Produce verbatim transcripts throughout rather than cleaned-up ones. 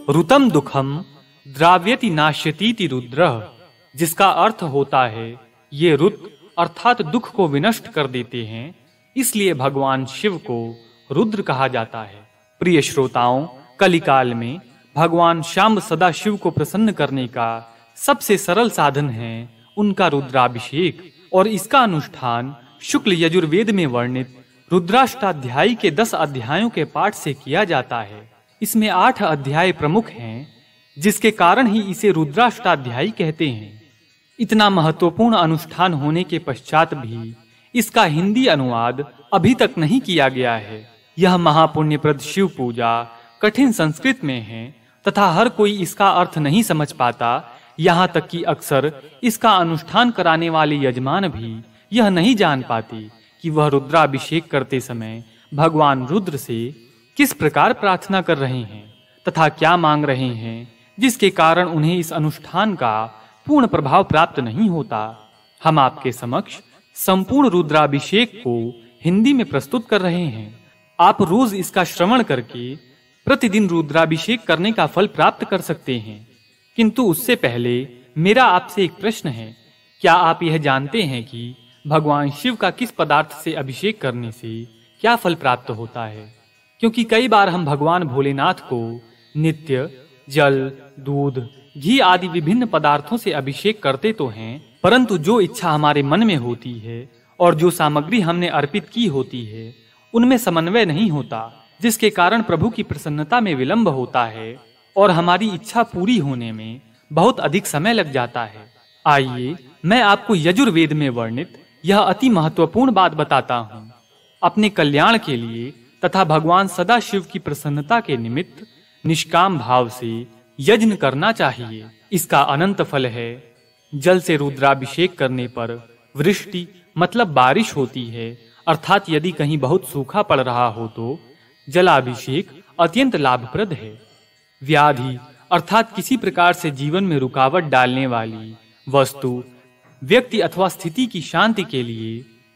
ऋतम दुखम द्राव्यति नाश्यतीति रुद्रः, जिसका अर्थ होता है ये रुत अर्थात दुख को विनष्ट कर देते हैं, इसलिए भगवान शिव को रुद्र कहा जाता है। प्रिय श्रोताओं, कलिकाल में भगवान श्याम सदा शिव को प्रसन्न करने का सबसे सरल साधन है उनका रुद्राभिषेक, और इसका अनुष्ठान शुक्ल यजुर्वेद में वर्णित रुद्राष्टाध्यायी के दस अध्यायों के पाठ से किया जाता है। इसमें आठ अध्याय प्रमुख हैं, जिसके कारण ही इसे रुद्राष्टाध्यायी कहते हैं। इतना महत्वपूर्ण अनुष्ठान होने के पश्चात भी इसका हिंदी अनुवाद अभी तक नहीं किया गया है। यह महापुण्यप्रद शिव पूजा कठिन संस्कृत में है तथा हर कोई इसका अर्थ नहीं समझ पाता। यहाँ तक कि अक्सर इसका अनुष्ठान कराने वाले यजमान भी यह नहीं जान पाते कि वह रुद्राभिषेक करते समय भगवान रुद्र से किस प्रकार प्रार्थना कर रहे हैं तथा क्या मांग रहे हैं, जिसके कारण उन्हें इस अनुष्ठान का पूर्ण प्रभाव प्राप्त नहीं होता। हम आपके समक्ष संपूर्ण रुद्राभिषेक को हिंदी में प्रस्तुत कर रहे हैं। आप रोज इसका श्रवण करके प्रतिदिन रुद्राभिषेक करने का फल प्राप्त कर सकते हैं। किंतु उससे पहले मेरा आपसे एक प्रश्न है, क्या आप यह जानते हैं कि भगवान शिव का किस पदार्थ से अभिषेक करने से क्या फल प्राप्त होता है? क्योंकि कई बार हम भगवान भोलेनाथ को नित्य जल, दूध, घी आदि विभिन्न पदार्थों से अभिषेक करते तो हैं, परंतु जो इच्छा हमारे मन में होती है और जो सामग्री हमने अर्पित की होती है उनमें समन्वय नहीं होता, जिसके कारण प्रभु की प्रसन्नता में विलंब होता है और हमारी इच्छा पूरी होने में बहुत अधिक समय लग जाता है। आइए मैं आपको यजुर्वेद में वर्णित यह अति महत्वपूर्ण बात बताता हूँ। अपने कल्याण के लिए तथा भगवान सदा शिव की प्रसन्नता के निमित्त निष्काम भाव से यज्ञ करना चाहिए। इसका अनंत फल है। जल से रुद्राभिषेक करने पर वृष्टि मतलब बारिश होती है, अर्थात यदि कहीं बहुत सूखा पड़ रहा हो तो जलाभिषेक अत्यंत लाभप्रद है। व्याधि अर्थात किसी प्रकार से जीवन में रुकावट डालने वाली वस्तु, व्यक्ति अथवा स्थिति की शांति के लिए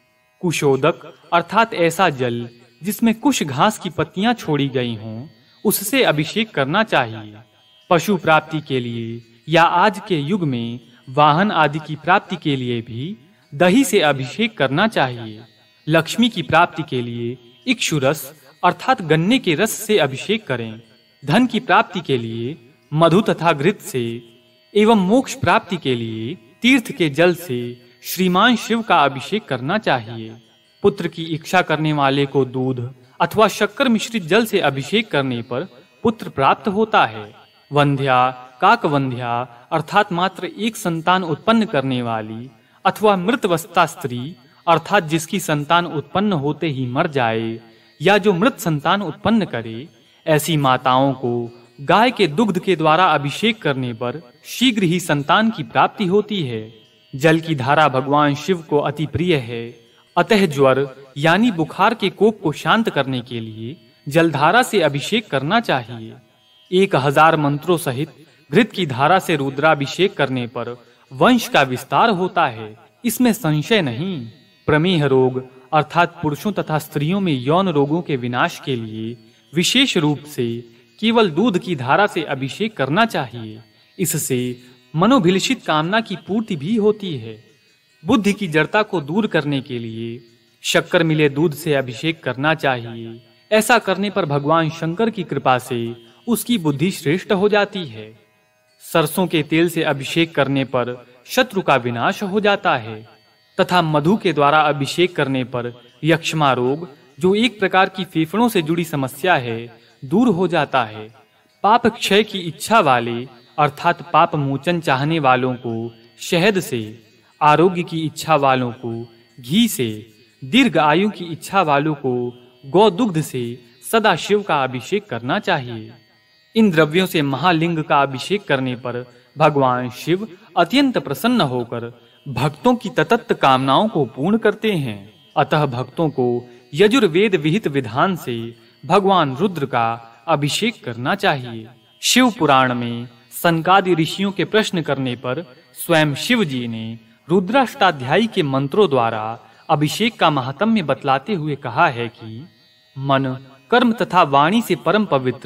कुशोदक अर्थात ऐसा जल जिसमें कुश घास की पत्तियां छोड़ी गई हों, उससे अभिषेक करना चाहिए। पशु प्राप्ति के लिए या आज के युग में वाहन आदि की प्राप्ति के लिए भी दही से अभिषेक करना चाहिए। लक्ष्मी की प्राप्ति के लिए इक्षुरस अर्थात गन्ने के रस से अभिषेक करें। धन की प्राप्ति के लिए मधु तथा घृत से एवं मोक्ष प्राप्ति के लिए तीर्थ के जल से श्रीमान शिव का अभिषेक करना चाहिए। पुत्र की इच्छा करने वाले को दूध अथवा शक्कर मिश्रित जल से अभिषेक करने पर पुत्र प्राप्त होता है। वंध्या, काकवंध्या अर्थात मात्र एक संतान उत्पन्न करने वाली अथवा मृतवस्था स्त्री अर्थात जिसकी संतान उत्पन्न होते ही मर जाए या जो मृत संतान उत्पन्न करे, ऐसी माताओं को गाय के दुग्ध के द्वारा अभिषेक करने पर शीघ्र ही संतान की प्राप्ति होती है। जल की धारा भगवान शिव को अति प्रिय है, अतः ज्वर यानी बुखार के कोप को शांत करने के लिए जलधारा से अभिषेक करना चाहिए। एक हजार मंत्रों सहित घृत की धारा से रुद्राभिषेक करने पर वंश का विस्तार होता है, इसमें संशय नहीं। प्रमेह रोग अर्थात पुरुषों तथा स्त्रियों में यौन रोगों के विनाश के लिए विशेष रूप से केवल दूध की धारा से अभिषेक करना चाहिए। इससे मनोभिलषित कामना की पूर्ति भी होती है। बुद्धि की जड़ता को दूर करने के लिए शक्कर मिले दूध से अभिषेक करना चाहिए। ऐसा करने पर भगवान शंकर की कृपा से उसकी बुद्धि श्रेष्ठ हो जाती है। सरसों के तेल से अभिषेक करने पर शत्रु का विनाश हो जाता है तथा मधु के द्वारा अभिषेक करने पर यक्ष्मा रोग, जो एक प्रकार की फेफड़ों से जुड़ी समस्या है, दूर हो जाता है। पाप क्षय की इच्छा वाले अर्थात पाप मोचन चाहने वालों को शहद से, आरोग्य की इच्छा वालों को घी से, दीर्घ आयु की इच्छा वालों को गौदुग्ध से सदा शिव का अभिषेक करना चाहिए। इन द्रव्यों से महालिंग का अभिषेक करने पर भगवान शिव अत्यंत प्रसन्न होकर भक्तों की ततत कामनाओं को पूर्ण करते हैं। अतः भक्तों को यजुर्वेद विहित विधान से भगवान रुद्र का अभिषेक करना चाहिए। शिव पुराण में सनकादि ऋषियों के प्रश्न करने पर स्वयं शिव जी ने रुद्राष्टाध्यायी के मंत्रों द्वारा अभिषेक का महात्म्य बतलाते हुए कहा है कि मन, कर्म तथा वाणी से परम पवित्र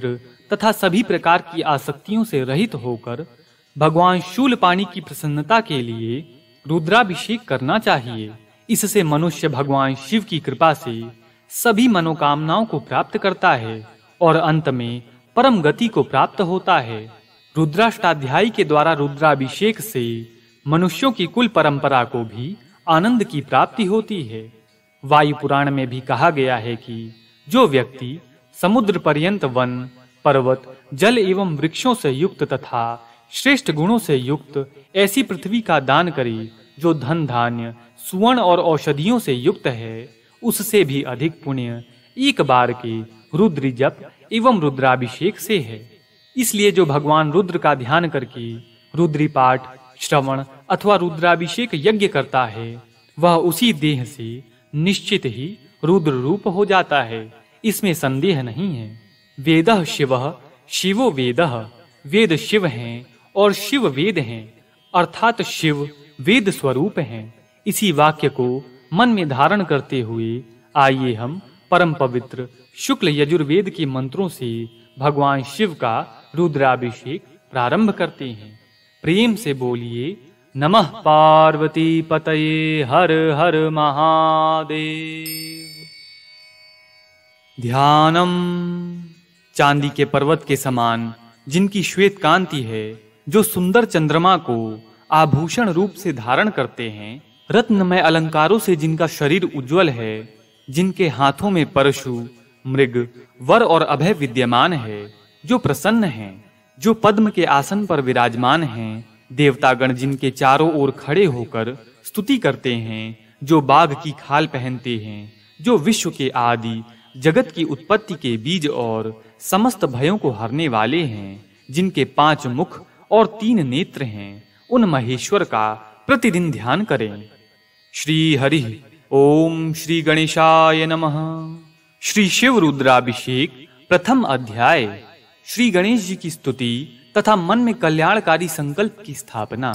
तथा सभी प्रकार की आसक्तियों से रहित होकर भगवान शूलपाणि की प्रसन्नता के लिए रुद्राभिषेक करना चाहिए। इससे मनुष्य भगवान शिव की कृपा से सभी मनोकामनाओं को प्राप्त करता है और अंत में परम गति को प्राप्त होता है। रुद्राष्टाध्यायी के द्वारा रुद्राभिषेक से मनुष्यों की कुल परंपरा को भी आनंद की प्राप्ति होती है। वायु पुराण में भी कहा गया है कि जो व्यक्ति समुद्र पर्यंत वन, पर्वत, जल एवं वृक्षों से युक्त तथा श्रेष्ठ गुणों से युक्त ऐसी पृथ्वी का दान करे जो धन धान्य, सुवर्ण और औषधियों से युक्त है, उससे भी अधिक पुण्य एक बार के रुद्र जप एवं रुद्राभिषेक से है। इसलिए जो भगवान रुद्र का ध्यान करके रुद्री पाठ, श्रवण अथवा रुद्राभिषेक यज्ञ करता है, वह उसी देह से निश्चित ही रुद्र रूप हो जाता है, इसमें संदेह नहीं है। वेदः शिवः, शिवो वेदः, वेद शिव हैं और शिव वेद हैं, अर्थात शिव वेद स्वरूप हैं। इसी वाक्य को मन में धारण करते हुए आइए हम परम पवित्र शुक्ल यजुर्वेद के मंत्रों से भगवान शिव का रुद्राभिषेक प्रारंभ करते हैं। प्रेम से बोलिए नमः पार्वती पतये हर हर महादेव। ध्यानम। चांदी के पर्वत के समान जिनकी श्वेत कांति है, जो सुंदर चंद्रमा को आभूषण रूप से धारण करते हैं, रत्नमय अलंकारों से जिनका शरीर उज्जवल है, जिनके हाथों में परशु, मृग, वर और अभय विद्यमान है, जो प्रसन्न हैं, जो पद्म के आसन पर विराजमान हैं, देवतागण जिनके चारों ओर खड़े होकर स्तुति करते हैं, जो बाघ की खाल पहनते हैं, जो विश्व के आदि जगत की उत्पत्ति के बीज और समस्त भयों को हरने वाले हैं, जिनके पांच मुख और तीन नेत्र हैं, उन महेश्वर का प्रतिदिन ध्यान करें। श्री हरि ओम श्री गणेशाय नमः। श्री शिव रुद्राभिषेक प्रथम अध्याय। श्री गणेश जी की स्तुति तथा मन में कल्याणकारी संकल्प की स्थापना।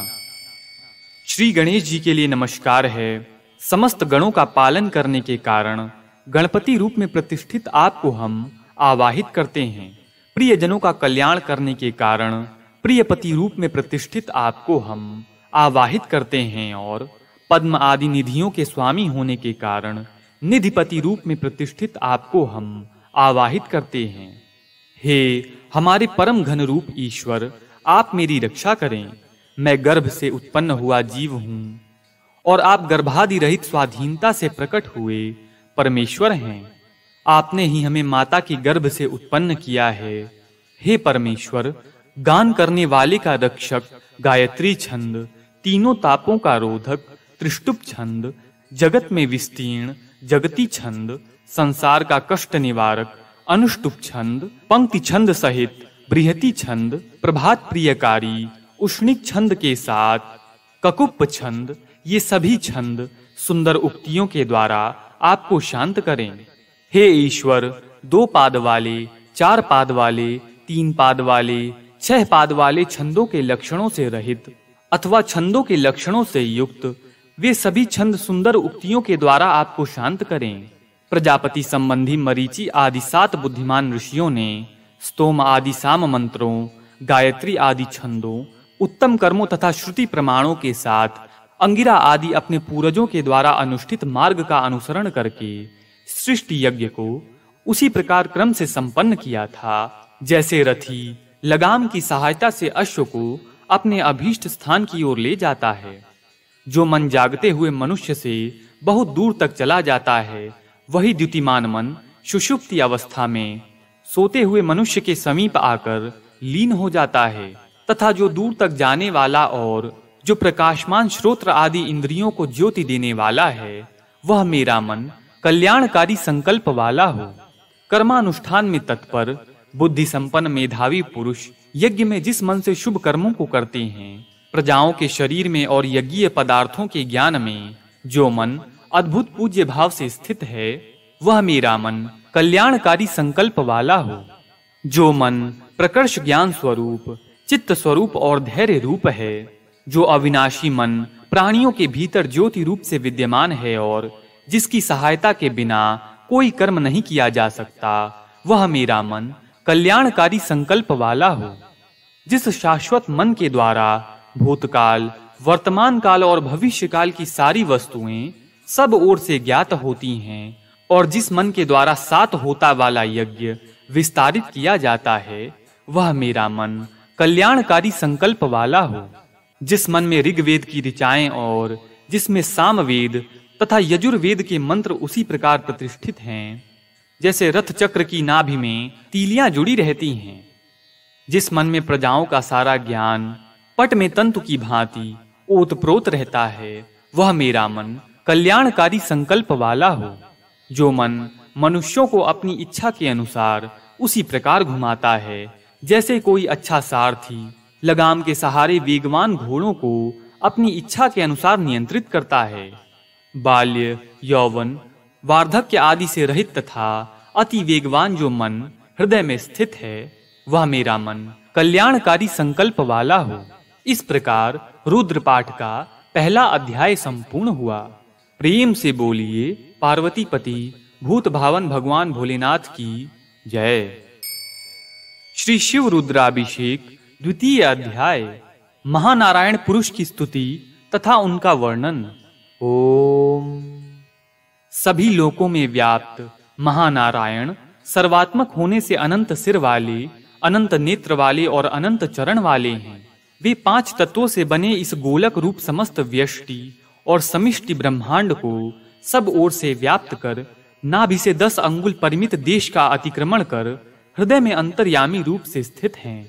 श्री गणेश जी के लिए नमस्कार है। समस्त गणों का पालन करने के कारण गणपति रूप में प्रतिष्ठित आपको हम आवाहित करते हैं। प्रिय जनों का कल्याण करने के कारण प्रियपति रूप में प्रतिष्ठित आपको हम आवाहित करते हैं और पद्म आदि निधियों के स्वामी होने के कारण निधिपति रूप में प्रतिष्ठित आपको हम आवाहित करते हैं। हे हमारे परम घन रूप ईश्वर, आप मेरी रक्षा करें। मैं गर्भ से उत्पन्न हुआ जीव हूँ और आप गर्भादि रहित स्वाधीनता से प्रकट हुए परमेश्वर हैं। आपने ही हमें माता के गर्भ से उत्पन्न किया है। हे परमेश्वर, गान करने वाले का रक्षक, गायत्री छंद, तीनों तापों का रोधक, त्रिष्टुप छंद, जगत में विस्तीर्ण जगती छंद, संसार का कष्ट निवारक, अनुष्टुप छंद, पंक्ति छंद सहित बृहति छंद, प्रभात प्रियकारी, उष्णिक छंद के साथ ककुप छंद, ये सभी छंद सुंदर उक्तियों के द्वारा आपको शांत करें। हे ईश्वर, दो पाद वाले, चार पाद वाले, तीन पाद वाले, छह पाद वाले छंदों के लक्षणों से रहित अथवा छंदों के लक्षणों से युक्त वे सभी छंद सुंदर उक्तियों के द्वारा आपको शांत करें। प्रजापति संबंधी मरीचि आदि सात बुद्धिमान ऋषियों ने स्तोम आदि साम मंत्रों, गायत्री आदि छंदों, उत्तम कर्मों तथा श्रुति प्रमाणों के साथ अंगिरा आदि अपने पूर्वजों के द्वारा अनुष्ठित मार्ग का अनुसरण करके सृष्टि यज्ञ को उसी प्रकार क्रम से संपन्न किया था, जैसे रथी लगाम की सहायता से अश्व को अपने अभीष्ट स्थान की ओर ले जाता है। जो मन जागते हुए मनुष्य से बहुत दूर तक चला जाता है, वही द्युतिमान मन सुषुप्ति अवस्था में सोते हुए मनुष्य के समीप आकर लीन हो जाता है, तथा जो दूर तक जाने वाला और जो प्रकाशमान श्रोत्र आदि इंद्रियों को ज्योति देने वाला है, वह मेरा मन कल्याणकारी संकल्प वाला हो। कर्मानुष्ठान में तत्पर बुद्धि संपन्न मेधावी पुरुष यज्ञ में जिस मन से शुभ कर्मों को करते हैं, प्रजाओं के शरीर में और यज्ञीय पदार्थों के ज्ञान में जो मन अद्भुत पूज्य भाव से स्थित है, वह मेरा मन कल्याणकारी संकल्प वाला हो। जो मन प्रकर्ष ज्ञान स्वरूप, चित्त स्वरूप और धैर्य रूप है, जो अविनाशी मन प्राणियों के भीतर ज्योति रूप से विद्यमान है और जिसकी सहायता के बिना कोई कर्म नहीं किया जा सकता, वह मेरा मन कल्याणकारी संकल्प वाला हो, जिस शाश्वत मन के द्वारा भूतकाल, वर्तमान काल और भविष्य काल की सारी वस्तुएं सब ओर से ज्ञात होती हैं, और जिस मन के द्वारा सात होता वाला यज्ञ विस्तारित किया जाता है, वह मेरा मन कल्याणकारी संकल्प वाला हो। जिस मन में ऋग्वेद की ऋचाएं और जिसमें सामवेद तथा यजुर्वेद के मंत्र उसी प्रकार प्रतिष्ठित हैं, जैसे रथ चक्र की नाभि में तीलियां जुड़ी रहती हैं। जिस मन में प्रजाओं का सारा ज्ञान पट में तंतु की भांति ओतप्रोत रहता है, वह मेरा मन कल्याणकारी संकल्प वाला हो। जो मन मनुष्यों को अपनी इच्छा के अनुसार उसी प्रकार घुमाता है, जैसे कोई अच्छा सारथी लगाम के सहारे वेगवान घोड़ों को अपनी इच्छा के अनुसार नियंत्रित करता है। बाल्य, यौवन, वार्धक्य आदि से रहित तथा अति वेगवान जो मन हृदय में स्थित है, वह मेरा मन कल्याणकारी संकल्प वाला हो। इस प्रकार रुद्र पाठ का पहला अध्याय संपूर्ण हुआ। प्रेम से बोलिए पार्वती पति भूत भावन भगवान भोलेनाथ की जय। श्री शिव रुद्राभिषेक द्वितीय अध्याय, महानारायण पुरुष की स्तुति तथा उनका वर्णन। ओम। सभी लोकों में व्याप्त महानारायण सर्वात्मक होने से अनंत सिर वाले, अनंत नेत्र वाले और अनंत चरण वाले हैं। वे पांच तत्वों से बने इस गोलक रूप समस्त व्यष्टि और समिष्टि ब्रह्मांड को सब ओर से व्याप्त कर, नाभि से दस अंगुल परिमित देश का अतिक्रमण कर हृदय में अंतर्यामी रूप से स्थित हैं।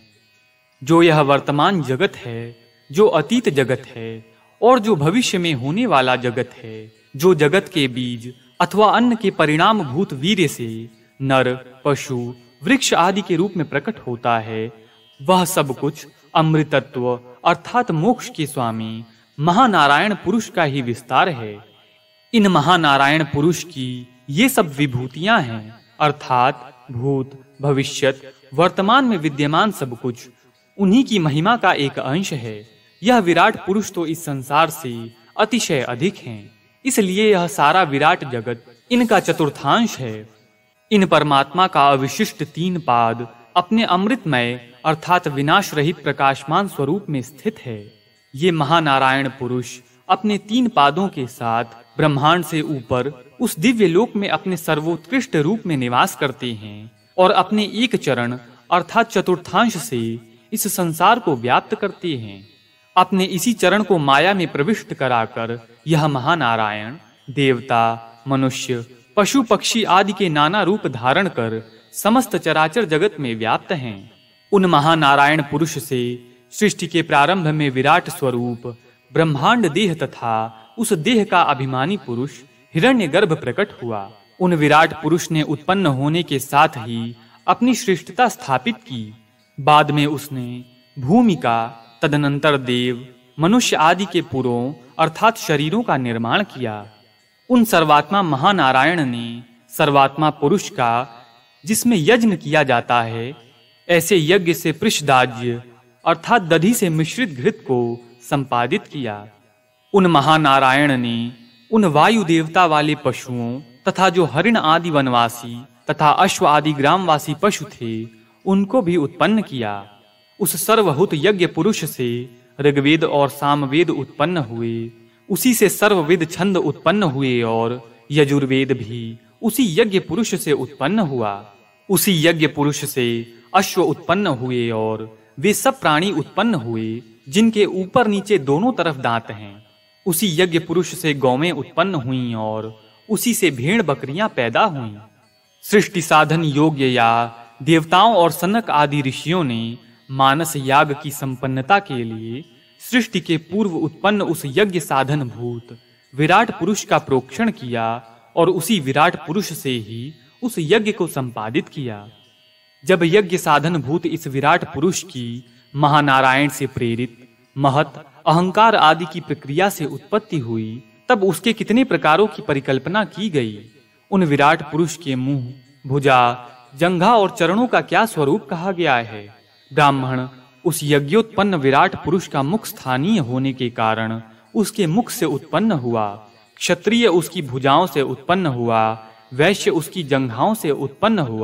जो यह वर्तमान जगत है, जो अतीत जगत है और जो भविष्य में होने वाला जगत है, जो जगत के बीज अथवा अन्न के परिणाम भूत वीर्य से नर, पशु, वृक्ष आदि के रूप में प्रकट होता है, वह सब कुछ अमृतत्व अर्थात मोक्ष के स्वामी महानारायण पुरुष का ही विस्तार है। इन महानारायण पुरुष की ये सब विभूतियां हैं, अर्थात भूत, भविष्यत, वर्तमान में विद्यमान सब कुछ उन्हीं की महिमा का एक अंश है। यह विराट पुरुष तो इस संसार से अतिशय अधिक हैं, इसलिए यह सारा विराट जगत इनका चतुर्थांश है। इन परमात्मा का अविशिष्ट तीन पाद अपने अमृतमय अर्थात विनाश रहित प्रकाशमान स्वरूप में स्थित है। ये महानारायण पुरुष अपने तीन पादों के साथ ब्रह्मांड से ऊपर उस दिव्य लोक में अपने सर्वोत्कृष्ट रूप में निवास करते हैं और अपने एक चरण अर्थात चतुर्थांश से इस संसार को व्याप्त करते हैं। अपने इसी चरण को माया में प्रविष्ट कराकर यह महानारायण देवता, मनुष्य, पशु पक्षी आदि के नाना रूप धारण कर समस्त चराचर जगत में व्याप्त हैं। उन महानारायण पुरुष से सृष्टि के प्रारंभ में विराट स्वरूप ब्रह्मांड देह तथा उस देह का अभिमानी पुरुष हिरण्यगर्भ प्रकट हुआ। उन विराट पुरुष ने उत्पन्न होने के साथ ही अपनी श्रेष्ठता स्थापित की। बाद में उसने भूमि का, तदनंतर देव, मनुष्य आदि के पुरों अर्थात शरीरों का निर्माण किया। उन सर्वात्मा महानारायण ने सर्वात्मा पुरुष का, जिसमें यज्ञ किया जाता है, ऐसे यज्ञ से पृष्ठदाज्य अर्थात दधि से मिश्रित घृत को संपादित किया। उन महानारायण ने उन वायु देवता वाले पशुओं तथा जो हरिण आदि वनवासी तथा अश्व आदि ग्रामवासी पशु थे, उनको भी उत्पन्न किया। उस सर्वहुत यज्ञ पुरुष से ऋग्वेद और सामवेद उत्पन्न हुए, उसी से सर्वविद छंद उत्पन्न हुए और यजुर्वेद भी उसी यज्ञ पुरुष से उत्पन्न हुआ। उसी यज्ञ पुरुष से अश्व उत्पन्न हुए और वे सब प्राणी उत्पन्न हुए जिनके ऊपर नीचे दोनों तरफ दांत हैं। उसी यज्ञ पुरुष से गौवें उत्पन्न हुई और उसी से भेड़ बकरियां पैदा हुईं। सृष्टि साधन योग्य या देवताओं और सनक आदि ऋषियों ने मानस याग की संपन्नता के लिए सृष्टि के पूर्व उत्पन्न उस यज्ञ साधन भूत विराट पुरुष का प्रोक्षण किया और उसी विराट पुरुष से ही उस यज्ञ को संपादित किया। जब यज्ञ साधन भूत इस विराट पुरुष की महानारायण से प्रेरित महत अहंकार आदि की प्रक्रिया से उत्पत्ति हुई, तब उसके कितने प्रकारों की परिकल्पना की गई। उन विराट पुरुष के मुंह, भुजा, जंघा और चरणों का क्या स्वरूप कहा गया है। ब्राह्मण उस यज्ञोत्पन्न विराट पुरुष का मुख स्थानीय होने के कारण उसके मुख से उत्पन्न हुआ, क्षत्रिय उसकी भुजाओं से उत्पन्न हुआ, वैश्य उसकी जंघाओं से उत्पन्न हुआ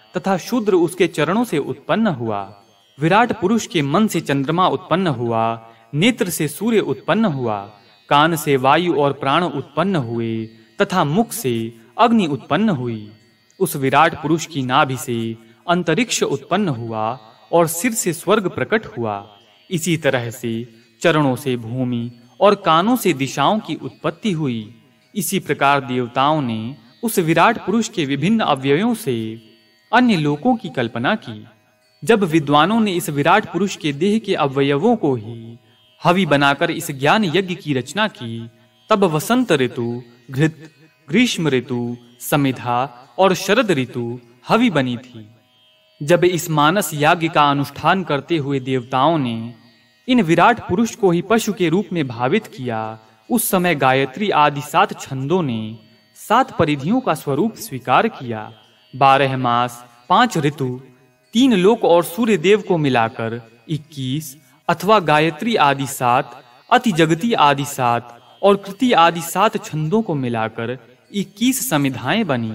तथा शूद्र उसके चरणों से उत्पन्न हुआ। विराट पुरुष के मन से चंद्रमा उत्पन्न हुआ, नेत्र से सूर्य उत्पन्न हुआ, कान से वायु और प्राण उत्पन्न हुए तथा मुख से अग्नि उत्पन्न हुई। उस विराट पुरुष की नाभि से अंतरिक्ष उत्पन्न हुआ और सिर से स्वर्ग प्रकट हुआ। इसी तरह से चरणों से भूमि और कानों से दिशाओं की उत्पत्ति हुई। इसी प्रकार देवताओं ने उस विराट पुरुष के विभिन्न अवयवों से अन्य लोकों की कल्पना की। जब विद्वानों ने इस विराट पुरुष के देह के अवयवों को ही हवि बनाकर इस ज्ञान यज्ञ की रचना की, तब वसंत ऋतु, घृत, ग्रीष्म ऋतु, समिधा और शरद ऋतु हवि बनी थी। जब इस मानस याज्ञ का अनुष्ठान करते हुए देवताओं ने इन विराट पुरुष को ही पशु के रूप में भावित किया, उस समय गायत्री आदि सात छंदों ने सात परिधियों का स्वरूप स्वीकार किया। बारह मास, पांच ऋतु, तीन लोक और सूर्य देव को मिलाकर इक्कीस अथवा गायत्री आदि सात, अति जगती आदि सात और कृति आदि सात छंदों को मिलाकर इक्कीस समिधाएं बनी।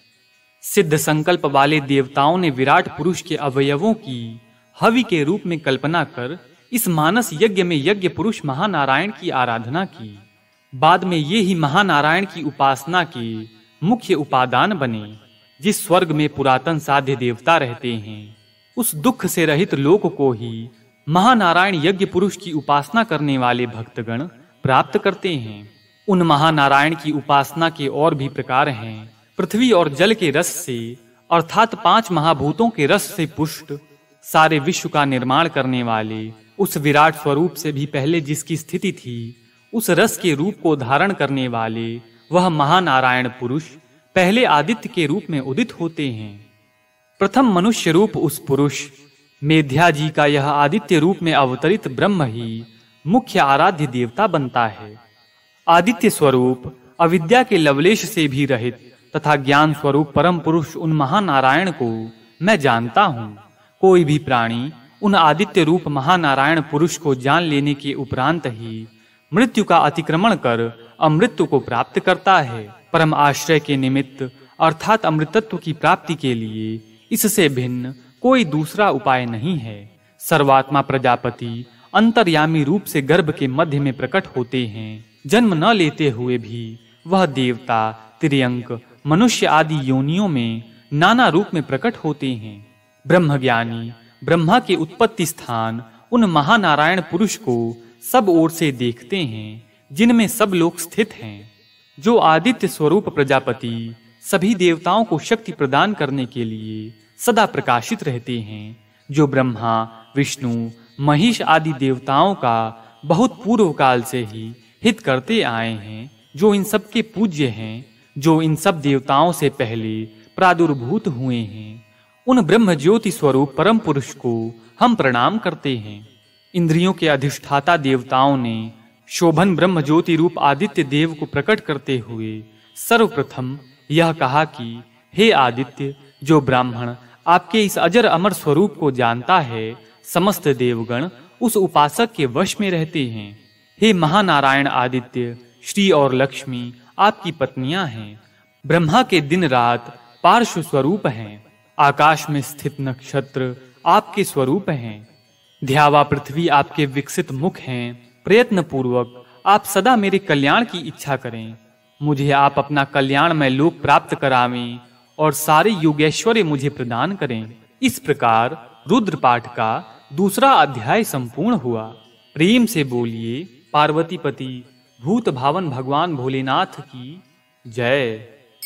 सिद्ध संकल्प वाले देवताओं ने विराट पुरुष के अवयवों की हवि के रूप में कल्पना कर इस मानस यज्ञ में यज्ञ पुरुष महानारायण की आराधना की। बाद में ये ही महानारायण की उपासना के मुख्य उपादान बने। जिस स्वर्ग में पुरातन साध्य देवता रहते हैं, उस दुख से रहित लोक को ही महानारायण यज्ञ पुरुष की उपासना करने वाले भक्तगण प्राप्त करते हैं। उन महानारायण की उपासना के और भी प्रकार हैं। पृथ्वी और जल के रस से अर्थात पांच महाभूतों के रस से पुष्ट सारे विश्व का निर्माण करने वाले उस विराट स्वरूप से भी पहले जिसकी स्थिति थी, उस रस के रूप को धारण करने वाले वह महानारायण पुरुष पहले आदित्य के रूप में उदित होते हैं। प्रथम मनुष्य रूप उस पुरुष मेध्या जी का यह आदित्य रूप में अवतरित ब्रह्म ही मुख्य आराध्य देवता बनता है। आदित्य स्वरूप अविद्या के लवलेश से भी रहित तथा ज्ञान स्वरूप परम पुरुष उन महानारायण को मैं जानता हूँ। कोई भी प्राणी उन आदित्य रूप महानारायण पुरुष को जान लेने के उपरांत ही मृत्यु का अतिक्रमण कर अमृत्यु को प्राप्त करता है। परम आश्रय के निमित्त अर्थात अमृतत्व की प्राप्ति के लिए इससे भिन्न कोई दूसरा उपाय नहीं है। सर्वात्मा प्रजापति अंतर्यामी रूप से गर्भ के मध्य में प्रकट होते हैं। जन्म न लेते हुए भी वह देवता, तिर्यंक, मनुष्य आदि योनियों में नाना रूप में प्रकट होते हैं। ब्रह्मज्ञानी ब्रह्मा के उत्पत्ति स्थान उन महानारायण पुरुष को सब ओर से देखते हैं, जिनमें सब लोग स्थित हैं। जो आदित्य स्वरूप प्रजापति सभी देवताओं को शक्ति प्रदान करने के लिए सदा प्रकाशित रहते हैं, जो ब्रह्मा, विष्णु, महेश आदि देवताओं का बहुत पूर्व काल से ही हित करते आए हैं, जो इन सब के पूज्य हैं, जो इन सब देवताओं से पहले प्रादुर्भूत हुए हैं, उन ब्रह्म ज्योति स्वरूप परम पुरुष को हम प्रणाम करते हैं। इंद्रियों के अधिष्ठाता देवताओं ने शोभन ब्रह्म ज्योति रूप आदित्य देव को प्रकट करते हुए सर्वप्रथम यह कहा कि हे आदित्य, जो ब्राह्मण आपके इस अजर अमर स्वरूप को जानता है, समस्त देवगण उस उपासक के वश में रहते हैं। हे महानारायण आदित्य, श्री और लक्ष्मी आपकी पत्नियां हैं। ब्रह्मा के दिन रात पार्श्व स्वरूप हैं। आकाश में स्थित नक्षत्र आपके स्वरूप हैं। ध्यावा पृथ्वी आपके विकसित मुख हैं। प्रयत्न पूर्वक आप सदा मेरे कल्याण की इच्छा करें। मुझे आप अपना कल्याणमय लोक प्राप्त करावें और सारे योगैश्वर्य मुझे प्रदान करें। इस प्रकार रुद्र पाठ का दूसरा अध्याय संपूर्ण हुआ। प्रेम से बोलिए पार्वती पति भूत भावन भगवान भोलेनाथ की जय।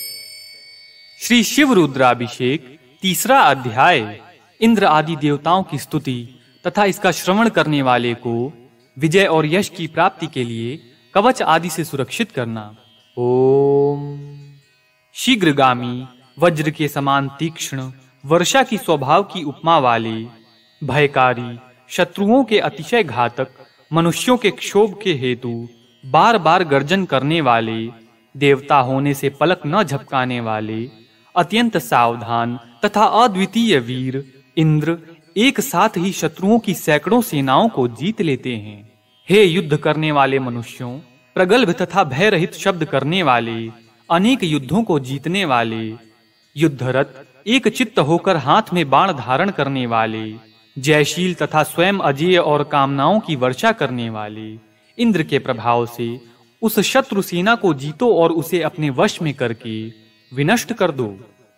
श्री शिव रुद्राभिषेक तीसरा अध्याय। इंद्र आदि देवताओं की स्तुति तथा इसका श्रवण करने वाले को विजय और यश की प्राप्ति के लिए कवच आदि से सुरक्षित करना। ओम। शीघ्रगामी वज्र के समान तीक्ष्ण वर्षा की स्वभाव की उपमा वाले, भयकारी, शत्रुओं के अतिशय घातक, मनुष्यों के क्षोभ के हेतु बार बार गर्जन करने वाले, देवता होने से पलक न झपकाने वाले, अत्यंत सावधान तथा अद्वितीय वीर इंद्र एक साथ ही शत्रुओं की सैकड़ों सेनाओं को जीत लेते हैं। हे युद्ध करने वाले मनुष्यों, प्रगल्भ तथा भय रहित शब्द करने वाले, अनेक युद्धों को जीतने वाले, युद्धरत एक चित्त होकर हाथ में बाण धारण करने वाले, जयशील तथा स्वयं अजेय और कामनाओं की वर्षा करने वाले इंद्र के प्रभाव से उस शत्रु सेना को जीतो और उसे अपने वश में करके विनष्ट कर दो।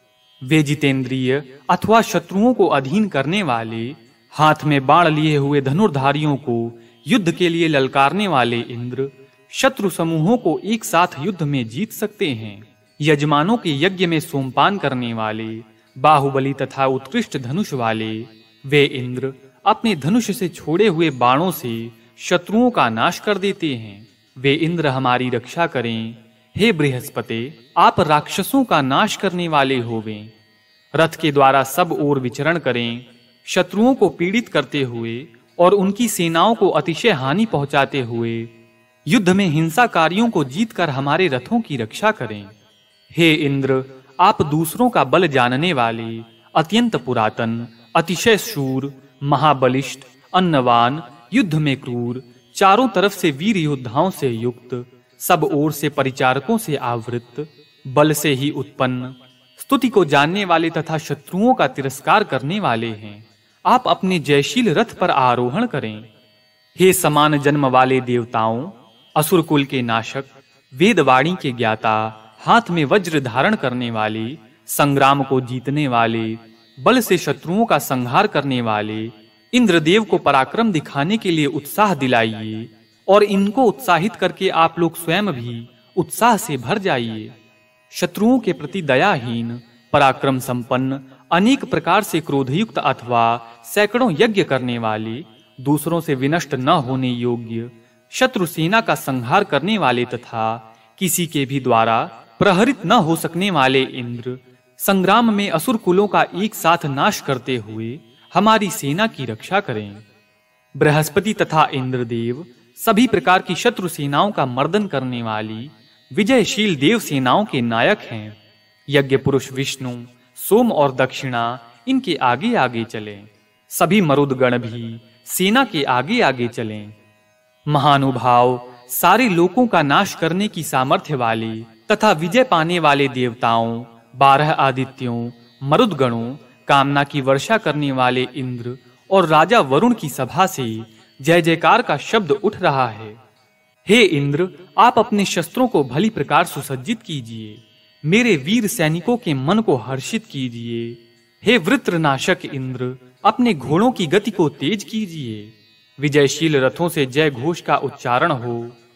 वे जितेंद्रिय अथवा शत्रुओं को अधीन करने वाले, हाथ में बाण लिए हुए धनुर्धारियों को युद्ध के लिए ललकारने वाले इंद्र शत्रु समूहों को एक साथ युद्ध में जीत सकते हैं। यजमानों के यज्ञ में सोमपान करने वाले, बाहुबली तथा उत्कृष्ट धनुष वाले वे इंद्र अपने धनुष से छोड़े हुए बाणों से शत्रुओं का नाश कर देते हैं। वे इंद्र हमारी रक्षा करें। हे बृहस्पति, आप राक्षसों का नाश करने वाले होवें। रथ के द्वारा सब ओर विचरण करें, शत्रुओं को पीड़ित करते हुए और उनकी सेनाओं को अतिशय हानि पहुंचाते हुए युद्ध में हिंसाकारियों को जीतकर हमारे रथों की रक्षा करें। हे इंद्र, आप दूसरों का बल जानने वाले, अत्यंत पुरातन, अतिशय शूर, महाबलिष्ठ, अन्नवान, युद्ध में क्रूर, चारों तरफ से वीर योद्धाओं से युक्त, सब ओर से परिचारकों से आवृत, बल से ही उत्पन्न, स्तुति को जानने वाले तथा शत्रुओं का तिरस्कार करने वाले हैं। आप अपने जयशील रथ पर आरोहण करें। हे समान जन्म वाले देवताओं, असुर कुल के नाशक, वेदवाणी के ज्ञाता, हाथ में वज्र धारण करने वाले, संग्राम को जीतने वाले, बल से शत्रुओं का संहार करने वाले इंद्रदेव को पराक्रम दिखाने के लिए उत्साह दिलाइए और इनको उत्साहित करके आप लोग स्वयं भी उत्साह से भर जाइए। शत्रुओं के प्रति दयाहीन, पराक्रम संपन्न, अनेक प्रकार से क्रोधयुक्त अथवा सैकड़ों यज्ञ करने वाले, दूसरों से विनष्ट न होने योग्य, शत्रु सेना का संहार करने वाले तथा किसी के भी द्वारा प्रहरित न हो सकने वाले इंद्र संग्राम में असुर कुलों का एक साथ नाश करते हुए हमारी सेना की रक्षा करें। बृहस्पति तथा इंद्रदेव सभी प्रकार की शत्रु सेनाओं का मर्दन करने वाली विजयशील देव सेनाओं के नायक हैं। यज्ञ पुरुष विष्णु, सोम और दक्षिणा इनके आगे आगे चलें। सभी मरुदगण भी सेना के आगे आगे चलें। महानुभाव, सारे लोकों का नाश करने की सामर्थ्य वाले तथा विजय पाने वाले देवताओं, बारह आदित्यों, मरुदगणों, कामना की वर्षा करने वाले इंद्र और राजा वरुण की सभा से जय जयकार का शब्द उठ रहा है। हे इंद्र, आप अपने शस्त्रों को भली प्रकार सुसज्जित कीजिए। मेरे वीर सैनिकों के मन को हर्षित कीजिए। हे वृत्रनाशक इंद्र, अपने घोड़ों की गति को तेज कीजिए। विजयशील रथों से जय घोष का उच्चारण हो।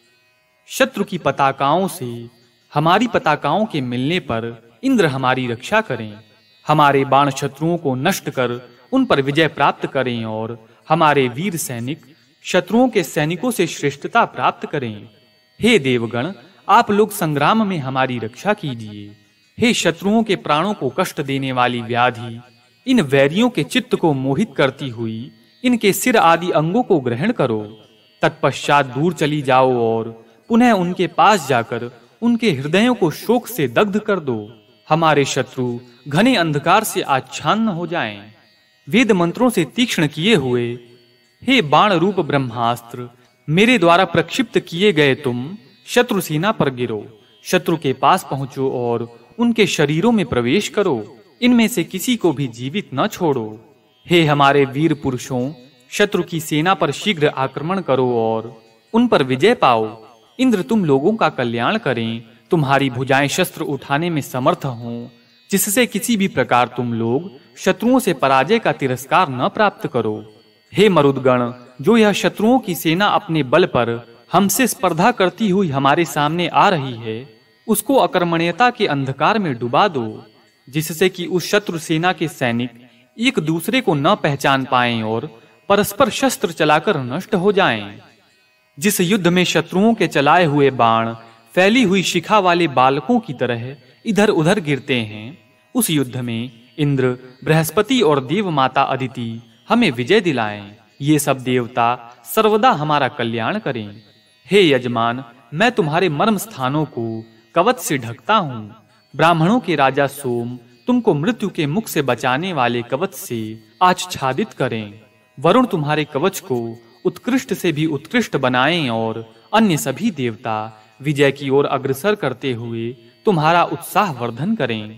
शत्रु की पताकाओं से हमारी पताकाओं के मिलने पर इंद्र हमारी रक्षा करें। हमारे बाण शत्रुओं को नष्ट कर उन पर विजय प्राप्त करें और हमारे वीर सैनिक शत्रुओं के सैनिकों से श्रेष्ठता प्राप्त करें। हे देवगण, आप लोग संग्राम में हमारी रक्षा कीजिए। हे शत्रुओं के प्राणों को कष्ट देने वाली व्याधि, इन वैरियों के चित्त को मोहित करती हुई इनके सिर आदि अंगों को ग्रहण करो। तत्पश्चात दूर चली जाओ और पुनः उनके पास जाकर उनके हृदयों को शोक से दग्ध कर दो। हमारे शत्रु घने अंधकार से आच्छादन हो जाएं। वेद मंत्रों से तीक्ष्ण किए हुए हे बाण रूप ब्रह्मास्त्र, मेरे द्वारा प्रक्षिप्त किए गए तुम शत्रु सेना पर गिरो। शत्रु के पास पहुंचो और उनके शरीरों में प्रवेश करो। इनमें से किसी को भी जीवित न छोड़ो। हे हमारे वीर पुरुषों, शत्रु की सेना पर शीघ्र आक्रमण करो और उन पर विजय पाओ। इंद्र तुम लोगों का कल्याण करें। तुम्हारी भुजाएं शस्त्र उठाने में समर्थ हों, जिससे किसी भी प्रकार तुम लोग शत्रुओं से पराजय का तिरस्कार न प्राप्त करो। हे मरुदगण, जो यह शत्रुओं की सेना अपने बल पर हमसे स्पर्धा करती हुई हमारे सामने आ रही है, उसको अकर्मण्यता के अंधकार में डुबा दो, जिससे कि उस शत्रु सेना के सैनिक एक दूसरे को न पहचान पाएं और परस्पर शस्त्र चलाकर नष्ट हो जाएं। जिस युद्ध में शत्रुओं के चलाए हुए बाण फैली हुई शिखा वाले बालकों की तरह इधर उधर गिरते हैं, उस युद्ध में इंद्र, बृहस्पति और देव माता अदिति हमें विजय दिलाएं। ये सब देवता सर्वदा हमारा कल्याण करें। हे यजमान, मैं तुम्हारे मर्म स्थानों को कवच से ढकता हूँ। ब्राह्मणों के राजा सोम तुमको मृत्यु के मुख से बचाने वाले कवच से आच्छादित करें। वरुण तुम्हारे कवच को उत्कृष्ट से भी उत्कृष्ट बनाएं और अन्य सभी देवता विजय की ओर अग्रसर करते हुए तुम्हारा उत्साह वर्धन करें।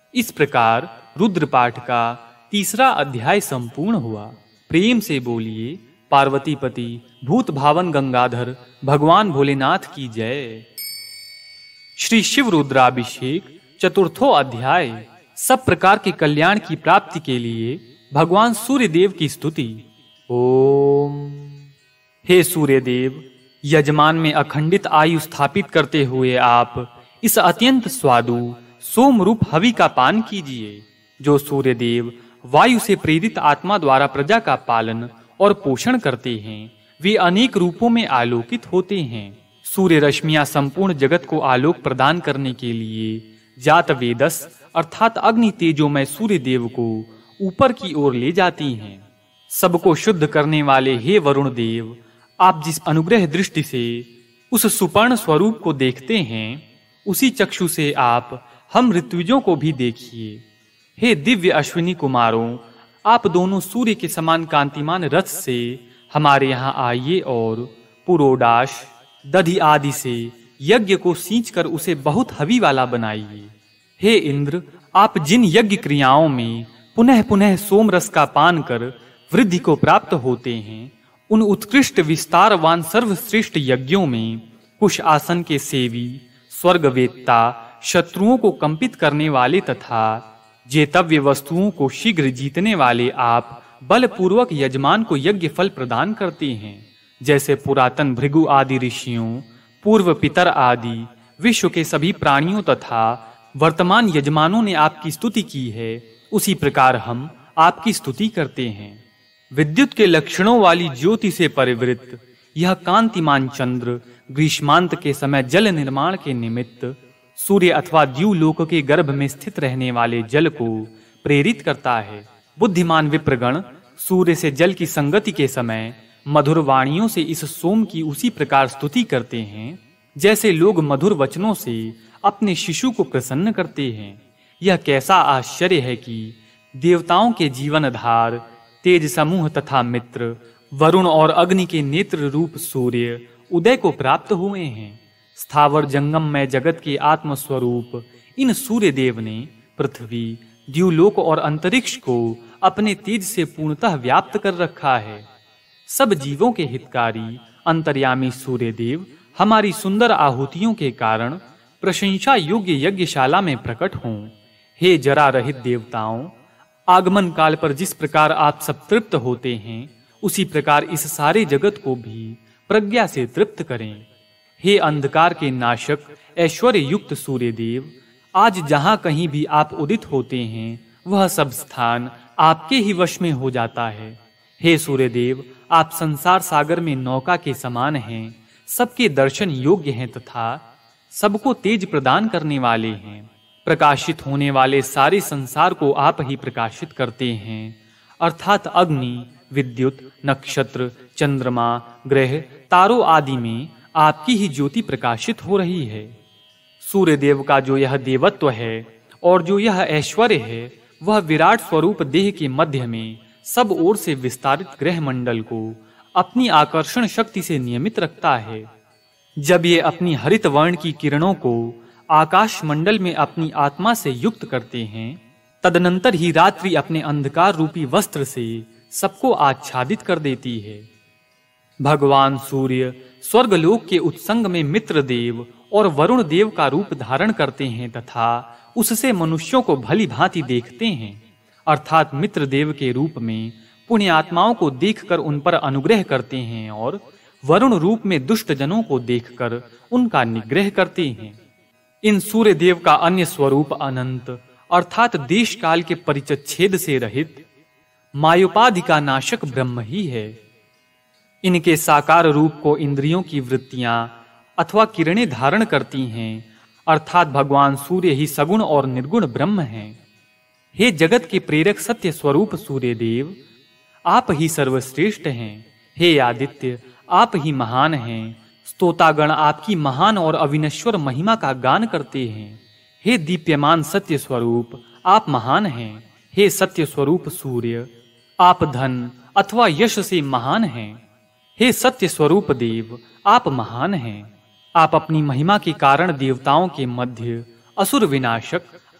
इस प्रकार रुद्र पाठ का तीसरा अध्याय संपूर्ण हुआ। प्रेम से बोलिए पार्वतीपति भूत भावन गंगाधर भगवान भोलेनाथ की जय। श्री शिव रुद्राभिषेक चतुर्थो अध्याय। सब प्रकार के कल्याण की प्राप्ति के लिए भगवान सूर्य देव की स्तुति। ओम। हे सूर्य देव, यजमान में अखंडित आयु स्थापित करते हुए आप इस अत्यंत स्वादु सोम रूप हवि का पान कीजिए, जो सूर्य देव वायु से प्रेरित आत्मा द्वारा प्रजा का पालन और पोषण करते हैं। वे अनेक रूपों में आलोकित होते हैं। सूर्य रश्मियां संपूर्ण जगत को आलोक प्रदान करने के लिए जात वेदस अर्थात अग्नि तेजोमय सूर्य देव को ऊपर की ओर ले जाती हैं। सबको शुद्ध करने वाले हे वरुण देव, आप जिस अनुग्रह दृष्टि से उस सुपर्ण स्वरूप को देखते हैं, उसी चक्षु से आप हम ऋत्विजों को भी देखिए। हे दिव्य अश्विनी कुमारों, आप दोनों सूर्य के समान कांतिमान रथ से हमारे यहाँ आइए और पुरोडाश दधि आदि से यज्ञ को सींच कर उसे बहुत हवि वाला बनाइए। हे इंद्र, आप जिन यज्ञ क्रियाओं में पुनः पुनः सोम रस का पान कर वृद्धि को प्राप्त होते हैं, उन उत्कृष्ट विस्तारवान सर्वश्रेष्ठ यज्ञों में कुश आसन के सेवी, स्वर्गवेत्ता, शत्रुओं को कंपित करने वाले तथा जेतव्य वस्तुओं को शीघ्र जीतने वाले आप बलपूर्वक यजमान को यज्ञ फल प्रदान करते हैं। जैसे पुरातन भृगु आदि ऋषियों, पूर्व पितर आदि विश्व के सभी प्राणियों तथा वर्तमान यजमानों ने आपकी स्तुति की है, उसी प्रकार हम आपकी स्तुति करते हैं। विद्युत के लक्षणों वाली ज्योति से परिवृत यह कांतिमान चंद्र ग्रीष्मांत के समय जल निर्माण के निमित्त सूर्य अथवा द्युलोक के गर्भ में स्थित रहने वाले जल को प्रेरित करता है। बुद्धिमान विप्रगण सूर्य से जल की संगति के समय मधुर वाणियों से इस सोम की उसी प्रकार स्तुति करते हैं, जैसे लोग मधुर वचनों से अपने शिशु को प्रसन्न करते हैं। यह कैसा आश्चर्य है कि देवताओं के जीवनधार, तेज समूह तथा मित्र, वरुण और अग्नि के नेत्र रूप सूर्य उदय को प्राप्त हुए हैं। स्थावर जंगम में जगत के आत्म स्वरूप इन सूर्य देव ने पृथ्वी, द्युलोक और अंतरिक्ष को अपने तेज से पूर्णतः व्याप्त कर रखा है। सब जीवों के हितकारी अंतर्यामी सूर्य देव हमारी सुंदर आहुतियों के कारण प्रशंसा योग्य यज्ञशाला में प्रकट हों। हे जरा रहित देवताओं, आगमन काल पर जिस प्रकार आप सब तृप्त होते हैं, उसी प्रकार इस सारे जगत को भी प्रज्ञा से तृप्त करें। हे अंधकार के नाशक ऐश्वर्य युक्त सूर्य देव, आज जहां कहीं भी आप उदित होते हैं, वह सब स्थान आपके ही वश में हो जाता है। हे सूर्य देव, आप संसार सागर में नौका के समान हैं, सबके दर्शन योग्य हैं तथा सबको तेज प्रदान करने वाले हैं। प्रकाशित होने वाले सारे संसार को आप ही प्रकाशित करते हैं, अर्थात अग्नि, विद्युत, नक्षत्र, चंद्रमा, ग्रह, तारों आदि में आपकी ही ज्योति प्रकाशित हो रही है। सूर्य देव का जो यह देवत्व है और जो यह ऐश्वर्य है, वह विराट स्वरूप देह के मध्य में सब ओर से विस्तारित ग्रह मंडल को अपनी आकर्षण शक्ति से नियमित रखता है। जब ये अपनी हरित वर्ण की किरणों को आकाश मंडल में अपनी आत्मा से युक्त करते हैं, तदनंतर ही रात्रि अपने अंधकार रूपी वस्त्र से सबको आच्छादित कर देती है। भगवान सूर्य स्वर्गलोक के उत्संग में मित्र देव और वरुण देव का रूप धारण करते हैं तथा उससे मनुष्यों को भली भांति देखते हैं, अर्थात मित्र देव के रूप में पुण्य आत्माओं को देखकर उन पर अनुग्रह करते हैं और वरुण रूप में दुष्ट जनों को देखकर उनका निग्रह करते हैं। इन सूर्य देव का अन्य स्वरूप अनंत अर्थात देश काल के परिच्छेद से रहित मायोपाधि का नाशक ब्रह्म ही है। इनके साकार रूप को इंद्रियों की वृत्तियां अथवा किरणें धारण करती हैं, अर्थात भगवान सूर्य ही सगुण और निर्गुण ब्रह्म हैं। हे जगत के प्रेरक सत्य स्वरूप सूर्य देव, आप ही सर्वश्रेष्ठ हैं। हे आदित्य, आप ही महान हैं। स्तोतागण आपकी महान और अविनश्वर महिमा का गान करते हैं। हे दीप्यमान सत्य स्वरूप, आप महान हैं। हे सत्य स्वरूप सूर्य, आप धन अथवा यश से महान हैं। हे सत्य स्वरूप देव, आप महान हैं। आप अपनी महिमा के कारण देवताओं के मध्य असुर विनाशक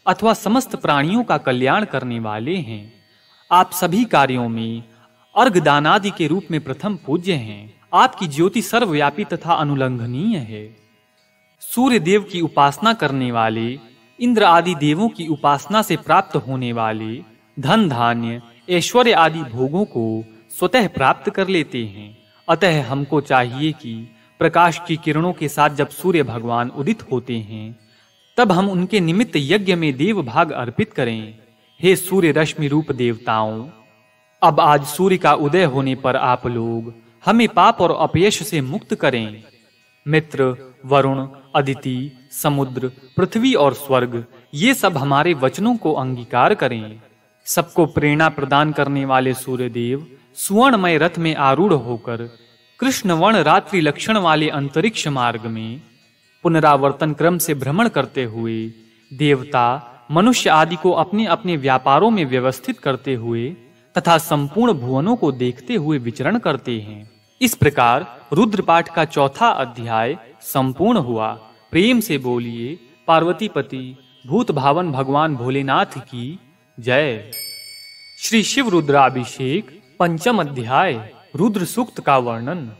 अथवा समस्त प्राणियों का कल्याण करने वाले हैं। आप सभी कार्यों में अर्घदानादि के रूप में प्रथम पूज्य हैं। आपकी ज्योति सर्वव्यापी तथा अनुलंघनीय है। सूर्य देव की उपासना करने वाले इंद्र आदि देवों की उपासना से प्राप्त होने वाले धन धान्य ऐश्वर्य आदि भोगों को स्वतः प्राप्त कर लेते हैं। अतः हमको चाहिए कि प्रकाश की किरणों के साथ जब सूर्य भगवान उदित होते हैं तब हम उनके निमित्त यज्ञ में देव भाग अर्पित करें। हे सूर्य रश्मि रूप देवताओं, अब आज सूर्य का उदय होने पर आप लोग हमें पाप और अपयश से मुक्त करें। मित्र, वरुण, अदिति, समुद्र, पृथ्वी और स्वर्ग ये सब हमारे वचनों को अंगीकार करें। सबको प्रेरणा प्रदान करने वाले सूर्यदेव सुवर्णमय रथ में आरूढ़ होकर कृष्णवर्ण रात्रि लक्षण वाले अंतरिक्ष मार्ग में पुनरावर्तन क्रम से भ्रमण करते हुए देवता मनुष्य आदि को अपने अपने व्यापारों में व्यवस्थित करते हुए तथा संपूर्ण भुवनों को देखते हुए विचरण करते हैं। इस प्रकार रुद्रपाठ का चौथा अध्याय संपूर्ण हुआ। प्रेम से बोलिए पार्वतीपति भूत भावन भगवान भोलेनाथ की जय। श्री शिव रुद्राभिषेक पंचम अध्याय रुद्र सूक्त का वर्णन।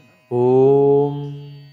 ओम।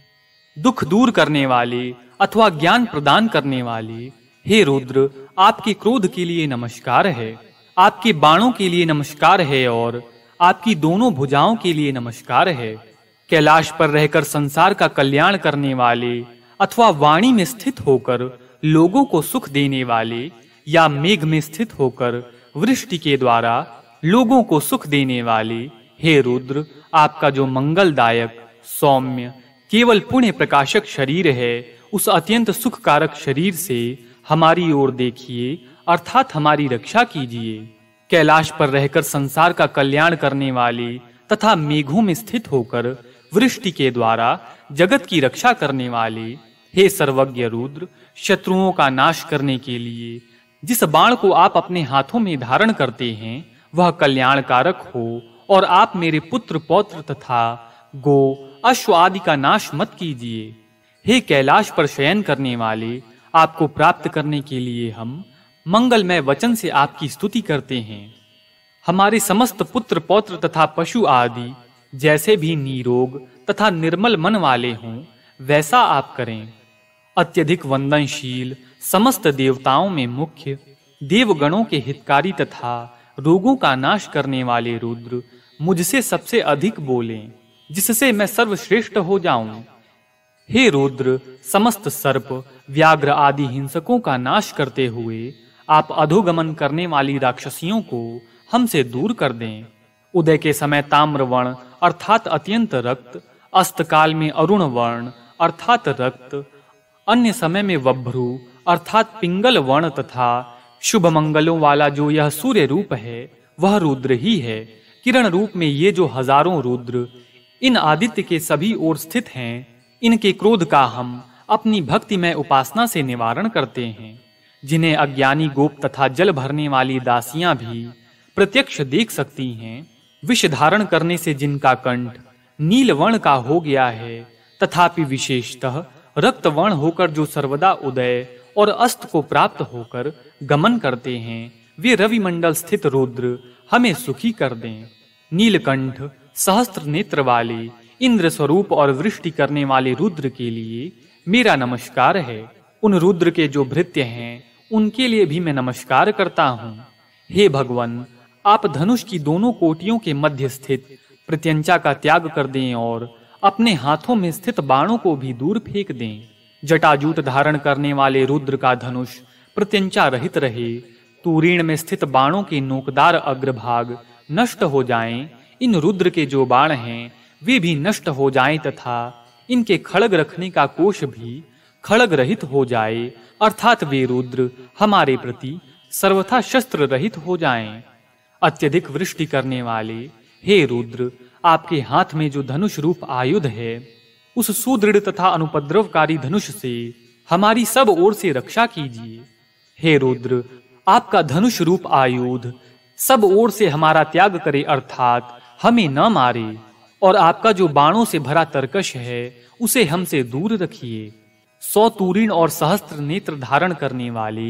दुख दूर करने वाले अथवा ज्ञान प्रदान करने वाले हे रुद्र, आपके क्रोध के लिए नमस्कार है, आपके बाणों के लिए नमस्कार है और आपकी दोनों भुजाओं के लिए नमस्कार है। कैलाश पर रहकर संसार का कल्याण करने वाले अथवा वाणी में स्थित होकर लोगों को सुख देने वाले या मेघ में स्थित होकर वृष्टि के द्वारा लोगों को सुख देने वाले हे रुद्र, आपका जो मंगलदायक सौम्य केवल पुण्य प्रकाशक शरीर है, उस अत्यंत सुखकारक शरीर से हमारी ओर देखिए अर्थात हमारी रक्षा कीजिए। कैलाश पर रहकर संसार का कल्याण करने वाले तथा मेघों में स्थित होकर वृष्टि के द्वारा जगत की रक्षा करने वाले हे सर्वज्ञ रुद्र, शत्रुओं का नाश करने के लिए जिस बाण को आप अपने हाथों में धारण करते हैं वह कल्याणकारक हो और आप मेरे पुत्र पौत्र तथा गो अश्व आदि का नाश मत कीजिए। हे कैलाश पर शयन करने वाले, आपको प्राप्त करने के लिए हम मंगलमय वचन से आपकी स्तुति करते हैं। हमारे समस्त पुत्र पौत्र तथा पशु आदि जैसे भी निरोग तथा निर्मल मन वाले हों वैसा आप करें। अत्यधिक वंदनशील समस्त देवताओं में मुख्य देवगणों के हितकारी तथा रोगों का नाश करने वाले रुद्र मुझसे सबसे अधिक बोलें, जिससे मैं सर्वश्रेष्ठ हो जाऊं। हे रुद्र, समस्त सर्प व्याघ्र आदि हिंसकों का नाश करते हुए आप अधोगमन करने वाली राक्षसियों को हमसे दूर कर दें। उदय के समय ताम्र वर्ण अर्थात अत्यंत रक्त, अस्तकाल में अरुण वर्ण अर्थात रक्त, अन्य समय में वभ्रू अर्थात पिंगल वर्ण तथा शुभ मंगलों वाला जो यह सूर्य रूप है वह रुद्र ही है। किरण रूप में ये जो हजारों रुद्र इन आदित्य के सभी ओर स्थित हैं, इनके क्रोध का हम अपनी भक्ति में उपासना से निवारण करते हैं। जिन्हें अज्ञानी गोप तथा जल भरने वाली दासियां भी प्रत्यक्ष देख सकती हैं, विष धारण करने से जिनका कंठ नील वर्ण का हो गया है तथापि विशेषतः रक्त वर्ण होकर जो सर्वदा उदय और अस्त को प्राप्त होकर गमन करते हैं, वे रवि मंडल स्थित रुद्र हमें सुखी कर दें। नीलकंठ सहस्त्र नेत्र वाले इंद्र स्वरूप और वृष्टि करने वाले रुद्र के लिए मेरा नमस्कार है। उन रुद्र के जो भृत्य हैं उनके लिए भी मैं नमस्कार करता हूँ। हे भगवान, आप धनुष की दोनों कोटियों के मध्य स्थित प्रत्यंचा का त्याग कर दें और अपने हाथों में स्थित बाणों को भी दूर फेंक दें। जटाजूट धारण करने वाले रुद्र का धनुष प्रत्यंचा रहित रहे। तूरीण में स्थित बाणों के नोकदार अग्रभाग नष्ट हो जाएं। इन रुद्र के जो बाण हैं वे भी नष्ट हो जाएं तथा इनके खड़ग रखने का कोश भी खड़ग रहित हो जाए, अर्थात वे रुद्र हमारे प्रति सर्वथा शस्त्र रहित हो जाएं। अत्यधिक वृष्टि करने वाले हे रुद्र, आपके हाथ में जो धनुष रूप आयुध है उस सुदृढ़ तथा अनुपद्रवकारी धनुष से हमारी सब ओर से रक्षा कीजिए। हे रुद्र, आपका धनुष रूप आयुध सब ओर से हमारा त्याग करे, अर्थात हमें न मारे, और आपका जो बाणों से भरा तरकश है उसे हमसे दूर रखिए। सौ तूरीण और सहस्त्र नेत्र धारण करने वाले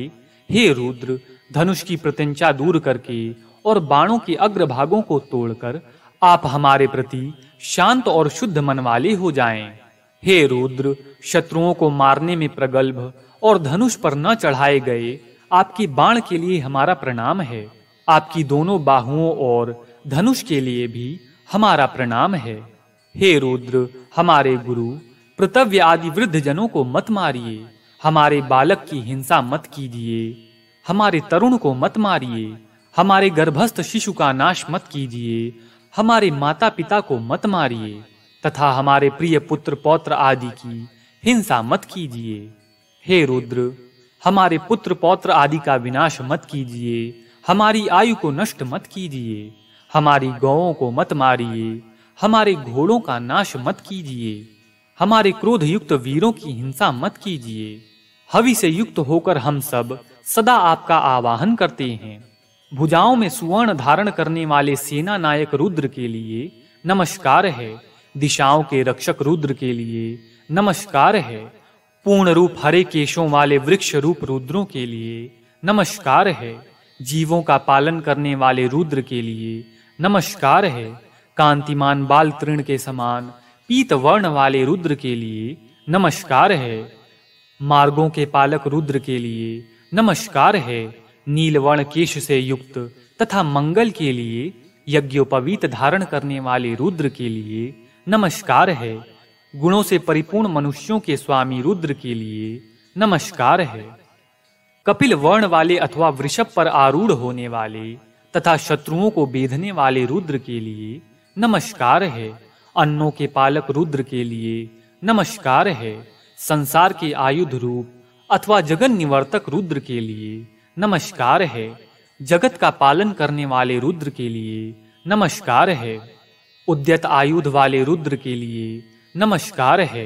हे रुद्र, धनुष की प्रत्यंचा दूर करके और बाणों के अग्रभागों को तोड़कर आप हमारे प्रति शांत और शुद्ध मन वाले हो जाएं। हे रुद्र, शत्रुओं को मारने में प्रगल्भ और धनुष पर न चढ़ाए गए आपके बाण के लिए हमारा प्रणाम है। आपकी दोनों बाहुओं और धनुष के लिए भी हमारा प्रणाम है। हे रुद्र, हमारे गुरु, पृतव्य आदि वृद्ध जनों को मत मारिए, हमारे बालक की हिंसा मत कीजिए, हमारे तरुण को मत मारिए, हमारे गर्भस्थ शिशु का नाश मत कीजिए, हमारे माता पिता को मत मारिए, तथा हमारे प्रिय पुत्र पौत्र आदि की हिंसा मत कीजिए। हे रुद्र, हमारे पुत्र पौत्र आदि का विनाश मत कीजिए, हमारी आयु को नष्ट मत कीजिए, हमारी गौओं को मत मारिए, हमारे घोड़ों का नाश मत कीजिए, हमारे क्रोध युक्त वीरों की हिंसा मत कीजिए। हवि से युक्त होकर हम सब सदा आपका आवाहन करते हैं। भुजाओं में सुवर्ण धारण करने वाले सेना नायक रुद्र के लिए नमस्कार है। दिशाओं के रक्षक रुद्र के लिए नमस्कार है। पूर्ण रूप हरे केशों वाले वृक्ष रूप रुद्रों के लिए नमस्कार है। जीवों का पालन करने वाले रुद्र के लिए नमस्कार है। कांतिमान बाल तृण के समान पीत वर्ण वाले रुद्र के लिए नमस्कार है। मार्गों के पालक रुद्र के लिए नमस्कार है। नीलवर्ण केश से युक्त तथा मंगल के लिए यज्ञोपवीत धारण करने वाले रुद्र के लिए नमस्कार है। गुणों से परिपूर्ण मनुष्यों के स्वामी रुद्र के लिए नमस्कार है। कपिल वर्ण वाले अथवा वृषभ पर आरूढ़ होने वाले तथा शत्रुओं को बेधने वाले रुद्र के लिए नमस्कार है। अन्नों के पालक रुद्र के लिए नमस्कार है। संसार के आयुध रूप अथवा जगन निवर्तक रुद्र के लिए नमस्कार है। जगत का पालन करने वाले रुद्र के लिए नमस्कार है। उद्यत आयुध वाले रुद्र के लिए नमस्कार है।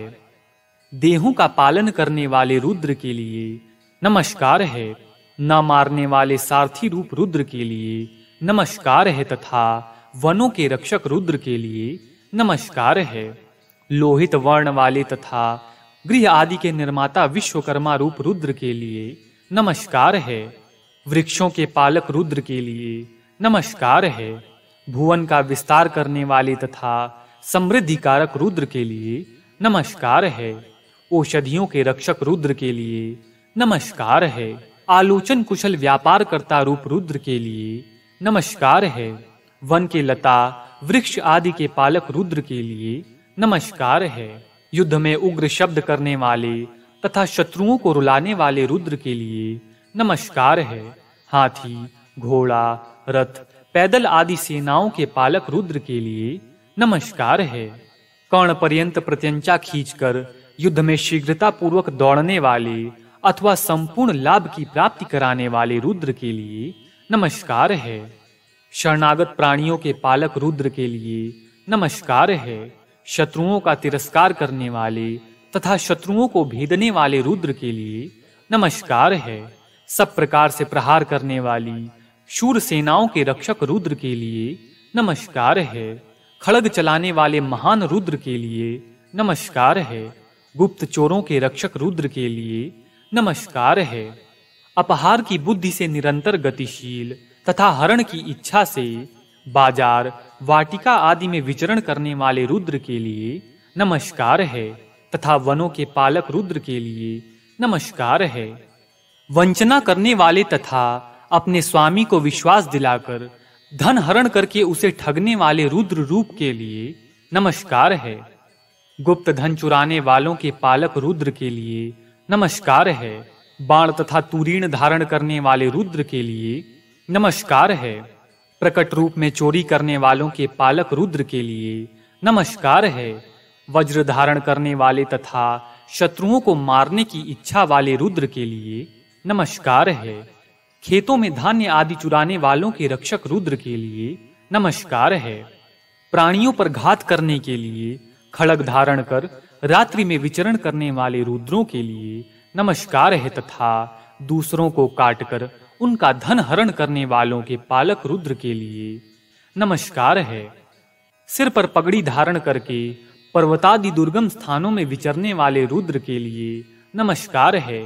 देहों का पालन करने वाले रुद्र के लिए नमस्कार है। न मारने वाले सारथी रूप रुद्र के लिए नमस्कार है तथा वनों के रक्षक रुद्र के लिए नमस्कार है। लोहित वर्ण वाले तथा गृह आदि के निर्माता विश्वकर्मा रूप रुद्र के लिए नमस्कार है। वृक्षों के पालक रुद्र के लिए नमस्कार है। भुवन का विस्तार करने वाले तथा समृद्धि कारक रुद्र के लिए नमस्कार है। औषधियों के रक्षक रुद्र के लिए नमस्कार है। आलोचन कुशल व्यापार करता रूप रुद्र के लिए नमस्कार है। वन के लता वृक्ष आदि के पालक रुद्र के लिए नमस्कार है। युद्ध में उग्र शब्द करने वाले तथा शत्रुओं को रुलाने वाले रुद्र के लिए नमस्कार है। हाथी, घोड़ा, रथ, पैदल आदि सेनाओं के पालक रुद्र के लिए नमस्कार है। कर्ण पर्यंत प्रत्यंचा खींचकर युद्ध में शीघ्रता पूर्वक दौड़ने वाले अथवा संपूर्ण लाभ की प्राप्ति कराने वाले रुद्र के लिए नमस्कार है। शरणागत प्राणियों के पालक रुद्र के लिए नमस्कार है। शत्रुओं का तिरस्कार करने वाले तथा शत्रुओं को भेदने वाले रुद्र के लिए नमस्कार है। सब प्रकार से प्रहार करने वाली शूर सेनाओं के रक्षक रुद्र के लिए नमस्कार है। खड्ग चलाने वाले महान रुद्र के लिए नमस्कार है। गुप्त चोरों के रक्षक रुद्र के लिए नमस्कार है। अपहार की बुद्धि से निरंतर गतिशील तथा हरण की इच्छा से बाजार, वाटिका आदि में विचरण करने वाले रुद्र के लिए नमस्कार है तथा वनों के पालक रुद्र के लिए नमस्कार है। वंचना करने वाले तथा अपने स्वामी को विश्वास दिलाकर धन हरण करके उसे ठगने वाले रुद्र रूप के लिए नमस्कार है। गुप्त धन चुराने वालों के पालक रुद्र के लिए नमस्कार है। बाण तथा तुरीण धारण करने वाले रुद्र के लिए नमस्कार है। प्रकट रूप में चोरी करने वालों के पालक रुद्र के लिए नमस्कार है। वज्र धारण करने वाले तथा शत्रुओं को मारने की इच्छा वाले रुद्र के लिए नमस्कार है। खेतों में धान्य आदि चुराने वालों के रक्षक रुद्र के लिए नमस्कार है। प्राणियों पर घात करने के लिए खड्ग धारण कर रात्रि में विचरण करने वाले रुद्रों के लिए नमस्कार है तथा दूसरों को काटकर उनका धन हरण करने वालों के पालक रुद्र के लिए नमस्कार है। सिर पर पगड़ी धारण करके पर्वतादि दुर्गम स्थानों में विचरने वाले रुद्र के लिए नमस्कार है।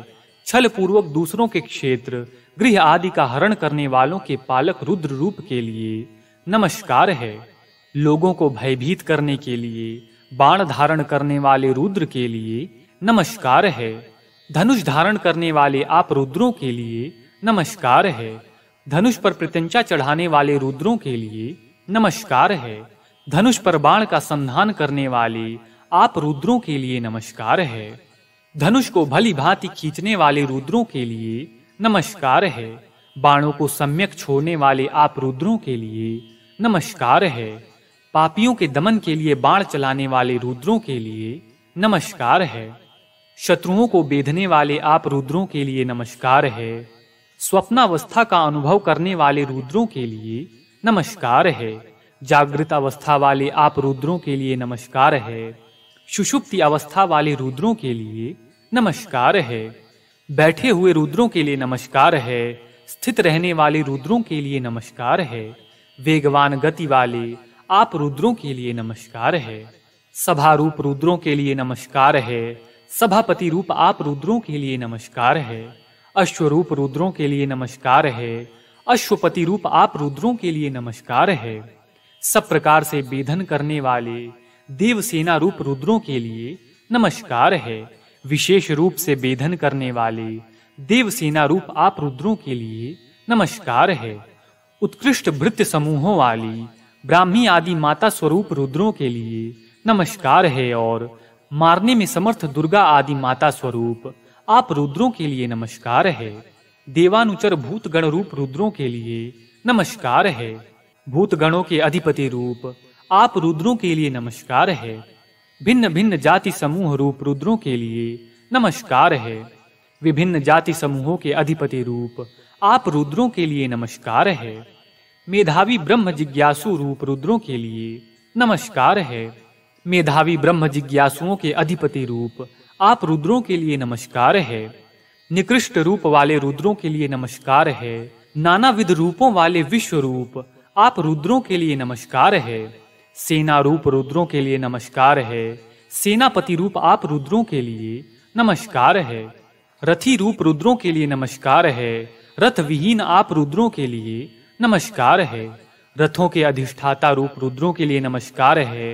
छल पूर्वक दूसरों के क्षेत्र, गृह आदि का हरण करने वालों के पालक रुद्र रूप के लिए नमस्कार है। लोगों को भयभीत करने के लिए बाण धारण करने वाले रुद्र के लिए नमस्कार है। धनुष धारण करने वाले आप रुद्रों के लिए नमस्कार है। धनुष पर प्रत्यंचा चढ़ाने वाले रुद्रों के लिए नमस्कार है। धनुष पर बाण का संधान करने वाले आप रुद्रों के लिए नमस्कार है। धनुष को भली भांति खींचने वाले रुद्रों के लिए नमस्कार है। बाणों को सम्यक छोड़ने वाले आप रुद्रों के लिए नमस्कार है। पापियों के दमन के लिए बाण चलाने वाले रुद्रों के लिए नमस्कार है। शत्रुओं को बेधने वाले आप रुद्रों के लिए नमस्कार है। स्वप्नावस्था का अनुभव करने वाले रुद्रों के लिए नमस्कार है। जागृत अवस्था वाले आप रुद्रों के लिए नमस्कार है। सुषुप्ति अवस्था वाले रुद्रों के लिए नमस्कार है। बैठे हुए रुद्रों के लिए नमस्कार है। स्थित रहने वाले रुद्रों के लिए नमस्कार है। वेगवान गति वाले आप रुद्रों के लिए नमस्कार है। सभा रूप रुद्रों के लिए नमस्कार है। सभापति रूप आप रुद्रों के लिए नमस्कार है। अश्वरूप रुद्रों के लिए नमस्कार है। अश्वपति रूप आप रुद्रों के लिए नमस्कार है। सब प्रकार से बेधन करने वाले देवसेना रूप रुद्रों के लिए नमस्कार है। विशेष रूप से बेधन करने वाले देवसेना रूप आप रुद्रों के लिए नमस्कार है। उत्कृष्ट भृत्य समूहों वाली ब्राह्मी आदि माता स्वरूप रुद्रों के लिए नमस्कार है। और मारने में समर्थ दुर्गा आदि माता स्वरूप आप रुद्रों के लिए नमस्कार है। देवानुचर भूतगण रूप रुद्रों के लिए नमस्कार है। भूतगणों के अधिपति रूप आप रुद्रों के लिए नमस्कार है। भिन्न भिन्न जाति समूह रूप रुद्रों के लिए नमस्कार है। विभिन्न जाति समूहों के अधिपति रूप आप रुद्रों के लिए नमस्कार है। मेधावी ब्रह्म जिज्ञासु रूप रुद्रों के लिए नमस्कार है। मेधावी ब्रह्म जिज्ञासुओं के अधिपति रूप आप रुद्रों के लिए नमस्कार है। निकृष्ट रूप वाले रुद्रों के लिए नमस्कार है। नानाविध रूपों वाले विश्व रूप आप रुद्रों के लिए नमस्कार है। सेना रूप रुद्रों के लिए नमस्कार है। सेनापति रूप आप रुद्रों के लिए नमस्कार है। रथी रूप रुद्रों के लिए नमस्कार है। रथ विहीन आप रुद्रों के लिए नमस्कार है। रथों के अधिष्ठाता रूप रुद्रों के लिए नमस्कार है।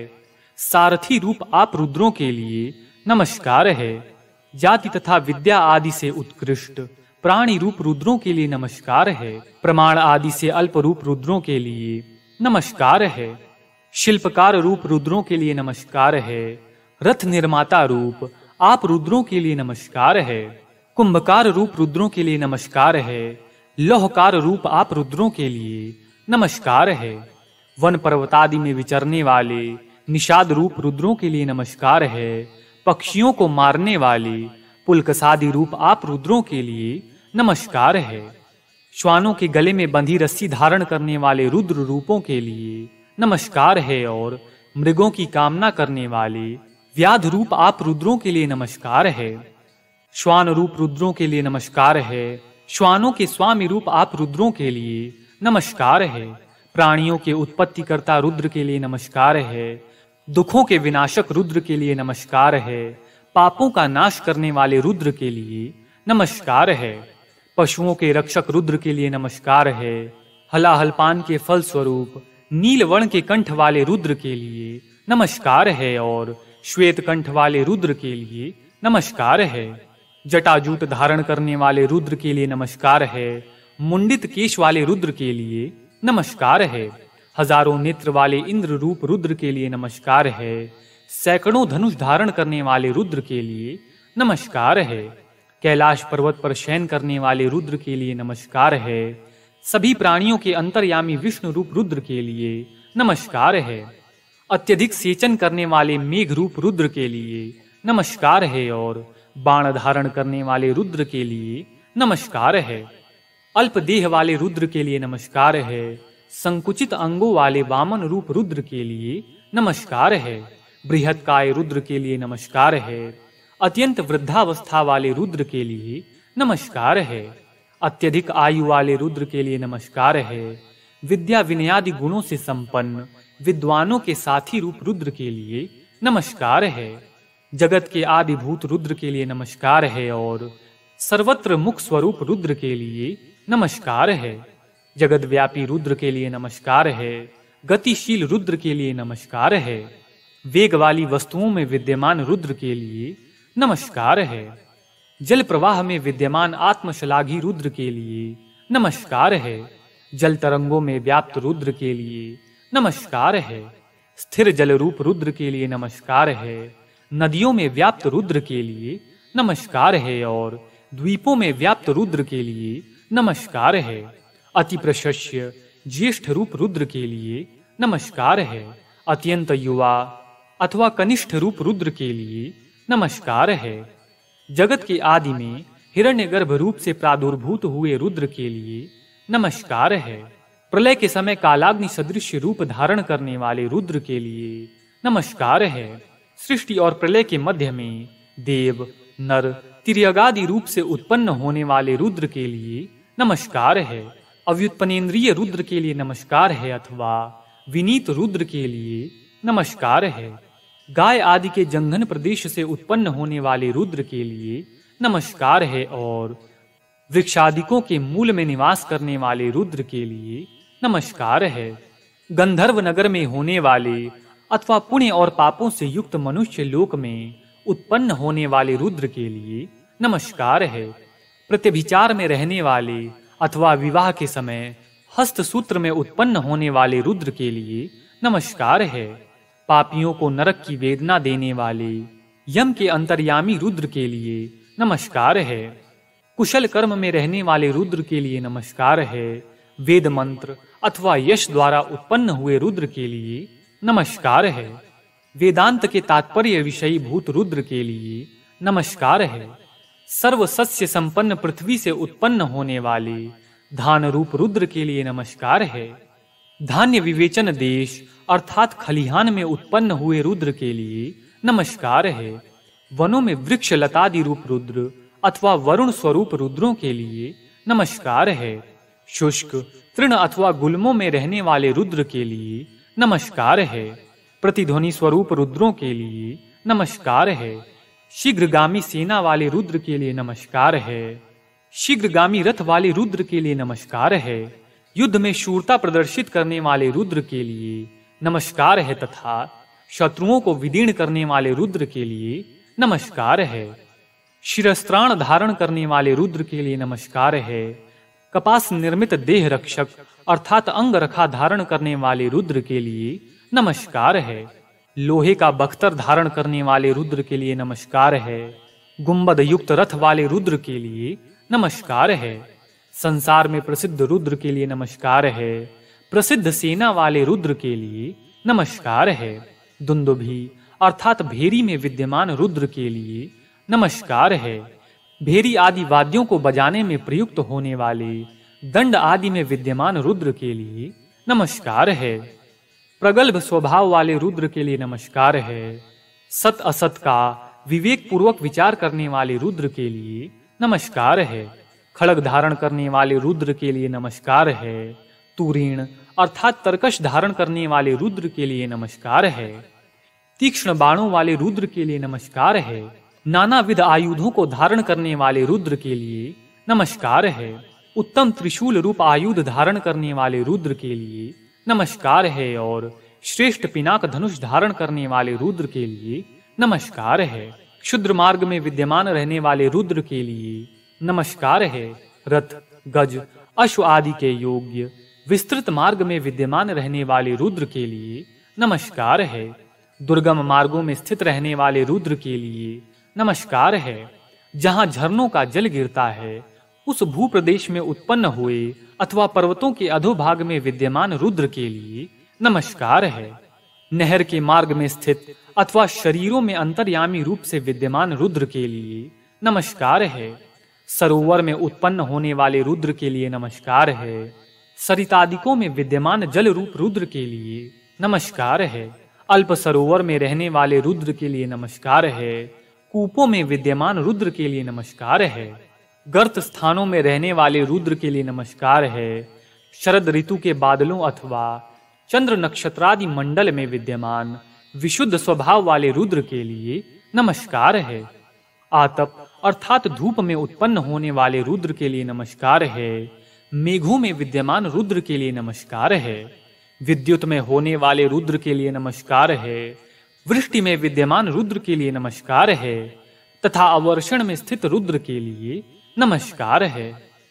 सारथी रूप आप रुद्रों के लिए नमस्कार है। जाति तथा विद्या आदि से उत्कृष्ट प्राणी रूप रुद्रों के लिए नमस्कार है। प्रमाण आदि से अल्प रूप रुद्रों के लिए नमस्कार है। शिल्पकार रूप रुद्रों के लिए नमस्कार है। रथ निर्माता रूप आप रुद्रों के लिए नमस्कार है। कुंभकार रूप रुद्रों के लिए नमस्कार है। लोहकार रूप आप रुद्रों के लिए नमस्कार है। वन पर्वतादि में विचरने वाले निषाद रूप रुद्रों के लिए नमस्कार है। पक्षियों को मारने वाले पुलकसादि रूप आप रुद्रों के लिए नमस्कार है। श्वानों के गले में बंधी रस्सी धारण करने वाले रुद्र रूपों के लिए नमस्कार है। और मृगों की कामना करने वाले व्याध रूप आप रुद्रों के लिए नमस्कार है। श्वान रूप रुद्रों के लिए नमस्कार है। श्वानों के स्वामी रूप आप रुद्रों के लिए नमस्कार है। प्राणियों के उत्पत्ति करता रुद्र के लिए नमस्कार है। दुखों के विनाशक रुद्र के लिए नमस्कार है। पापों का नाश करने वाले रुद्र के लिए नमस्कार है। पशुओं के रक्षक रुद्र के लिए नमस्कार है। हलाहलपान के फल स्वरूप नील वर्ण के कंठ वाले रुद्र के लिए नमस्कार है। और श्वेत कंठ वाले रुद्र के लिए नमस्कार है। जटाजूट धारण करने वाले रुद्र के लिए नमस्कार है। मुंडित केश वाले रुद्र के लिए नमस्कार है। हजारों नेत्र वाले इंद्र रूप रुद्र के लिए नमस्कार है। सैकड़ों धनुष धारण करने वाले रुद्र के लिए नमस्कार है। कैलाश पर्वत पर शयन करने वाले रुद्र के लिए नमस्कार है। सभी प्राणियों के अंतर्यामी विष्णु रूप रुद्र के लिए नमस्कार है। अत्यधिक सेचन करने वाले मेघ रूप रुद्र के लिए नमस्कार है। और बाण धारण करने वाले रुद्र के लिए नमस्कार है। अल्प देह वाले रुद्र के लिए नमस्कार है। संकुचित अंगों वाले वामन रूप रुद्र के लिए नमस्कार है। बृहत्काय रुद्र के लिए नमस्कार है। अत्यंत वृद्धावस्था वाले रुद्र के लिए नमस्कार है। अत्यधिक आयु वाले रुद्र के लिए नमस्कार है। विद्या विनयादि गुणों से संपन्न विद्वानों के साथी रूप रुद्र के लिए नमस्कार है। जगत के आदिभूत रुद्र के लिए नमस्कार है। और सर्वत्र मुख स्वरूप रुद्र के लिए नमस्कार है। जगतव्यापी रुद्र के लिए नमस्कार है। गतिशील रुद्र के लिए नमस्कार है। वेग वाली वस्तुओं में विद्यमान रुद्र के लिए नमस्कार है। जल प्रवाह में विद्यमान आत्मशलाघी रुद्र के लिए नमस्कार है। जल तरंगों में व्याप्त रुद्र के लिए नमस्कार है। स्थिर जल रूप रुद्र के लिए नमस्कार है। नदियों में व्याप्त रुद्र के लिए नमस्कार है और द्वीपों में व्याप्त रुद्र के लिए नमस्कार है। अति प्रशस्य ज्येष्ठ रूप रुद्र के लिए नमस्कार है। अत्यंत युवा अथवा कनिष्ठ रूप रुद्र के लिए नमस्कार है। जगत के आदि में हिरण्यगर्भ रूप से प्रादुर्भूत हुए रुद्र के लिए नमस्कार है। प्रलय के समय कालाग्नि सदृश रूप धारण करने वाले रुद्र के लिए नमस्कार है। सृष्टि और प्रलय के मध्य में देव नर तिर्यगादि रूप से उत्पन्न होने वाले रुद्र के लिए नमस्कार है। अव्युत्पन्नेन्द्रिय रुद्र के लिए नमस्कार है अथवा विनीत रुद्र के लिए नमस्कार है। गाय आदि के जंघन प्रदेश से उत्पन्न होने वाले रुद्र के लिए नमस्कार है और वृक्षादिकों के मूल में निवास करने वाले रुद्र के लिए नमस्कार है। गंधर्व नगर में होने वाले अथवा पुण्य और पापों से युक्त मनुष्य लोक में उत्पन्न होने वाले रुद्र के लिए नमस्कार है। प्रत्यभिचार में रहने वाले अथवा विवाह के समय हस्त सूत्र में उत्पन्न होने वाले रुद्र के लिए नमस्कार है। पापियों को नरक की वेदना देने वाले यम के अंतर्यामी रुद्र के लिए नमस्कार है। कुशल कर्म में रहने वाले रुद्र के लिए नमस्कार है। वेद मंत्र अथवा यश द्वारा उत्पन्न हुए रुद्र के लिए नमस्कार है। वेदांत के तात्पर्य विषयी भूत रुद्र के लिए नमस्कार है। सर्व सस्य संपन्न पृथ्वी से उत्पन्न होने वाले धान रूप रुद्र के लिए नमस्कार है। धान्य विवेचन देश अर्थात खलिहान में उत्पन्न हुए रुद्र के लिए नमस्कार है। वनों में वृक्ष लतादि रूप रुद्र अथवा वरुण स्वरूप रुद्रों के लिए नमस्कार है। शुष्क तृण अथवा गुल्मों में रहने वाले रुद्र के लिए नमस्कार है। प्रतिध्वनि स्वरूप रुद्रों के लिए नमस्कार है। शीघ्रगामी सेना वाले रुद्र के लिए नमस्कार है। शीघ्रगामी रथ वाले रुद्र के लिए नमस्कार है। युद्ध में शूरता प्रदर्शित करने वाले रुद्र के लिए नमस्कार है तथा शत्रुओं को विदीर्ण करने वाले रुद्र के लिए नमस्कार है। शिरस्त्राण धारण करने वाले रुद्र के लिए नमस्कार है। कपास निर्मित देह रक्षक अर्थात अंग रखा धारण करने वाले रुद्र के लिए नमस्कार है। लोहे का बख्तर धारण करने वाले रुद्र के लिए नमस्कार है। गुंबद युक्त रथ वाले रुद्र के लिए नमस्कार है। संसार में प्रसिद्ध रुद्र के लिए नमस्कार है। प्रसिद्ध सेना वाले रुद्र के लिए नमस्कार है। दुंदुभी अर्थात भेरी में विद्यमान रुद्र के लिए नमस्कार है। भेरी आदि वाद्यों को बजाने में प्रयुक्त होने वाले दंड आदि में विद्यमान रुद्र के लिए नमस्कार है। प्रगल्भ स्वभाव वाले रुद्र के लिए नमस्कार है। सत असत का विवेक पूर्वक विचार करने वाले रुद्र के लिए नमस्कार है। खड़ग धारण करने वाले रुद्र के लिए नमस्कार है। तुरीण अर्थात तरकश धारण करने वाले रुद्र के लिए नमस्कार है। तीक्ष्ण बाणों वाले रुद्र के लिए नमस्कार है। नानाविध आयुधों को धारण करने वाले रुद्र के लिए नमस्कार है। उत्तम त्रिशूल रूप आयुध धारण करने वाले रुद्र के लिए नमस्कार है और श्रेष्ठ पिनाक धनुष धारण करने वाले रुद्र के लिए नमस्कार है। क्षुद्र मार्ग में विद्यमान रहने वाले रुद्र के लिए नमस्कार है। रथ गज अश्व आदि के योग्य विस्तृत मार्ग में विद्यमान रहने वाले रुद्र के लिए नमस्कार है। दुर्गम मार्गों में स्थित रहने वाले रुद्र के लिए नमस्कार है। जहाँ झरनों का जल गिरता है उस भूप्रदेश में उत्पन्न हुए अथवा पर्वतों के अधोभाग में विद्यमान रुद्र के लिए नमस्कार है। नहर के मार्ग में स्थित अथवा शरीरों में अंतर्यामी रूप से विद्यमान रुद्र के लिए नमस्कार है। सरोवर में उत्पन्न होने वाले रुद्र के लिए नमस्कार है। सरितादिकों में विद्यमान जल रूप रुद्र के लिए नमस्कार है। अल्प सरोवर में रहने वाले रुद्र के लिए नमस्कार है। कूपों में विद्यमान रुद्र के लिए नमस्कार है। गर्त स्थानों में रहने वाले रुद्र के लिए नमस्कार है। शरद ऋतु के बादलों अथवा चंद्र नक्षत्रादि मंडल में विद्यमान विशुद्ध स्वभाव वाले रुद्र के लिए नमस्कार है। आतप अर्थात धूप में उत्पन्न होने वाले रुद्र के लिए नमस्कार है। मेघों में विद्यमान रुद्र के लिए नमस्कार है। विद्युत में होने वाले रुद्र के लिए नमस्कार है। वृष्टि में विद्यमान रुद्र के लिए नमस्कार है तथा अवर्षण में स्थित रुद्र के लिए नमस्कार है।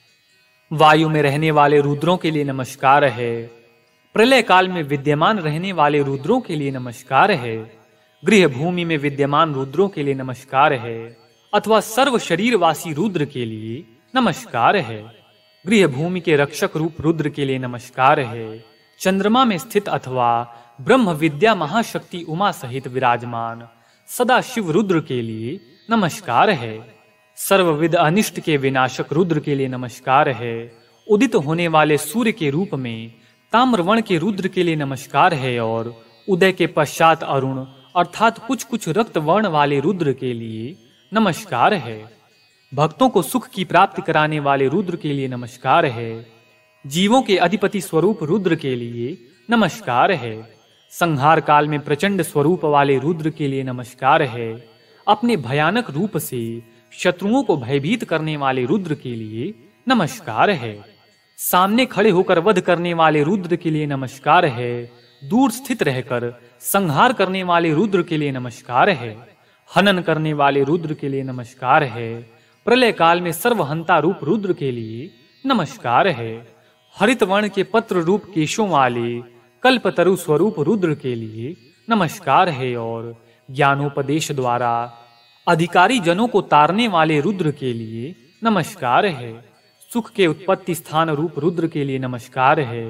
वायु में रहने वाले रुद्रों के लिए नमस्कार है। प्रलय काल में विद्यमान रहने वाले रुद्रों के लिए नमस्कार है। गृह भूमि में विद्यमान रुद्रों के लिए नमस्कार है अथवा सर्व शरीरवासी रुद्र के लिए नमस्कार है। गृह भूमि के रक्षक रूप रुद्र के लिए नमस्कार है। चंद्रमा में स्थित अथवा ब्रह्म विद्या महाशक्ति उमा सहित विराजमान सदा शिव रुद्र के लिए नमस्कार है। सर्वविद अनिष्ट के विनाशक रुद्र के लिए नमस्कार है। उदित होने वाले सूर्य के रूप में ताम्रवर्ण के रुद्र के लिए नमस्कार है और उदय के पश्चात अरुण अर्थात कुछ कुछ रक्त वर्ण वाले रुद्र के लिए नमस्कार है। भक्तों को सुख की प्राप्ति कराने वाले रुद्र के लिए नमस्कार है। जीवों के अधिपति स्वरूप रुद्र के लिए नमस्कार है। संहार काल में प्रचंड स्वरूप वाले रुद्र के लिए नमस्कार है। अपने भयानक रूप से शत्रुओं को भयभीत करने वाले रुद्र के लिए नमस्कार है। सामने खड़े होकर वध करने वाले रुद्र के लिए नमस्कार है। दूर स्थित रहकर संहार करने वाले रुद्र के लिए नमस्कार है। हनन करने वाले रुद्र के लिए नमस्कार है। प्रलय काल में सर्वहंता रूप रुद्र के लिए नमस्कार है। हरित वर्ण के पत्र रूप केशों वाले कल्पतरु स्वरूप रुद्र के लिए नमस्कार है और ज्ञानोपदेश द्वारा अधिकारी जनों को तारने वाले रुद्र के लिए नमस्कार है। सुख के उत्पत्ति स्थान रूप रुद्र के लिए नमस्कार है।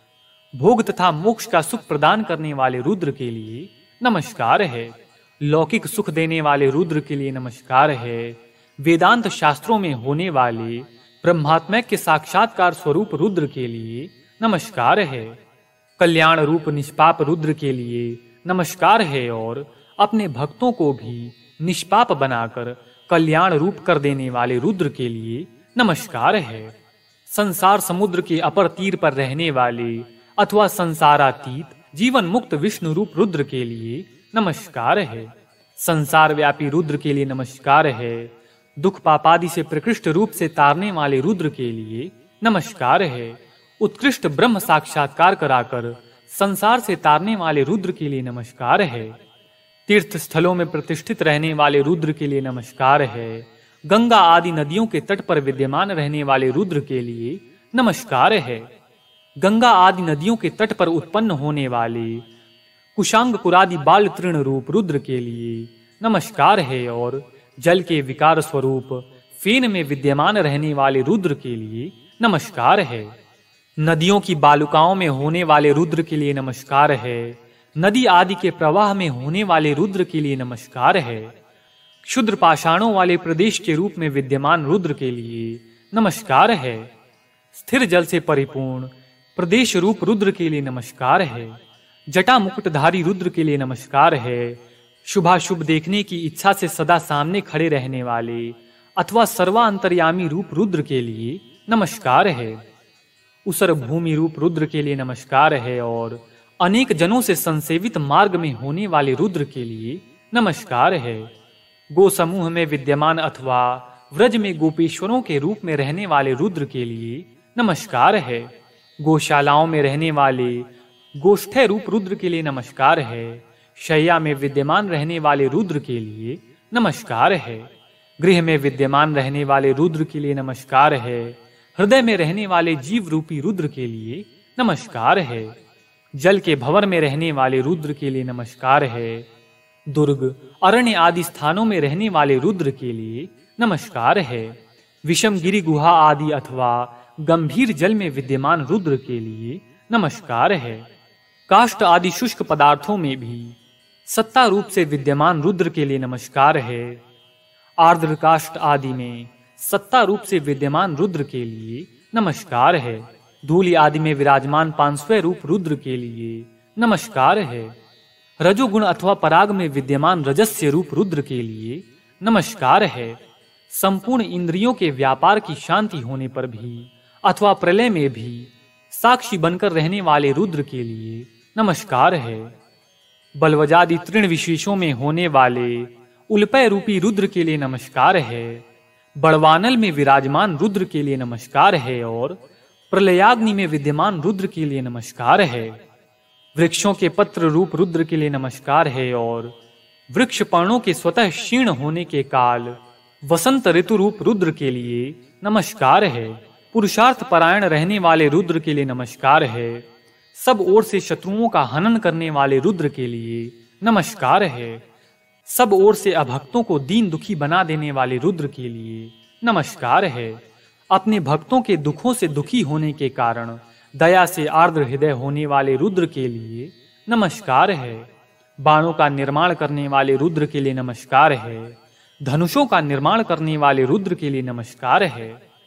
भोग तथा मोक्ष का सुख प्रदान करने वाले रुद्र के लिए नमस्कार है। लौकिक सुख देने वाले रुद्र के लिए नमस्कार है। वेदांत शास्त्रों में होने वाले ब्रह्मात्मा के साक्षात्कार स्वरूप रुद्र के लिए नमस्कार है। कल्याण रूप निष्पाप रुद्र के लिए नमस्कार है और अपने भक्तों को भी निष्पाप बनाकर कल्याण रूप कर देने वाले रुद्र के लिए नमस्कार है। संसार समुद्र के अपर तीर पर रहने वाले अथवा संसारातीत जीवन मुक्त विष्णु रूप रुद्र के लिए नमस्कार है। संसार व्यापी रुद्र के लिए नमस्कार है। दुख पापादि से प्रकृष्ट रूप से तारने वाले रुद्र के लिए नमस्कार है। उत्कृष्ट ब्रह्म साक्षात्कार कराकर संसार से तारने वाले रुद्र के लिए नमस्कार है। तीर्थ स्थलों में प्रतिष्ठित रहने वाले रुद्र के लिए नमस्कार है। गंगा आदि नदियों के तट पर विद्यमान रहने वाले रुद्र के लिए नमस्कार है। गंगा आदि नदियों के तट पर उत्पन्न होने वाले कुशांग कुरादि बाल तृण रूप रुद्र के लिए नमस्कार है और जल के विकार स्वरूप फेन में विद्यमान रहने वाले रुद्र के लिए नमस्कार है। नदियों की बालुकाओं में होने वाले रुद्र के लिए नमस्कार है। नदी आदि के प्रवाह में होने वाले रुद्र के लिए नमस्कार है। क्षुद्र पाषाणों वाले प्रदेश के रूप में विद्यमान रुद्र के लिए नमस्कार है। स्थिर जल से परिपूर्ण प्रदेश रूप रुद्र के लिए नमस्कार है। जटा मुकुटधारी रुद्र के लिए नमस्कार है। शुभाशुभ देखने की इच्छा से सदा सामने खड़े रहने वाले अथवा सर्वांतर्यामी रूप रुद्र के लिए नमस्कार है। उसर भूमि रूप रुद्र के लिए नमस्कार है और अनेक जनों से संसेवित मार्ग में होने वाले रुद्र के लिए नमस्कार है। गो समूह में विद्यमान अथवा व्रज में गोपेश्वरों के रूप में रहने वाले रुद्र के लिए नमस्कार है। गौशालाओं में रहने वाले गोष्ठे रूप रुद्र के लिए नमस्कार है। शैया में विद्यमान रहने वाले रुद्र के लिए नमस्कार है। गृह में विद्यमान रहने वाले रुद्र के लिए नमस्कार है। हृदय में रहने वाले जीव रूपी रुद्र के लिए नमस्कार है। जल के भंवर में रहने वाले रुद्र के लिए नमस्कार है। दुर्ग अरण्य आदि स्थानों में रहने वाले रुद्र के लिए नमस्कार है। विषम गिरि गुहा आदि अथवा गंभीर जल में विद्यमान रुद्र के लिए नमस्कार है। काष्ठ आदि शुष्क पदार्थों में भी सत्ता रूप से विद्यमान रुद्र के लिए नमस्कार है। आर्द्र काष्ठ आदि में सत्ता रूप से विद्यमान रुद्र के लिए नमस्कार है। धूलि आदि में विराजमान पांचवें रूप रुद्र के लिए नमस्कार है। रजोगुण अथवा पराग में विद्यमान रजस्य रूप रुद्र के लिए नमस्कार है। संपूर्ण इंद्रियों के व्यापार की शांति होने पर भी अथवा प्रलय में भी साक्षी बनकर रहने वाले रुद्र के लिए नमस्कार है। बलवजादि तृण विशेषों में होने वाले उल्पय रूपी रुद्र के लिए नमस्कार है। बड़वानल में विराजमान रुद्र के लिए नमस्कार है और प्रलयाग्नि में विद्यमान रुद्र के लिए नमस्कार है। वृक्षों के पत्र रूप रुद्र के लिए नमस्कार है और वृक्ष पर्णों के स्वतः क्षीण होने के काल वसंत ऋतु रूप रुद्र के लिए नमस्कार है। पुरुषार्थ परायण रहने वाले रुद्र के लिए नमस्कार है। सब ओर से शत्रुओं का हनन करने वाले रुद्र के लिए नमस्कार है। सब ओर से अभक्तों को दीन दुखी बना देने वाले रुद्र के लिए नमस्कार है। अपने भक्तों के दुखों से दुखी होने के कारण दया से आर्द्र हृदय होने वाले रुद्र के लिए नमस्कार है। बाणों का निर्माण करने वाले रुद्र के लिए नमस्कार है। धनुषों का निर्माण करने वाले रुद्र के लिए नमस्कार है।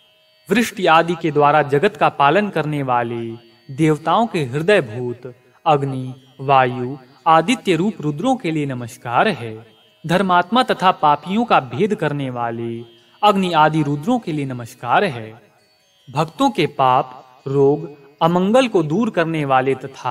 वृष्टि आदि के द्वारा जगत का पालन करने वाले देवताओं के हृदय भूत अग्नि, वायु, आदित्य रूप रुद्रों के लिए नमस्कार है। धर्मात्मा तथा पापियों का भेद करने वाले अग्नि आदि रुद्रों के लिए नमस्कार है। भक्तों के पाप, रोग, अमंगल को दूर करने वाले तथा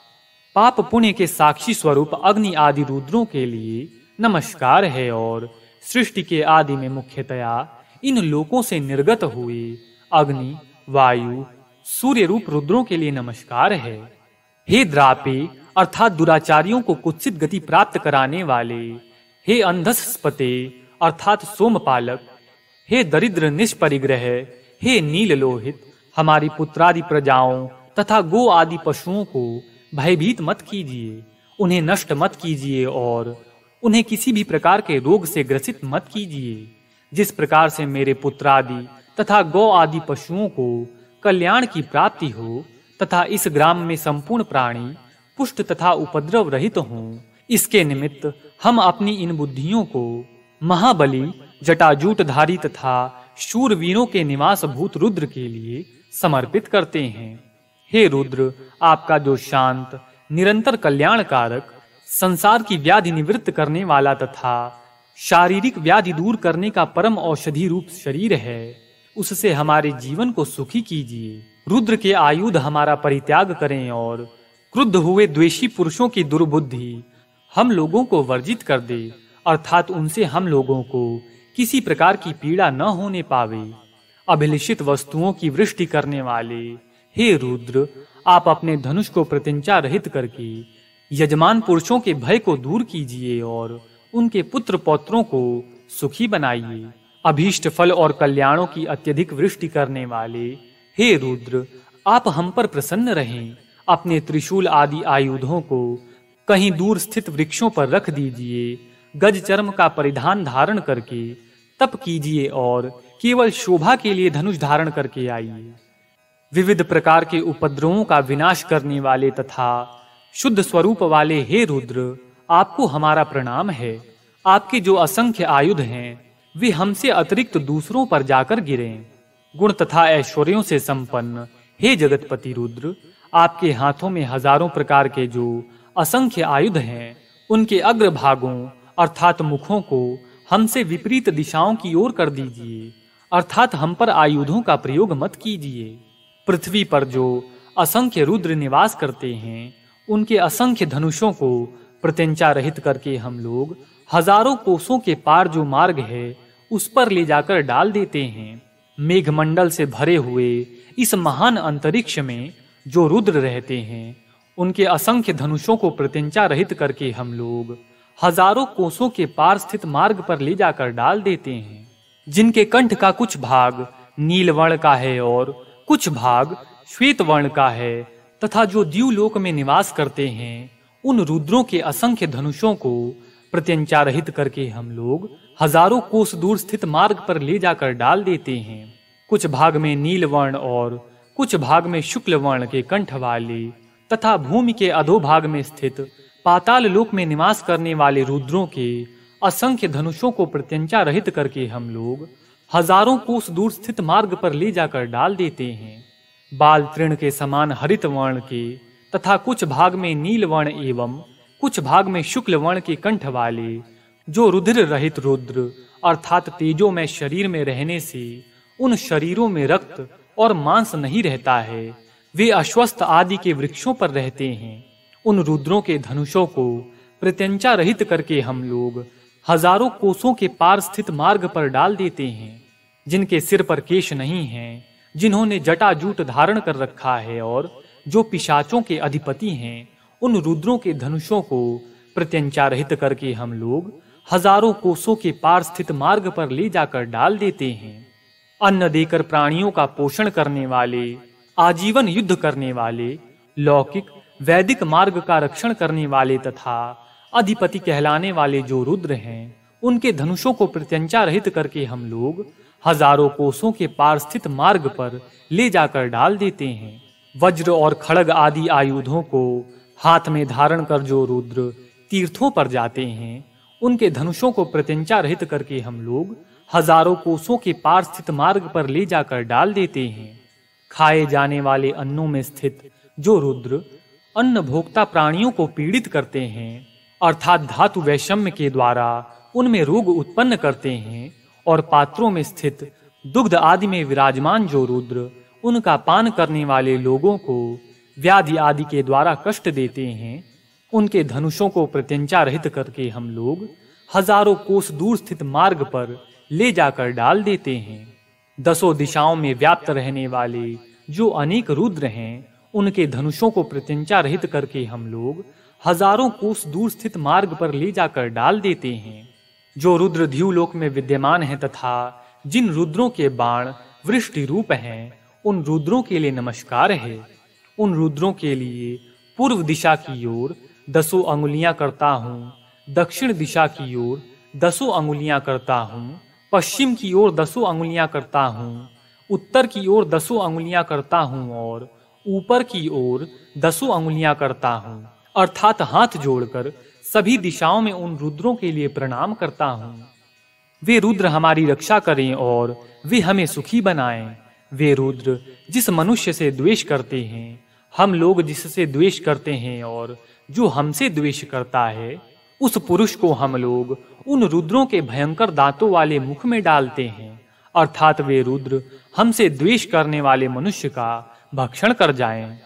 पाप पुण्य के साक्षी स्वरूप अग्नि आदि रुद्रों के लिए नमस्कार है और सृष्टि के आदि में मुख्यतया इन लोकों से निर्गत हुए अग्नि, वायु, सूर्य रूप रुद्रों के लिए नमस्कार है। हे द्रापे अर्थात दुराचारियों को कुत्सित गति प्राप्त कराने वाले, हे अंधस्पते अर्थात सोमपालक, हे दरिद्र निष्परिग्रह, हे नील लोहित, हमारी पुत्रादि प्रजाओं तथा गो आदि पशुओं को भयभीत मत कीजिए, उन्हें नष्ट मत कीजिए और उन्हें किसी भी प्रकार के रोग से ग्रसित मत कीजिए। जिस प्रकार से मेरे पुत्रादि तथा गौ आदि पशुओं को कल्याण की प्राप्ति हो तथा इस ग्राम में संपूर्ण प्राणी पुष्ट तथा उपद्रव रहित हों, इसके निमित्त हम अपनी इन बुद्धियों को महाबली, जटाजूटधारी तथा शूरवीरों के निवास भूत रुद्र के लिए समर्पित करते हैं। हे रुद्र, आपका जो शांत, निरंतर कल्याणकारक, संसार की व्याधि निवृत्त करने वाला तथा शारीरिक व्याधि दूर करने का परम औषधि रूप शरीर है, उससे हमारे जीवन को सुखी कीजिए। रुद्र के आयुध हमारा परित्याग करें और क्रुद्ध हुए द्वेषी पुरुषों की दुर्बुद्धि हम लोगों को वर्जित कर दे, अर्थात उनसे हम लोगों को किसी प्रकार की पीड़ा न होने पावे। अभिलषित वस्तुओं की वृष्टि करने वाले हे रुद्र, आप अपने धनुष को प्रत्यंचा रहित करके यजमान पुरुषों के भय को दूर कीजिए और उनके पुत्र पौत्रों को सुखी बनाइए। अभीष्ट फल और कल्याणों की अत्यधिक वृष्टि करने वाले हे रुद्र, आप हम पर प्रसन्न रहें। अपने त्रिशूल आदि आयुधों को कहीं दूर स्थित वृक्षों पर रख दीजिए। गज चर्म का परिधान धारण करके तप कीजिए और केवल शोभा के लिए धनुष धारण करके आइए। विविध प्रकार के उपद्रवों का विनाश करने वाले तथा शुद्ध स्वरूप वाले हे रुद्र, आपको हमारा प्रणाम है। आपके जो असंख्य आयुध हैं, वे हमसे अतिरिक्त दूसरों पर जाकर गिरें। गुण तथा ऐश्वर्यों से संपन्न हे जगतपति रुद्र, आपके हाथों में हजारों प्रकार के जो असंख्य आयुध हैं, उनके अग्रभागों अर्थात मुखों को हमसे विपरीत दिशाओं की ओर कर दीजिए, अर्थात हम पर आयुधों का प्रयोग मत कीजिए। पृथ्वी पर जो असंख्य रुद्र निवास करते हैं, उनके असंख्य धनुषों को प्रत्यंचा रहित करके हम लोग हजारों कोसों के पार जो मार्ग है उस पर ले जाकर डाल देते हैं। मेघमंडल से भरे हुए इस महान अंतरिक्ष में जो रुद्र रहते हैं, उनके असंख्य धनुषों को प्रत्यंचा रहित करके हम लोग हजारों कोसों के पार स्थित मार्ग पर ले जाकर डाल देते हैं। जिनके कंठ का कुछ भाग नील वर्ण का है और कुछ भाग श्वेत वर्ण का है तथा जो द्युलोक में निवास करते हैं, उन रुद्रों के असंख्य धनुषों को प्रत्यंचा रहित करके हम लोग हजारों कोस दूर स्थित मार्ग पर ले जाकर डाल देते हैं। कुछ भाग में नील वर्ण और कुछ भाग में शुक्ल वर्ण के कंठ वाले तथा भूमि के अधोभाग में स्थित पाताल लोक में निवास करने वाले रुद्रों के असंख्य धनुषों को प्रत्यंचा रहित करके हम लोग हजारों कोस दूर स्थित मार्ग पर ले जाकर डाल देते हैं। बाल तृण के समान हरित वर्ण के तथा कुछ भाग में नील वर्ण एवं कुछ भाग में शुक्ल वर्ण के कंठ वाले जो रुधिर रहित रुद्र अर्थात तेजो में शरीर में रहने से उन शरीरों में रक्त और मांस नहीं रहता है, वे अश्वत्थ आदि के वृक्षों पर रहते हैं। उन रुद्रों के धनुषों को प्रत्यंचा रहित करके हम लोग हजारों कोसों के पार स्थित मार्ग पर डाल देते हैं। जिनके सिर पर केश नहीं हैं, जिन्होंने जटाजूट धारण कर रखा है और जो पिशाचों के अधिपति हैं, उन रुद्रों के धनुषों को प्रत्यंचा रहित करके हम लोग हजारों कोसों के पार स्थित मार्ग पर ले जाकर डाल देते हैं। अन्न देकर प्राणियों का पोषण करने वाले, आजीवन युद्ध करने वाले, लौकिक वैदिक मार्ग का रक्षण करने वाले तथा अधिपति कहलाने वाले जो रुद्र हैं, उनके धनुषों को प्रत्यंचा रहित करके हम लोग हजारों कोसों के पार स्थित मार्ग पर ले जाकर डाल देते हैं। वज्र और खड़ग आदि आयुधों को हाथ में धारण कर जो रुद्र तीर्थों पर जाते हैं, उनके धनुषों को प्रत्यंचा रहित करके हम लोग हजारों कोसों के पार स्थित मार्ग पर ले जाकर डाल देते हैं। खाए जाने वाले अन्नों में स्थित जो रुद्र अन्न भोक्ता प्राणियों को पीड़ित करते हैं, अर्थात धातु वैषम्य के द्वारा उनमें रोग उत्पन्न करते हैं, और पात्रों में स्थित दुग्ध आदि में विराजमान जो रुद्र उनका पान करने वाले लोगों को व्याधि आदि के द्वारा कष्ट देते हैं, उनके धनुषों को प्रत्यंचा रहित करके हम लोग हजारों कोस दूर स्थित मार्ग पर ले जाकर डाल देते हैं। दसों दिशाओं में व्याप्त रहने वाले जो अनेक रुद्र हैं, उनके धनुषों को प्रत्यंचा रहित करके हम लोग हजारों कोस दूर स्थित मार्ग पर ले जाकर डाल देते हैं। जो रुद्र द्युलोक में विद्यमान हैं तथा जिन रुद्रों के बाण वृष्टि रूप हैं, उन रुद्रों के लिए नमस्कार है। उन रुद्रों के लिए पूर्व दिशा की ओर दसों अंगुलियां करता हूँ, दक्षिण दिशा की ओर दसों अंगुलियां करता हूँ, पश्चिम की ओर दसों अंगुलियां करता हूँ, उत्तर की ओर दसों अंगुलियां करता हूँ और ऊपर की ओर दसों अंगुलियां करता हूँ। अर्थात हाथ जोड़कर सभी दिशाओं में उन रुद्रों के लिए प्रणाम करता हूँ। वे रुद्र हमारी रक्षा करें और वे हमें सुखी बनाएं। वे रुद्र जिस मनुष्य से द्वेष करते हैं, हम लोग जिससे द्वेष करते हैं और जो हमसे द्वेष करता है, उस पुरुष को हम लोग उन रुद्रों के भयंकर दांतों वाले मुख में डालते हैं। अर्थात वे रुद्र हमसे द्वेष करने वाले मनुष्य का भक्षण कर जाएं।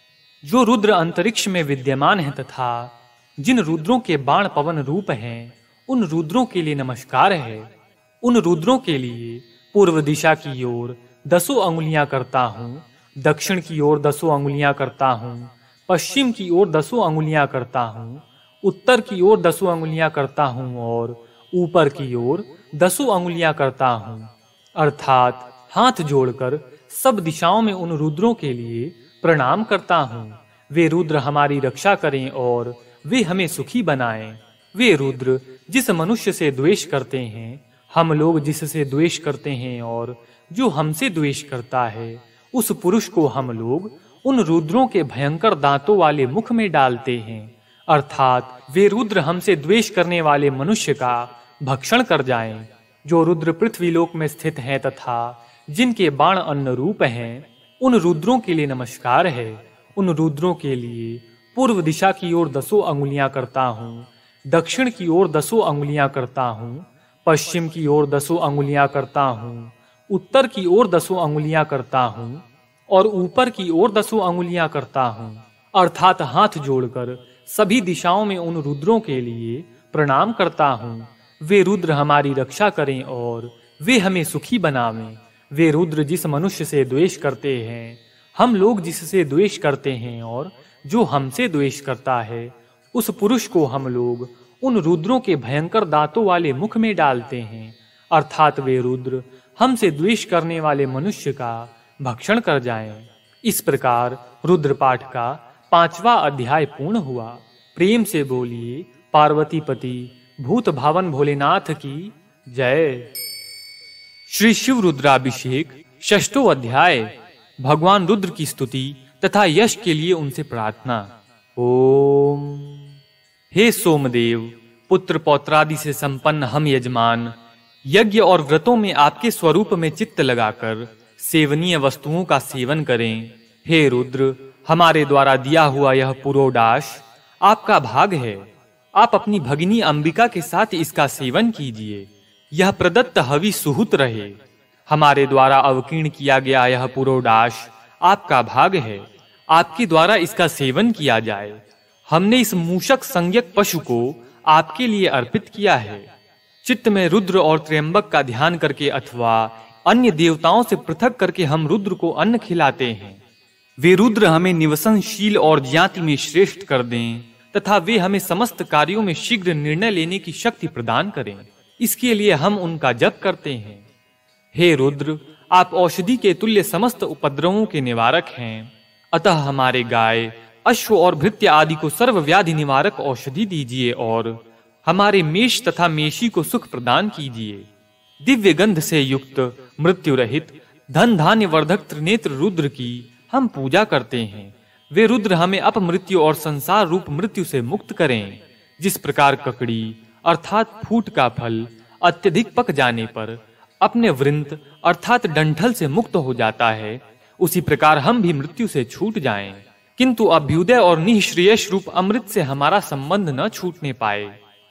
जो रुद्र अंतरिक्ष में विद्यमान हैं तथा जिन रुद्रों के बाण पवन रूप हैं, उन रुद्रों के लिए नमस्कार है। उन रुद्रों के लिए पूर्व दिशा की ओर दसों अंगुलियां करता हूँ, दक्षिण की ओर दसों अंगुलियां करता हूँ, पश्चिम की ओर दसों अंगुलियां करता हूँ, उत्तर की ओर दसों अंगुलियां करता हूँ और ऊपर की ओर दसों अंगुलियां करता हूँ। अर्थात हाथ जोड़कर सब दिशाओं में उन रुद्रों के लिए प्रणाम करता हूँ। वे रुद्र हमारी रक्षा करें और वे हमें सुखी बनाएं। वे रुद्र जिस मनुष्य से द्वेष करते हैं, हम लोग जिससे द्वेष करते हैं और जो हमसे द्वेष करता है, उस पुरुष को हम लोग उन रुद्रों के भयंकर दांतों वाले मुख में डालते हैं। अर्थात वे रुद्र हमसे द्वेष करने वाले मनुष्य का भक्षण कर जाएं। जो रुद्र पृथ्वीलोक में स्थित हैं तथा जिनके बाण अन्न रूप हैं, उन रुद्रों के लिए नमस्कार है। उन रुद्रों के लिए पूर्व दिशा की ओर दसों अंगुलियां करता हूँ, दक्षिण की ओर दसों अंगुलियां करता हूँ, पश्चिम की ओर दसों अंगुलियां करता हूँ, उत्तर की ओर दसों अंगुलियां करता हूँ और ऊपर की ओर दसों अंगुलियां करता हूँ। अर्थात हाथ जोड़कर सभी दिशाओं में उन रुद्रों के लिए प्रणाम करता हूँ। वे रुद्र हमारी रक्षा करें और वे हमें सुखी बनावें। वे रुद्र जिस मनुष्य से द्वेष करते हैं, हम लोग जिससे द्वेष करते हैं और जो हमसे द्वेष करता है, उस पुरुष को हम लोग उन रुद्रों के भयंकर दांतों वाले मुख में डालते हैं। अर्थात वे रुद्र हमसे द्वेष करने वाले मनुष्य का भक्षण कर जाएं। इस प्रकार रुद्र पाठ का पांचवा अध्याय पूर्ण हुआ। प्रेम से बोलिए पार्वती पति भूत भावन भोलेनाथ की जय। श्री शिव रुद्राभिषेक षष्ठो अध्याय। भगवान रुद्र की स्तुति तथा यश के लिए उनसे प्रार्थना। ओम। हे सोमदेव, पुत्र पौत्रादि से संपन्न हम यजमान यज्ञ और व्रतों में आपके स्वरूप में चित्त लगाकर सेवनीय वस्तुओं का सेवन करें। हे रुद्र, हमारे द्वारा दिया हुआ यह पुरोडाश आपका भाग है। आप अपनी भगिनी अंबिका के साथ इसका सेवन कीजिए। यह प्रदत्त हवि सुहुत रहे। हमारे द्वारा अवकीर्ण किया गया यह पुरोडाश आपका भाग है। आपके द्वारा इसका सेवन किया जाए। हमने इस मूषक संज्ञक पशु को आपके लिए अर्पित किया है। चित्त में रुद्र और त्र्यंबक का ध्यान करके अथवा अन्य देवताओं से पृथक करके हम रुद्र को अन्न खिलाते हैं। वे रुद्र हमें निवसनशील और ज्ञाति में श्रेष्ठ कर दें तथा वे हमें समस्त कार्यों में शीघ्र निर्णय लेने की शक्ति प्रदान करें। इसके लिए हम उनका जप करते हैं। हे रुद्र, आप औषधि के तुल्य समस्त उपद्रवों के निवारक हैं, अतः हमारे गाय, अश्व और भृत्य आदि को सर्वव्याधि निवारक औषधि दीजिए और हमारे मेष तथा मेषी को सुख प्रदान कीजिए। दिव्य गंध से युक्त मृत्यु रहित धन धान्य वर्धक त्रिनेत्र रुद्र की हम पूजा करते हैं। वे रुद्र हमें अपमृत्यु और संसार रूप मृत्यु से मुक्त करें। जिस प्रकार ककड़ी अर्थात फूट का फल अत्यधिक पक जाने पर अपने वृंत अर्थात डंठल से मुक्त हो जाता है, उसी प्रकार हम भी मृत्यु से छूट जाएं, किंतु अभ्युदय और निःश्रेयस रूप अमृत से हमारा संबंध न छूटने पाए।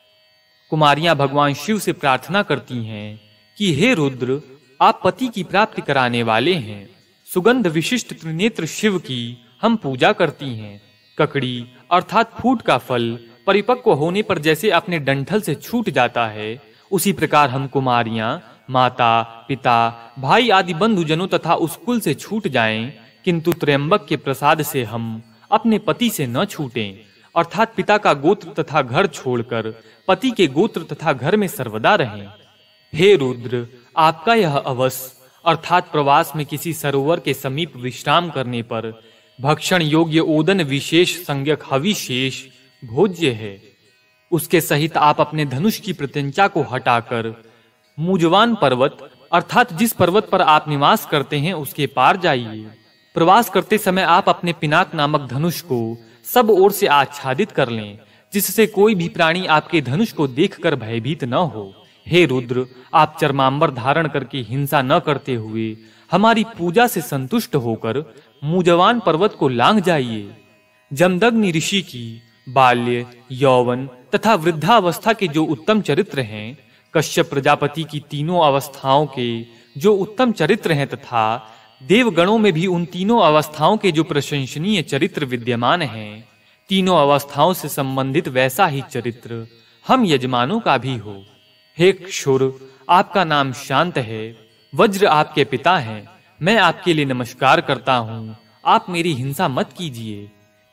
कुमारियां भगवान शिव से प्रार्थना करती हैं कि हे रुद्र, आप पति की प्राप्ति कराने वाले हैं। सुगंध विशिष्ट त्रिनेत्र शिव की हम पूजा करती हैं। ककड़ी अर्थात फूट का फल परिपक्व होने पर जैसे अपने डंठल से छूट जाता है, उसी प्रकार हम कुमारियां माता, पिता, भाई आदि बंधुजनों तथा उस कुल से छूट जाएं, किंतु त्र्यंबक के प्रसाद से हम अपने पति से न छूटें, अर्थात पिता का गोत्र तथा घर छोड़कर पति के गोत्र तथा घर में सर्वदा रहें। हे रुद्र, आपका यह अवश्य अर्थात प्रवास में किसी सरोवर के समीप विश्राम करने पर भक्षण योग्य ओदन विशेष संज्ञक हविशेष भोज्य है। उसके सहित आप अपने धनुष की प्रत्यंचा को हटाकर मुजवान पर्वत अर्थात जिस पर्वत पर आप निवास करते हैं उसके पार जाइए। प्रवास करते समय आप अपने पिनाक नामक धनुष को सब ओर से आच्छादित कर लें, जिससे कोई भी प्राणी आपके धनुष को देखकर भयभीत न हो। हे रुद्र, आप चर्मांबर धारण करके हिंसा न करते हुए हमारी पूजा से संतुष्ट होकर मुजवान पर्वत को लांघ जाइए। जमदग्नि ऋषि की बाल्य, यौवन तथा वृद्धावस्था के जो उत्तम चरित्र हैं, कश्यप प्रजापति की तीनों अवस्थाओं के जो उत्तम चरित्र हैं तथा देवगणों में भी उन तीनों अवस्थाओं के जो प्रशंसनीय चरित्र विद्यमान हैं, तीनों अवस्थाओं से संबंधित वैसा ही चरित्र हम यजमानों का भी हो। हे क्षुर, आपका नाम शांत है, वज्र आपके पिता हैं, मैं आपके लिए नमस्कार करता हूँ, आप मेरी हिंसा मत कीजिए।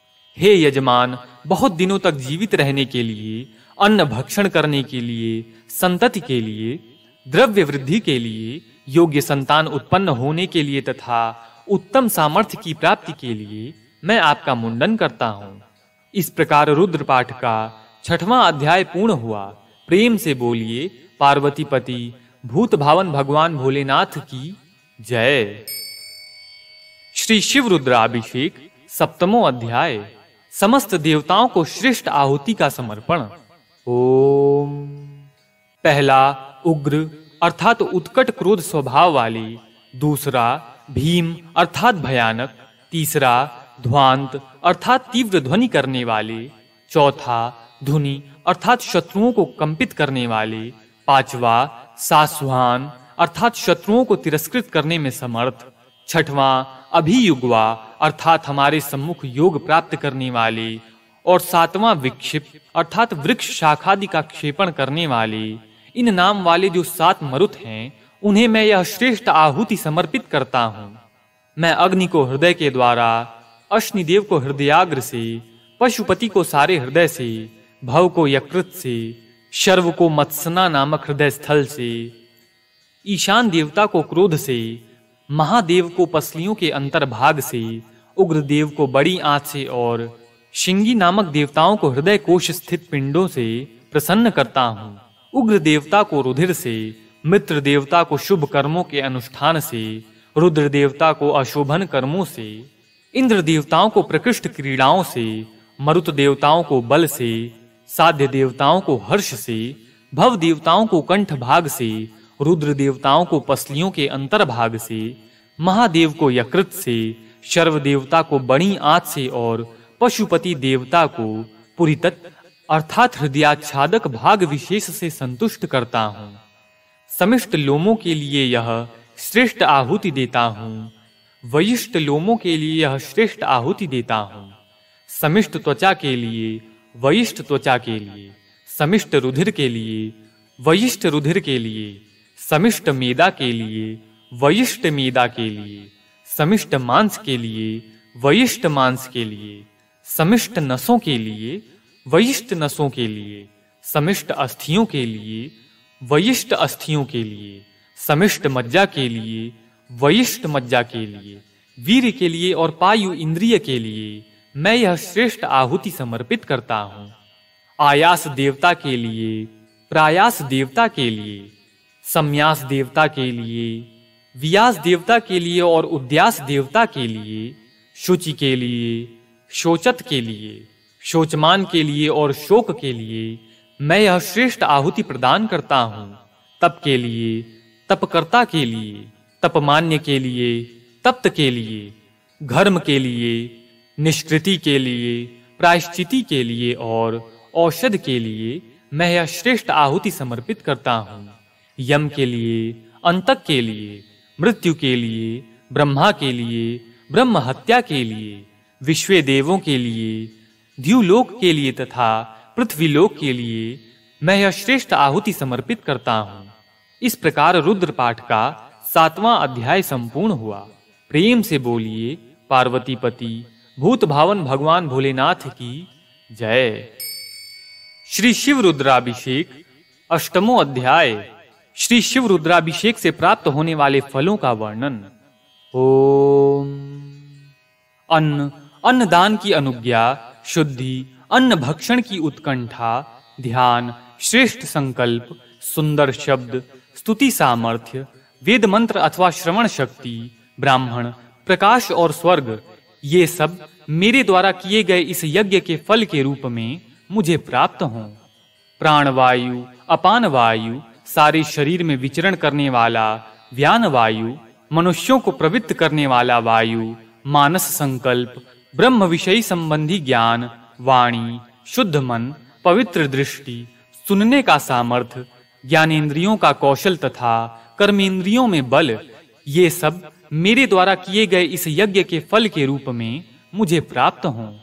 हे यजमान, बहुत दिनों तक जीवित रहने के लिए, अन्न भक्षण करने के लिए, संतति के लिए, द्रव्य वृद्धि के लिए, योग्य संतान उत्पन्न होने के लिए तथा उत्तम सामर्थ्य की प्राप्ति के लिए मैं आपका मुंडन करता हूँ। इस प्रकार रुद्र पाठ का छठवां अध्याय पूर्ण हुआ। प्रेम से बोलिए पार्वती पति भूत भावन भगवान भोलेनाथ की जय। श्री शिव रुद्राभिषेक सप्तमो अध्याय। समस्त देवताओं को श्रेष्ठ आहुति का समर्पण। ओम। पहला उग्र अर्थात उत्कट क्रोध स्वभाव वाले, दूसरा भीम अर्थात भयानक, तीसरा ध्वांत अर्थात तीव्र ध्वनि करने वाले, चौथा धुनि अर्थात शत्रुओं को कंपित करने वाले, पांचवा सास्वान अर्थात शत्रुओं को तिरस्कृत करने में समर्थ, छठवां अभियुग्वा अर्थात हमारे सम्मुख योग प्राप्त करने वाले, और सातवां विक्षिप्त अर्थात वृक्ष शाखादि का क्षेपण करने वाले। इन नाम वाले जो सात मरुत हैं, उन्हें मैं यह श्रेष्ठ आहुति समर्पित करता हूँ। मैं अग्नि को हृदय के द्वारा, अश्निदेव को हृदयाग्र से, पशुपति को सारे हृदय से, भव को यकृत से, शर्व को मत्सना नामक हृदय स्थल से, ईशान देवता को क्रोध से, महादेव को पसलियों के अंतर्भाग से, उग्र देव को बड़ी आंच से और शिंगी नामक देवताओं को हृदय कोश स्थित पिंडों से प्रसन्न करता हूँ। उग्र देवता को रुधिर से, मित्र देवता को शुभ कर्मों के अनुष्ठान से, रुद्र देवता को अशोभन कर्मों से, इंद्र देवताओं को प्रकृष्ट क्रीड़ाओं से, मरुत देवताओं को बल से, साध्य देवताओं को हर्ष से, भव देवताओं को कंठ भाग से, रुद्र देवताओं को पसलियों के अंतर्भाग से, महादेव को यकृत से, शर्व देवता को बड़ी आंच से और पशुपति देवता को पुरीतत्व अर्थात हृदयाच्छादक भाग विशेष से संतुष्ट करता हूँ। समिष्ट लोमों के लिए यह श्रेष्ठ आहुति देता हूँ, वयिष्ठ लोमों के लिए यह श्रेष्ठ आहुति देता हूँ, समिष्ट त्वचा के लिए, वयिष्ठ त्वचा के लिए, समिष्ट रुधिर के लिए, वयिष्ठ रुधिर के लिए, समिष्ट मेदा के लिए, वयिष्ठ मेदा के लिए, समिष्ट मांस के लिए, वयिष्ठ मांस के लिए, समिष्ट नसों के लिए, वयिष्ठ नसों के लिए, समिष्ट अस्थियों के लिए, वयिष्ठ अस्थियों के लिए, समिष्ट मज्जा के लिए, वयिष्ठ मज्जा के लिए, वीर्य के लिए और पायु इंद्रिय के लिए मैं यह श्रेष्ठ आहुति समर्पित करता हूं। आयास देवता के लिए, प्रायास देवता के लिए, सम्यास देवता के लिए, वियास देवता के लिए और उद्यास देवता के लिए, शुचि के लिए, शोचत के लिए, शोचमान के लिए और शोक के लिए मैं यह श्रेष्ठ आहुति प्रदान करता हूं। तप के लिए, तपकर्ता के लिए, तपमान्य के लिए, तप्त के लिए, घर्म के लिए, निष्कृति के लिए, प्रायश्चिति के लिए और औषध के लिए मैं यह श्रेष्ठ आहुति समर्पित करता हूं। यम के लिए, अंतक के लिए, मृत्यु के लिए, ब्रह्मा के लिए, ब्रह्म हत्या के लिए, विश्व देवों के लिए, द्युलोक के लिए तथा पृथ्वीलोक के लिए मैं यह श्रेष्ठ आहुति समर्पित करता हूं। इस प्रकार रुद्र पाठ का सातवां अध्याय संपूर्ण हुआ। प्रेम से बोलिए पार्वती पति भूत भावन भगवान भोलेनाथ की जय। श्री शिव रुद्राभिषेक अष्टमो अध्याय। श्री शिव रुद्राभिषेक से प्राप्त होने वाले फलों का वर्णन। ओम। अन्न, अन्नदान की अनुज्ञा, शुद्धि, अन्न भक्षण की उत्कंठा, ध्यान, श्रेष्ठ संकल्प, सुंदर शब्द, स्तुति सामर्थ्य, वेद मंत्र अथवा श्रवण शक्ति, ब्राह्मण, प्रकाश और स्वर्ग, ये सब मेरे द्वारा किए गए इस यज्ञ के फल के रूप में मुझे प्राप्त हों। प्राणवायु, अपान वायु, सारे शरीर में विचरण करने वाला व्यान वायु, मनुष्यों को प्रवृत्त करने वाला वायु, मानस संकल्प, ब्रह्म विषयी संबंधी ज्ञान, वाणी, शुद्ध मन, पवित्र दृष्टि, सुनने का सामर्थ्य, ज्ञानेंद्रियों का कौशल तथा कर्मेंद्रियों में बल, ये सब मेरे द्वारा किए गए इस यज्ञ के फल के रूप में मुझे प्राप्त हों।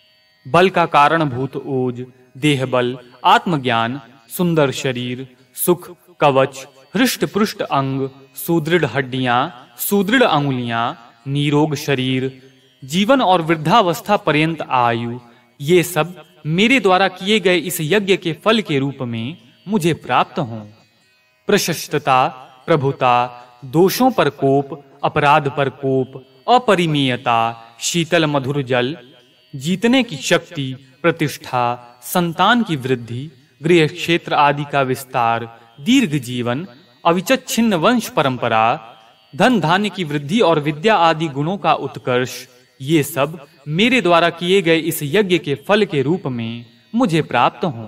बल का कारणभूत ओज, देह बल, आत्मज्ञान, सुंदर शरीर, सुख, कवच, हृष्ट पुष्ट अंग, सुदृढ़ हड्डियां, सुदृढ़ अंगुलियां, निरोग शरीर, जीवन और वृद्धावस्था पर्यंत आयु, ये सब मेरे द्वारा किए गए इस यज्ञ के फल के रूप में मुझे प्राप्त हों। प्रशस्तता, प्रभुता, दोषों पर कोप, अपराध पर कोप, अपरिमेयता, शीतल मधुर जल, जीतने की शक्ति, प्रतिष्ठा, संतान की वृद्धि, गृह क्षेत्र आदि का विस्तार, दीर्घ जीवन, अविचच्छिन्न वंश परंपरा, धन धान्य की वृद्धि और विद्या आदि गुणों का उत्कर्ष, ये सब मेरे द्वारा किए गए इस यज्ञ के फल के रूप में मुझे प्राप्त हों।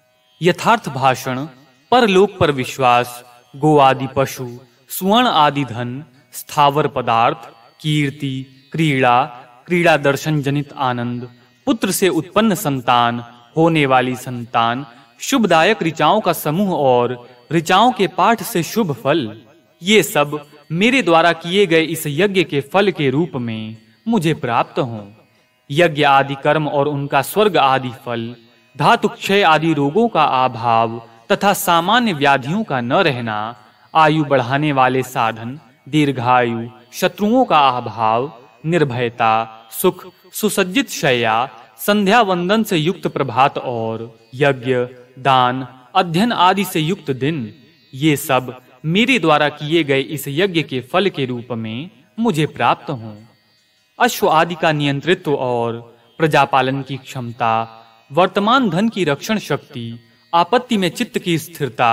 यथार्थ भाषण, परलोक पर विश्वास, गो आदि पशु, स्वर्ण आदि धन, स्थावर पदार्थ, कीर्ति, क्रीड़ा, क्रीड़ा दर्शन जनित आनंद, पुत्र से उत्पन्न संतान, होने वाली संतान, शुभदायक ऋचाओं का समूह और ऋचाओं के पाठ से शुभ फल, ये सब मेरे द्वारा किए गए इस यज्ञ के फल के रूप में मुझे प्राप्त हों। यज्ञ आदि कर्म और उनका स्वर्ग आदि फल, धातु क्षय आदि रोगों का अभाव तथा सामान्य व्याधियों का न रहना, आयु बढ़ाने वाले साधन, दीर्घायु, शत्रुओं का अभाव, निर्भयता, सुख, सुसज्जित शय्या, संध्या वंदन से युक्त प्रभात और यज्ञ, दान, अध्ययन आदि से युक्त दिन, ये सब मेरे द्वारा किए गए इस यज्ञ के फल के रूप में मुझे प्राप्त हों। अश्व आदि का नियंत्रित्व और प्रजापालन की क्षमता, वर्तमान धन की रक्षण शक्ति, आपत्ति में चित्त की स्थिरता,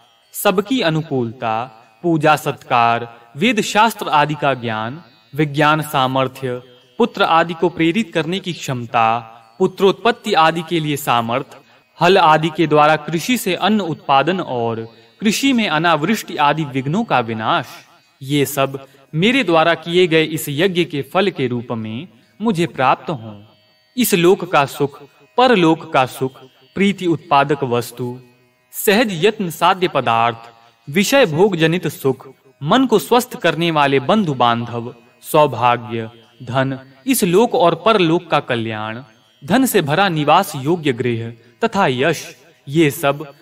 सबकी अनुकूलता, पूजा सत्कार, वेद शास्त्र आदि का ज्ञान, विज्ञान सामर्थ्य, पुत्र आदि को प्रेरित करने की क्षमता, पुत्रोत्पत्ति आदि के लिए सामर्थ्य, हल आदि के द्वारा कृषि से अन्न उत्पादन और कृषि में अनावृष्टि आदि विघ्नों का विनाश, ये सब मेरे द्वारा किए गए इस यज्ञ के फल के रूप में मुझे प्राप्त हों। इस लोक का सुख, परलोक का सुख, प्रीति उत्पादक वस्तु, सहज यत्न साध्य पदार्थ, विषय भोग जनित सुख, मन को स्वस्थ करने वाले बंधु बांधव, सौभाग्य, धन, इस लोक और परलोक का कल्याण, धन से भरा निवास योग्य गृह तथा यश, ये सब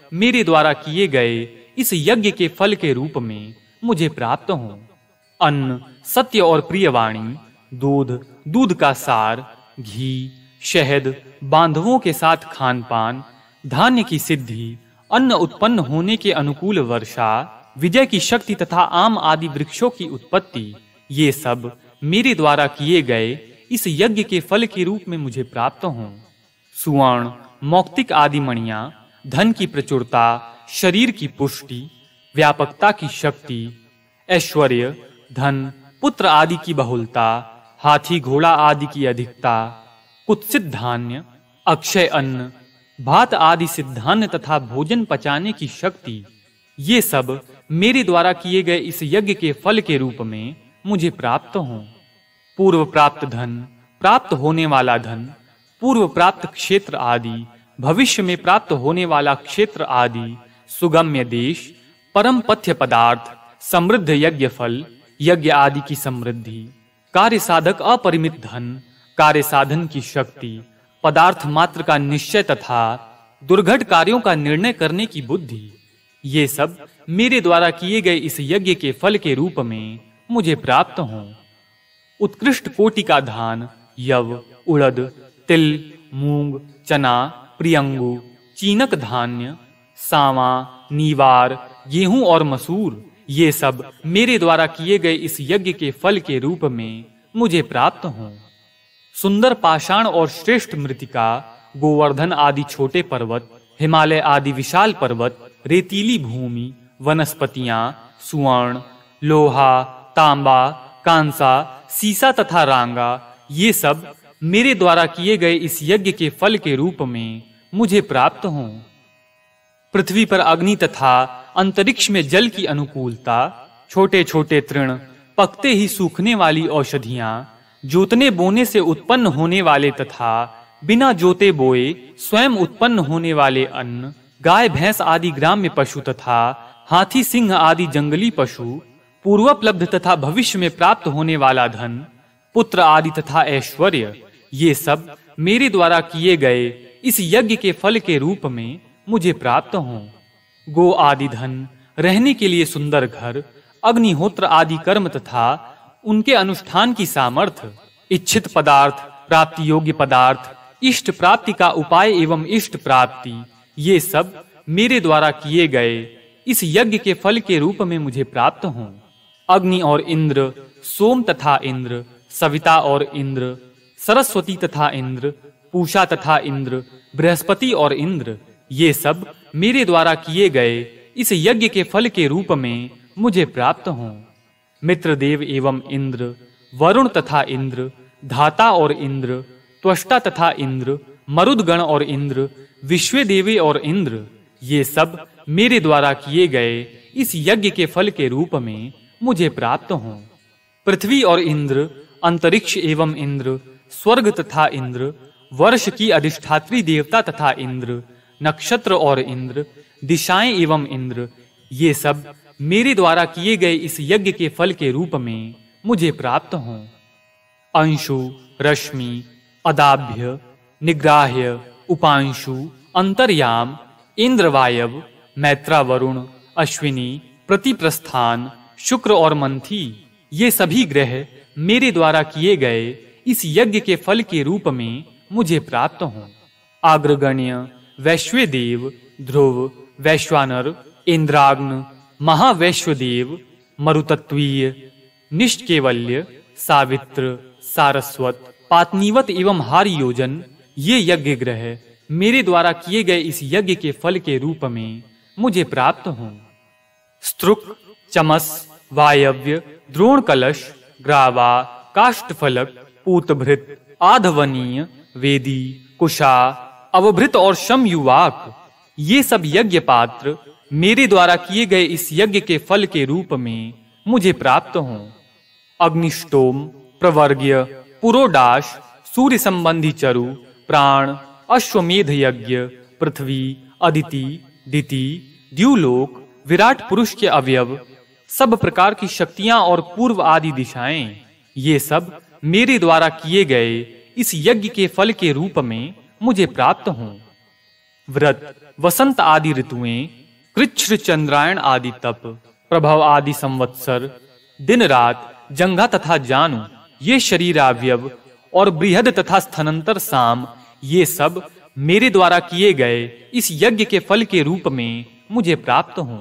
मेरे द्वारा किए गए इस यज्ञ के फल के रूप में मुझे प्राप्त हों। अन्न, सत्य और प्रिय वाणी, दूध, दूध का सार, घी, शहद, बांधवों के साथ खान पान, धान्य की सिद्धि, अन्न उत्पन्न होने के अनुकूल वर्षा, विजय की शक्ति तथा आम आदि वृक्षों की उत्पत्ति, ये सब मेरे द्वारा किए गए इस यज्ञ के फल के रूप में मुझे प्राप्त हों। सुवर्ण, मौक्तिक आदि मणियां, धन की प्रचुरता, शरीर की पुष्टि, व्यापकता की शक्ति, ऐश्वर्य, धन, पुत्र आदि की बहुलता, हाथी घोड़ा आदि की अधिकता, कुत्सित धान्य, अक्षय अन्न, भात आदि सिद्धान्य तथा भोजन पचाने की शक्ति, ये सब मेरे द्वारा किए गए इस यज्ञ के फल के रूप में मुझे प्राप्त हों। पूर्व प्राप्त धन, प्राप्त होने वाला धन, पूर्व प्राप्त क्षेत्र आदि, भविष्य में प्राप्त होने वाला क्षेत्र आदि, सुगम्य देश, परम पथ्य पदार्थ, समृद्ध यज्ञ फल, यज्ञ आदि की समृद्धि, कार्य साधक अपरिमित धन, कार्य साधन की शक्ति, पदार्थ मात्र का निश्चय तथा दुर्घट कार्यों का निर्णय करने की बुद्धि, ये सब मेरे द्वारा किए गए इस यज्ञ के फल के रूप में मुझे प्राप्त हों। उत्कृष्ट कोटि का धान, यव, उड़द, तिल, मूंग, चना, प्रियंगु, चीनक धान्य, सावा, नीवार, गेहूं और मसूर, ये सब मेरे द्वारा किए गए इस यज्ञ के फल के रूप में मुझे प्राप्त हों। सुंदर पाषाण और श्रेष्ठ मृतिका, गोवर्धन आदि छोटे पर्वत, हिमालय आदि विशाल पर्वत, रेतीली भूमि, वनस्पतियां, सुवर्ण, लोहा, तांबा, कांसा, सीसा तथा रांगा, ये सब मेरे द्वारा किए गए इस यज्ञ के फल के रूप में मुझे प्राप्त हों। पृथ्वी पर अग्नि तथा अंतरिक्ष में जल की अनुकूलता, छोटे छोटे तृण, पकते ही सूखने वाली औषधियां, जोतने बोने से उत्पन्न होने वाले तथा बिना जोते बोए स्वयं उत्पन्न होने वाले अन्न, गाय भैंस आदि ग्राम्य पशु तथा हाथी सिंह आदि जंगली पशु, पूर्वोपलब्ध तथा भविष्य में प्राप्त होने वाला धन, पुत्र आदि तथा ऐश्वर्य, ये सब मेरे द्वारा किए गए इस यज्ञ के फल के रूप में मुझे प्राप्त हों। गो आदि धन, रहने के लिए सुंदर घर, अग्निहोत्र आदि कर्म तथा उनके अनुष्ठान की सामर्थ्य, इच्छित पदार्थ, प्राप्ति योग्य पदार्थ, इष्ट प्राप्ति का उपाय एवं इष्ट प्राप्ति, ये सब मेरे द्वारा किए गए इस यज्ञ के फल के रूप में मुझे प्राप्त हों। अग्नि और इंद्र, सोम तथा इंद्र, सविता और इंद्र, सरस्वती तथा इंद्र, पूषा तथा इंद्र, बृहस्पति और इंद्र, ये सब मेरे द्वारा किए गए इस यज्ञ के फल के रूप में मुझे प्राप्त हों। मित्रदेव एवं इंद्र, वरुण तथा इंद्र, धाता और इंद्र, त्वष्टा तथा इंद्र, मरुदगण और इंद्र, विश्वेदेवी और इंद्र, ये सब मेरे द्वारा किए गए इस यज्ञ के फल के रूप में मुझे प्राप्त हों। पृथ्वी और इंद्र, अंतरिक्ष एवं इंद्र, स्वर्ग तथा इंद्र, वर्ष की अधिष्ठात्री देवता तथा इंद्र, नक्षत्र और इंद्र, दिशाएं एवं इंद्र, ये सब मेरे द्वारा किए गए इस यज्ञ के फल के रूप में मुझे प्राप्त हों। अंशु, रश्मि, अदाभ्य, निग्राह्य, उपांशु, अंतर्याम, इंद्रवायव, मैत्रा वरुण, अश्विनी, प्रतिप्रस्थान, शुक्र और मंथी, ये सभी ग्रह मेरे द्वारा किए गए इस यज्ञ के फल के रूप में मुझे प्राप्त हों। आग्रगण्य, वैश्वेदेव, ध्रुव, वैश्वानर, इंद्राग्न, महावैश्वदेव, मरुतत्वीय, निष्केवल्य, सावित्र, सारस्वत, पातनीवत एवं हार योजन, ये यज्ञ ग्रह मेरे द्वारा किए गए इस यज्ञ के फल के रूप में मुझे प्राप्त हों। स्त्रुक, चमस, वायव्य, द्रोण कलश, ग्रावा, काष्ठफलक, पूतभृत, आधवनीय, वेदी, कुशा, अवभृत और शमयुवाक, ये सब यज्ञ पात्र मेरे द्वारा किए गए इस यज्ञ के फल के रूप में मुझे प्राप्त हों। अग्निष्टोम, प्रवर्ग्य, पुरोडाश, सूर्य संबंधी चरु, प्राण, अश्वमेध यज्ञ, पृथ्वी, अदिति, दिति, द्युलोक, विराट पुरुष के अवयव, सब प्रकार की शक्तियां और पूर्व आदि दिशाएं, ये सब मेरे द्वारा किए गए इस यज्ञ के फल के रूप में मुझे प्राप्त हों। व्रत, वसंत आदि ऋतुएं, कृच्छ्र चंद्रायण आदि तप, प्रभव आदि संवत्सर, दिन रात, जंघा तथा जानु, ये शरीरावयव और बृहद तथा स्थनंतर साम, ये सब मेरे द्वारा किए गए इस यज्ञ के फल के रूप में मुझे प्राप्त हों।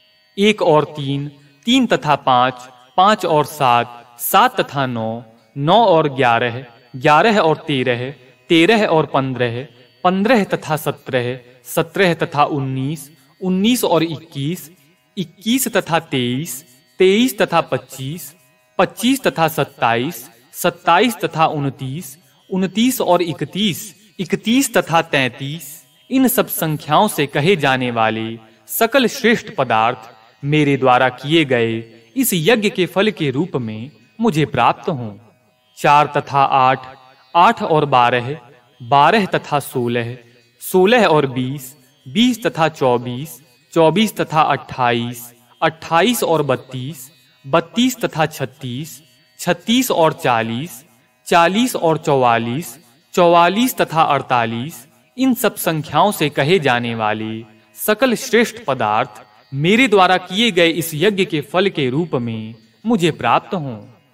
एक और तीन, तीन तथा पांच, पांच और सात, सात तथा नौ, नौ और ग्यारह, ग्यारह और तेरह, तेरह और पंद्रह, पंद्रह तथा सत्रह, सत्रह तथा उन्नीस, उन्नीस और इक्कीस, इक्कीस तथा तेईस, तेईस तथा पच्चीस, पच्चीस तथा सत्ताईस, सत्ताईस तथा उनतीस, उनतीस और इकतीस, इकतीस तथा तैंतीस, इन सब संख्याओं से कहे जाने वाले सकल श्रेष्ठ पदार्थ मेरे द्वारा किए गए इस यज्ञ के फल के रूप में मुझे प्राप्त हों। चार तथा आठ, आठ और बारह, बारह तथा सोलह, सोलह और बीस, बीस तथा चौबीस, चौबीस तथा अट्ठाईस, अट्ठाईस और बत्तीस, बत्तीस तथा छत्तीस, छत्तीस और चालीस, चालीस और चौवालीस, चौवालीस तथा अड़तालीस, इन सब संख्याओं से कहे जाने वाले सकल श्रेष्ठ पदार्थ मेरे द्वारा किए गए इस यज्ञ के फल के रूप में मुझे प्राप्त हों।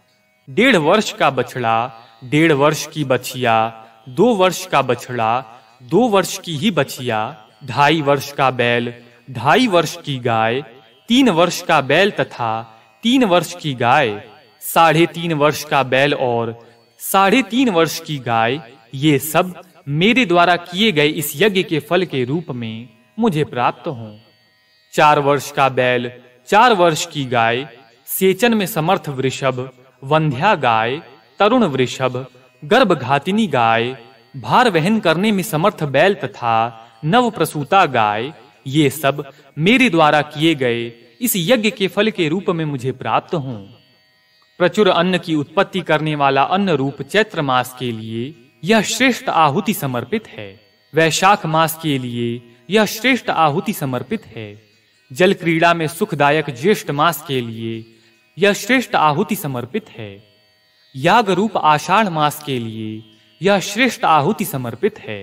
डेढ़ वर्ष का बछड़ा, डेढ़ वर्ष की बछिया, दो वर्ष का बछड़ा, दो वर्ष की ही बछिया, ढाई वर्ष का बैल, ढाई वर्ष की गाय, तीन वर्ष का बैल तथा तीन वर्ष की गाय, साढ़े तीन वर्ष का बैल और साढ़े तीन वर्ष की गाय, ये सब मेरे द्वारा किए गए इस यज्ञ के फल के रूप में मुझे प्राप्त हों। चार वर्ष का बैल, चार वर्ष की गाय, सेचन में समर्थ वृषभ, वंध्या गाय, तरुण वृषभ, गर्भघातिनी गाय, भार वहन करने में समर्थ बैल तथा नव प्रसूता गाय, ये सब मेरे द्वारा किए गए इस यज्ञ के फल के रूप में मुझे प्राप्त हों। प्रचुर अन्न की उत्पत्ति करने वाला अन्न रूप चैत्र मास के लिए यह श्रेष्ठ आहुति समर्पित है। वैशाख मास के लिए यह श्रेष्ठ आहुति समर्पित है। जल क्रीड़ा में सुखदायक ज्येष्ठ मास के लिए यह श्रेष्ठ आहुति समर्पित है। याग रूप आषाढ़ मास के लिए यह श्रेष्ठ आहुति समर्पित है।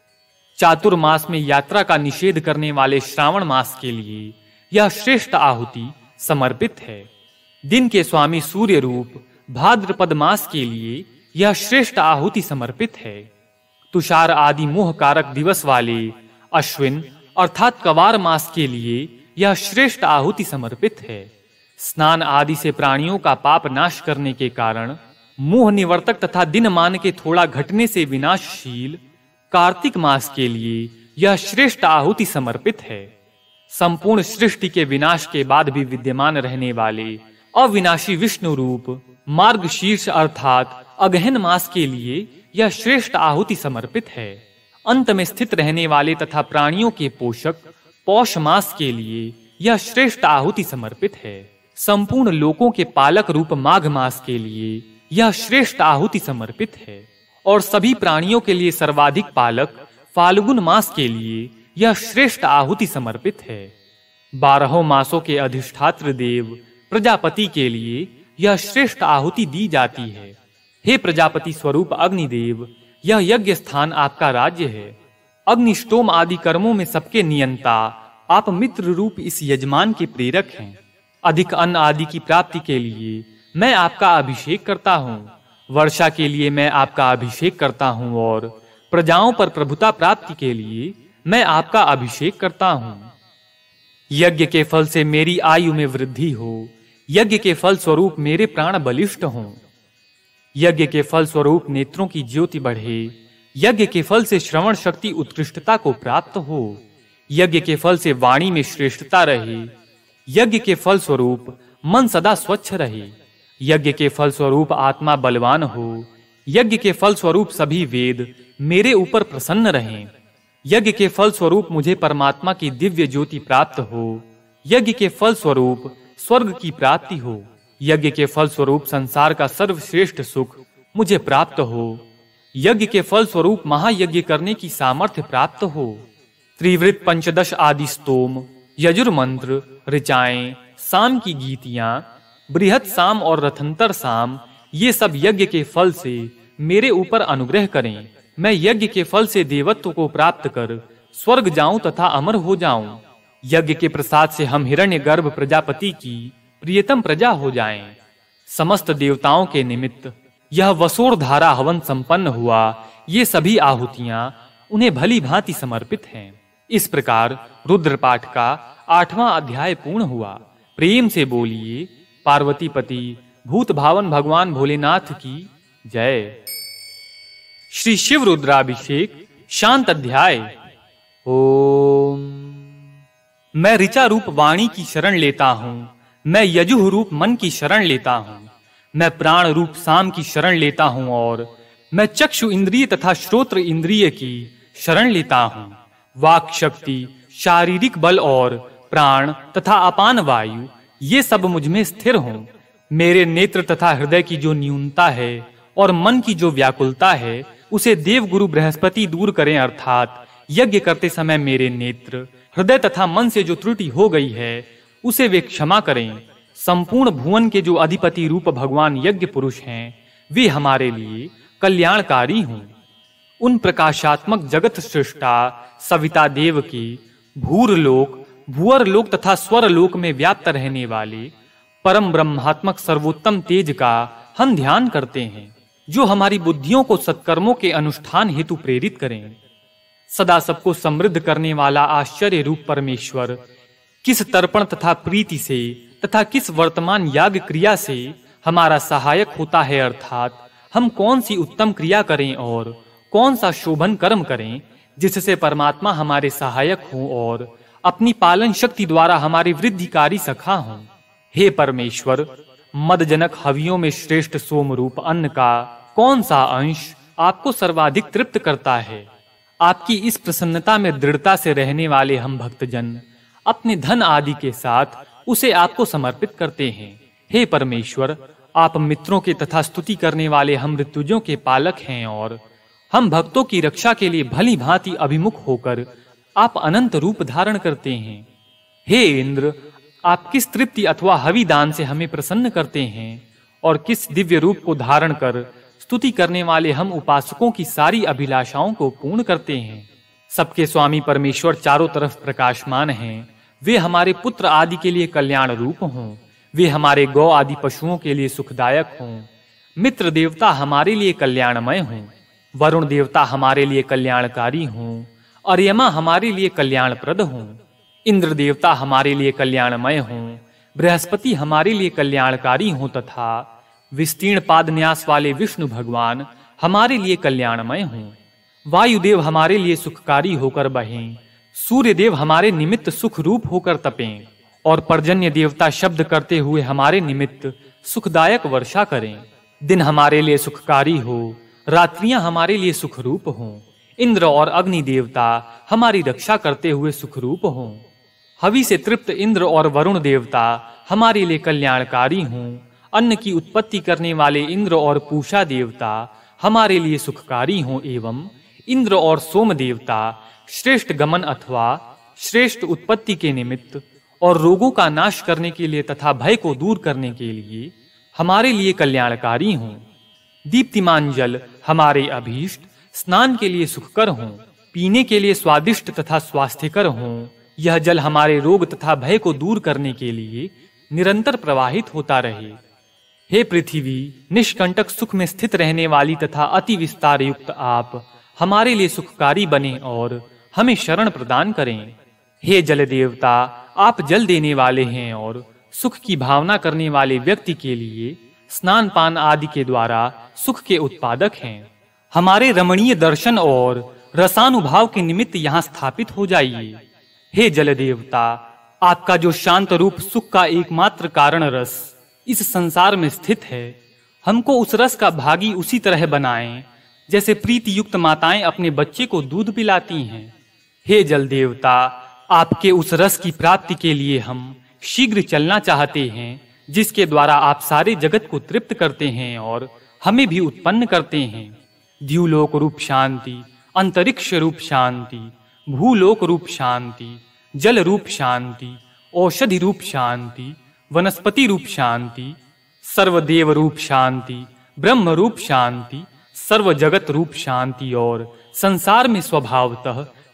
चातुर्मास में यात्रा का निषेध करने वाले श्रावण मास के लिए यह श्रेष्ठ आहुति समर्पित है। दिन के स्वामी सूर्य रूप भाद्रपद मास के लिए यह श्रेष्ठ आहुति समर्पित है। तुषार आदि मोह कारक दिवस वाले अश्विन अर्थात कवार मास के लिए यह श्रेष्ठ आहुति समर्पित है। स्नान आदि से प्राणियों का पाप नाश करने के कारण मोह निवर्तक तथा दिन मान के थोड़ा घटने से विनाशशील कार्तिक मास के लिए यह श्रेष्ठ आहुति समर्पित है। संपूर्ण सृष्टि के विनाश के बाद भी विद्यमान रहने वाले अविनाशी विष्णु रूप मार्गशीर्ष अर्थात अगहन मास के लिए यह श्रेष्ठ आहुति समर्पित है। अंत में स्थित रहने वाले तथा प्राणियों के पोषक पौष मास के लिए यह श्रेष्ठ आहुति समर्पित है। संपूर्ण लोकों के पालक रूप माघ मास के लिए यह श्रेष्ठ आहुति समर्पित है। और सभी प्राणियों के लिए सर्वाधिक पालक फाल्गुन मास के लिए यह श्रेष्ठ आहुति समर्पित है। बारहों मासों के अधिष्ठात्र देव प्रजापति के लिए यह श्रेष्ठ आहुति दी जाती है। हे प्रजापति स्वरूप अग्निदेव, यह यज्ञ स्थान आपका राज्य है। अग्निष्टोम आदि कर्मों में सबके नियंता आप मित्र रूप इस यजमान के प्रेरक हैं। अधिक अन्न आदि की प्राप्ति के लिए मैं आपका अभिषेक करता हूँ। वर्षा के लिए मैं आपका अभिषेक करता हूँ और प्रजाओं पर प्रभुता प्राप्ति के लिए मैं आपका अभिषेक करता हूँ। यज्ञ के फल से मेरी आयु में वृद्धि हो, यज्ञ के फल स्वरूप मेरे प्राण बलिष्ठ हों। यज्ञ के फल स्वरूप नेत्रों की ज्योति बढ़े, यज्ञ के फल से श्रवण शक्ति उत्कृष्टता को प्राप्त हो, यज्ञ के फल से वाणी में श्रेष्ठता रहे, यज्ञ के फल स्वरूप मन सदा स्वच्छ रहे, यज्ञ के फल स्वरूप आत्मा बलवान हो, यज्ञ के फल स्वरूप सभी वेद मेरे ऊपर प्रसन्न रहें, यज्ञ के फल स्वरूप मुझे परमात्मा की दिव्य ज्योति प्राप्त हो, यज्ञ के फल स्वरूप स्वर्ग की प्राप्ति हो, यज्ञ के फल स्वरूप संसार का सर्वश्रेष्ठ सुख मुझे प्राप्त हो, यज्ञ के फल स्वरूप महायज्ञ करने की सामर्थ्य प्राप्त हो। त्रिवृत पंचदश आदि स्तोम, यजुर्मंत्र, ऋचाएं, साम की गीतियां, बृहत साम और रथंतर साम, ये सब यज्ञ के फल से मेरे ऊपर अनुग्रह करें। मैं यज्ञ के फल से देवत्व को प्राप्त कर स्वर्ग जाऊं तथा अमर हो जाऊं। यज्ञ के प्रसाद से हम हिरण्यगर्भ प्रजापति की प्रियतम प्रजा हो जाएं। समस्त देवताओं के निमित्त यह वसोर धारा हवन संपन्न हुआ। ये सभी आहुतियां उन्हें भली भांति समर्पित हैं। इस प्रकार रुद्रपाठ का आठवां अध्याय पूर्ण हुआ। प्रेम से बोलिए पार्वतीपति भूत भावन भगवान भोलेनाथ की जय। श्री शिव रुद्राभिषेक शांत अध्याय। ओम। मैं ऋचा रूप वाणी की शरण लेता हूं। मैं यजुः रूप मन की शरण लेता हूं। मैं प्राण रूप साम की शरण लेता हूं और मैं चक्षु इंद्रिय तथा श्रोत्र इंद्रिय की शरण लेता हूं। वाक शक्ति, शारीरिक बल और प्राण तथा अपान वायु ये सब मुझ में स्थिर हों। मेरे नेत्र तथा हृदय की जो न्यूनता है और मन की जो व्याकुलता है उसे देव गुरु बृहस्पति दूर करें। अर्थात यज्ञ करते समय मेरे नेत्र, हृदय तथा मन से जो त्रुटि हो गई है उसे वे क्षमा करें। संपूर्ण भुवन के जो अधिपति रूप भगवान यज्ञ पुरुष हैं वे हमारे लिए कल्याणकारी हों। उन प्रकाशात्मक जगत सृष्टा सविता देव की भूरलोक, भुअरलोक तथा स्वरलोक में व्याप्त रहने वाले परम ब्रह्मात्मक सर्वोत्तम तेज का हम ध्यान करते हैं, जो हमारी बुद्धियों को सत्कर्मों के अनुष्ठान हेतु प्रेरित करें। सदा सबको समृद्ध करने वाला आश्चर्य रूप परमेश्वर किस तर्पण तथा प्रीति से तथा किस वर्तमान याग क्रिया से हमारा सहायक होता है। अर्थात हम कौन सी उत्तम क्रिया करें और कौन सा शोभन कर्म करें जिससे परमात्मा हमारे सहायक हों और अपनी पालन शक्ति द्वारा हमारी वृद्धिकारी सखा हों। हे परमेश्वर, मदजनक हवियों में श्रेष्ठ सोम रूप अन्न का कौन सा अंश आपको सर्वाधिक तृप्त करता है। आपकी इस प्रसन्नता में दृढ़ता से रहने वाले हम भक्तजन अपने धन आदि के साथ उसे आपको समर्पित करते हैं। हे परमेश्वर, आप मित्रों के तथा स्तुति करने वाले हम मृत्युजों के पालक हैं और हम भक्तों की रक्षा के लिए भली भांति अभिमुख होकर आप अनंत रूप धारण करते हैं। हे इंद्र, आप किस तृप्ति अथवा हवि दान से हमें प्रसन्न करते हैं और किस दिव्य रूप को धारण कर स्तुति करने वाले हम उपासकों की सारी अभिलाषाओं को पूर्ण करते हैं। सबके स्वामी परमेश्वर चारों तरफ प्रकाशमान हैं। वे हमारे पुत्र आदि के लिए कल्याण रूप हों। वे हमारे गौ आदि पशुओं के लिए सुखदायक हों। मित्र देवता हमारे लिए कल्याणमय हों। वरुण देवता हमारे लिए कल्याणकारी हों और यमा हमारे लिए कल्याणप्रद हों। इंद्र देवता हमारे लिए कल्याणमय हों। बृहस्पति हमारे लिए कल्याणकारी हों तथा विस्तीर्ण पाद न्यास वाले विष्णु भगवान हमारे लिए कल्याणमय हों। वायुदेव हमारे लिए सुखकारी होकर बहें। सूर्य देव हमारे निमित्त सुख रूप होकर तपें और पर्जन्य देवता शब्द करते हुए हमारे निमित्त सुखदायक वर्षा करें। दिन हमारे लिए सुखकारी हो, रात्रियां हमारे लिए सुख रूप हों। इंद्र और अग्नि देवता हमारी रक्षा करते हुए सुख रूप हों। हवि से तृप्त इंद्र और वरुण देवता हमारे लिए कल्याणकारी हों। अन्न की उत्पत्ति करने वाले इंद्र और पूषा देवता हमारे लिए सुखकारी हों एवं इंद्र और सोम देवता श्रेष्ठ गमन अथवा श्रेष्ठ उत्पत्ति के निमित्त और रोगों का नाश करने के लिए तथा भय को दूर करने के लिए हमारे लिए कल्याणकारी हों। दीप्तिमान जल हमारे अभीष्ट स्नान के लिए सुखकर हों, पीने के लिए स्वादिष्ट तथा स्वास्थ्यकर हों। यह जल हमारे रोग तथा भय को दूर करने के लिए निरंतर प्रवाहित होता रहे। हे पृथ्वी, निष्कंटक सुख में स्थित रहने वाली तथा अति विस्तार युक्त आप हमारे लिए सुखकारी बने और हमें शरण प्रदान करें। हे जल देवता, आप जल देने वाले हैं और सुख की भावना करने वाले व्यक्ति के लिए स्नान पान आदि के द्वारा सुख के उत्पादक हैं। हमारे रमणीय दर्शन और रसानुभाव के निमित्त यहाँ स्थापित हो जाइए। हे जल देवता, आपका जो शांत रूप सुख का एकमात्र कारण रस इस संसार में स्थित है, हमको उस रस का भागी उसी तरह बनाएं जैसे प्रीति युक्त माताएं अपने बच्चे को दूध पिलाती हैं। हे जल देवता, आपके उस रस की प्राप्ति के लिए हम शीघ्र चलना चाहते हैं, जिसके द्वारा आप सारे जगत को तृप्त करते हैं और हमें भी उत्पन्न करते हैं। द्युलोक रूप शांति, अंतरिक्ष रूप शांति, भूलोक रूप शांति, जल रूप शांति, औषधि रूप शांति, वनस्पति रूप शांति, सर्वदेव रूप शांति, ब्रह्म रूप शांति, सर्व जगत रूप शांति और संसार में स्वभावतः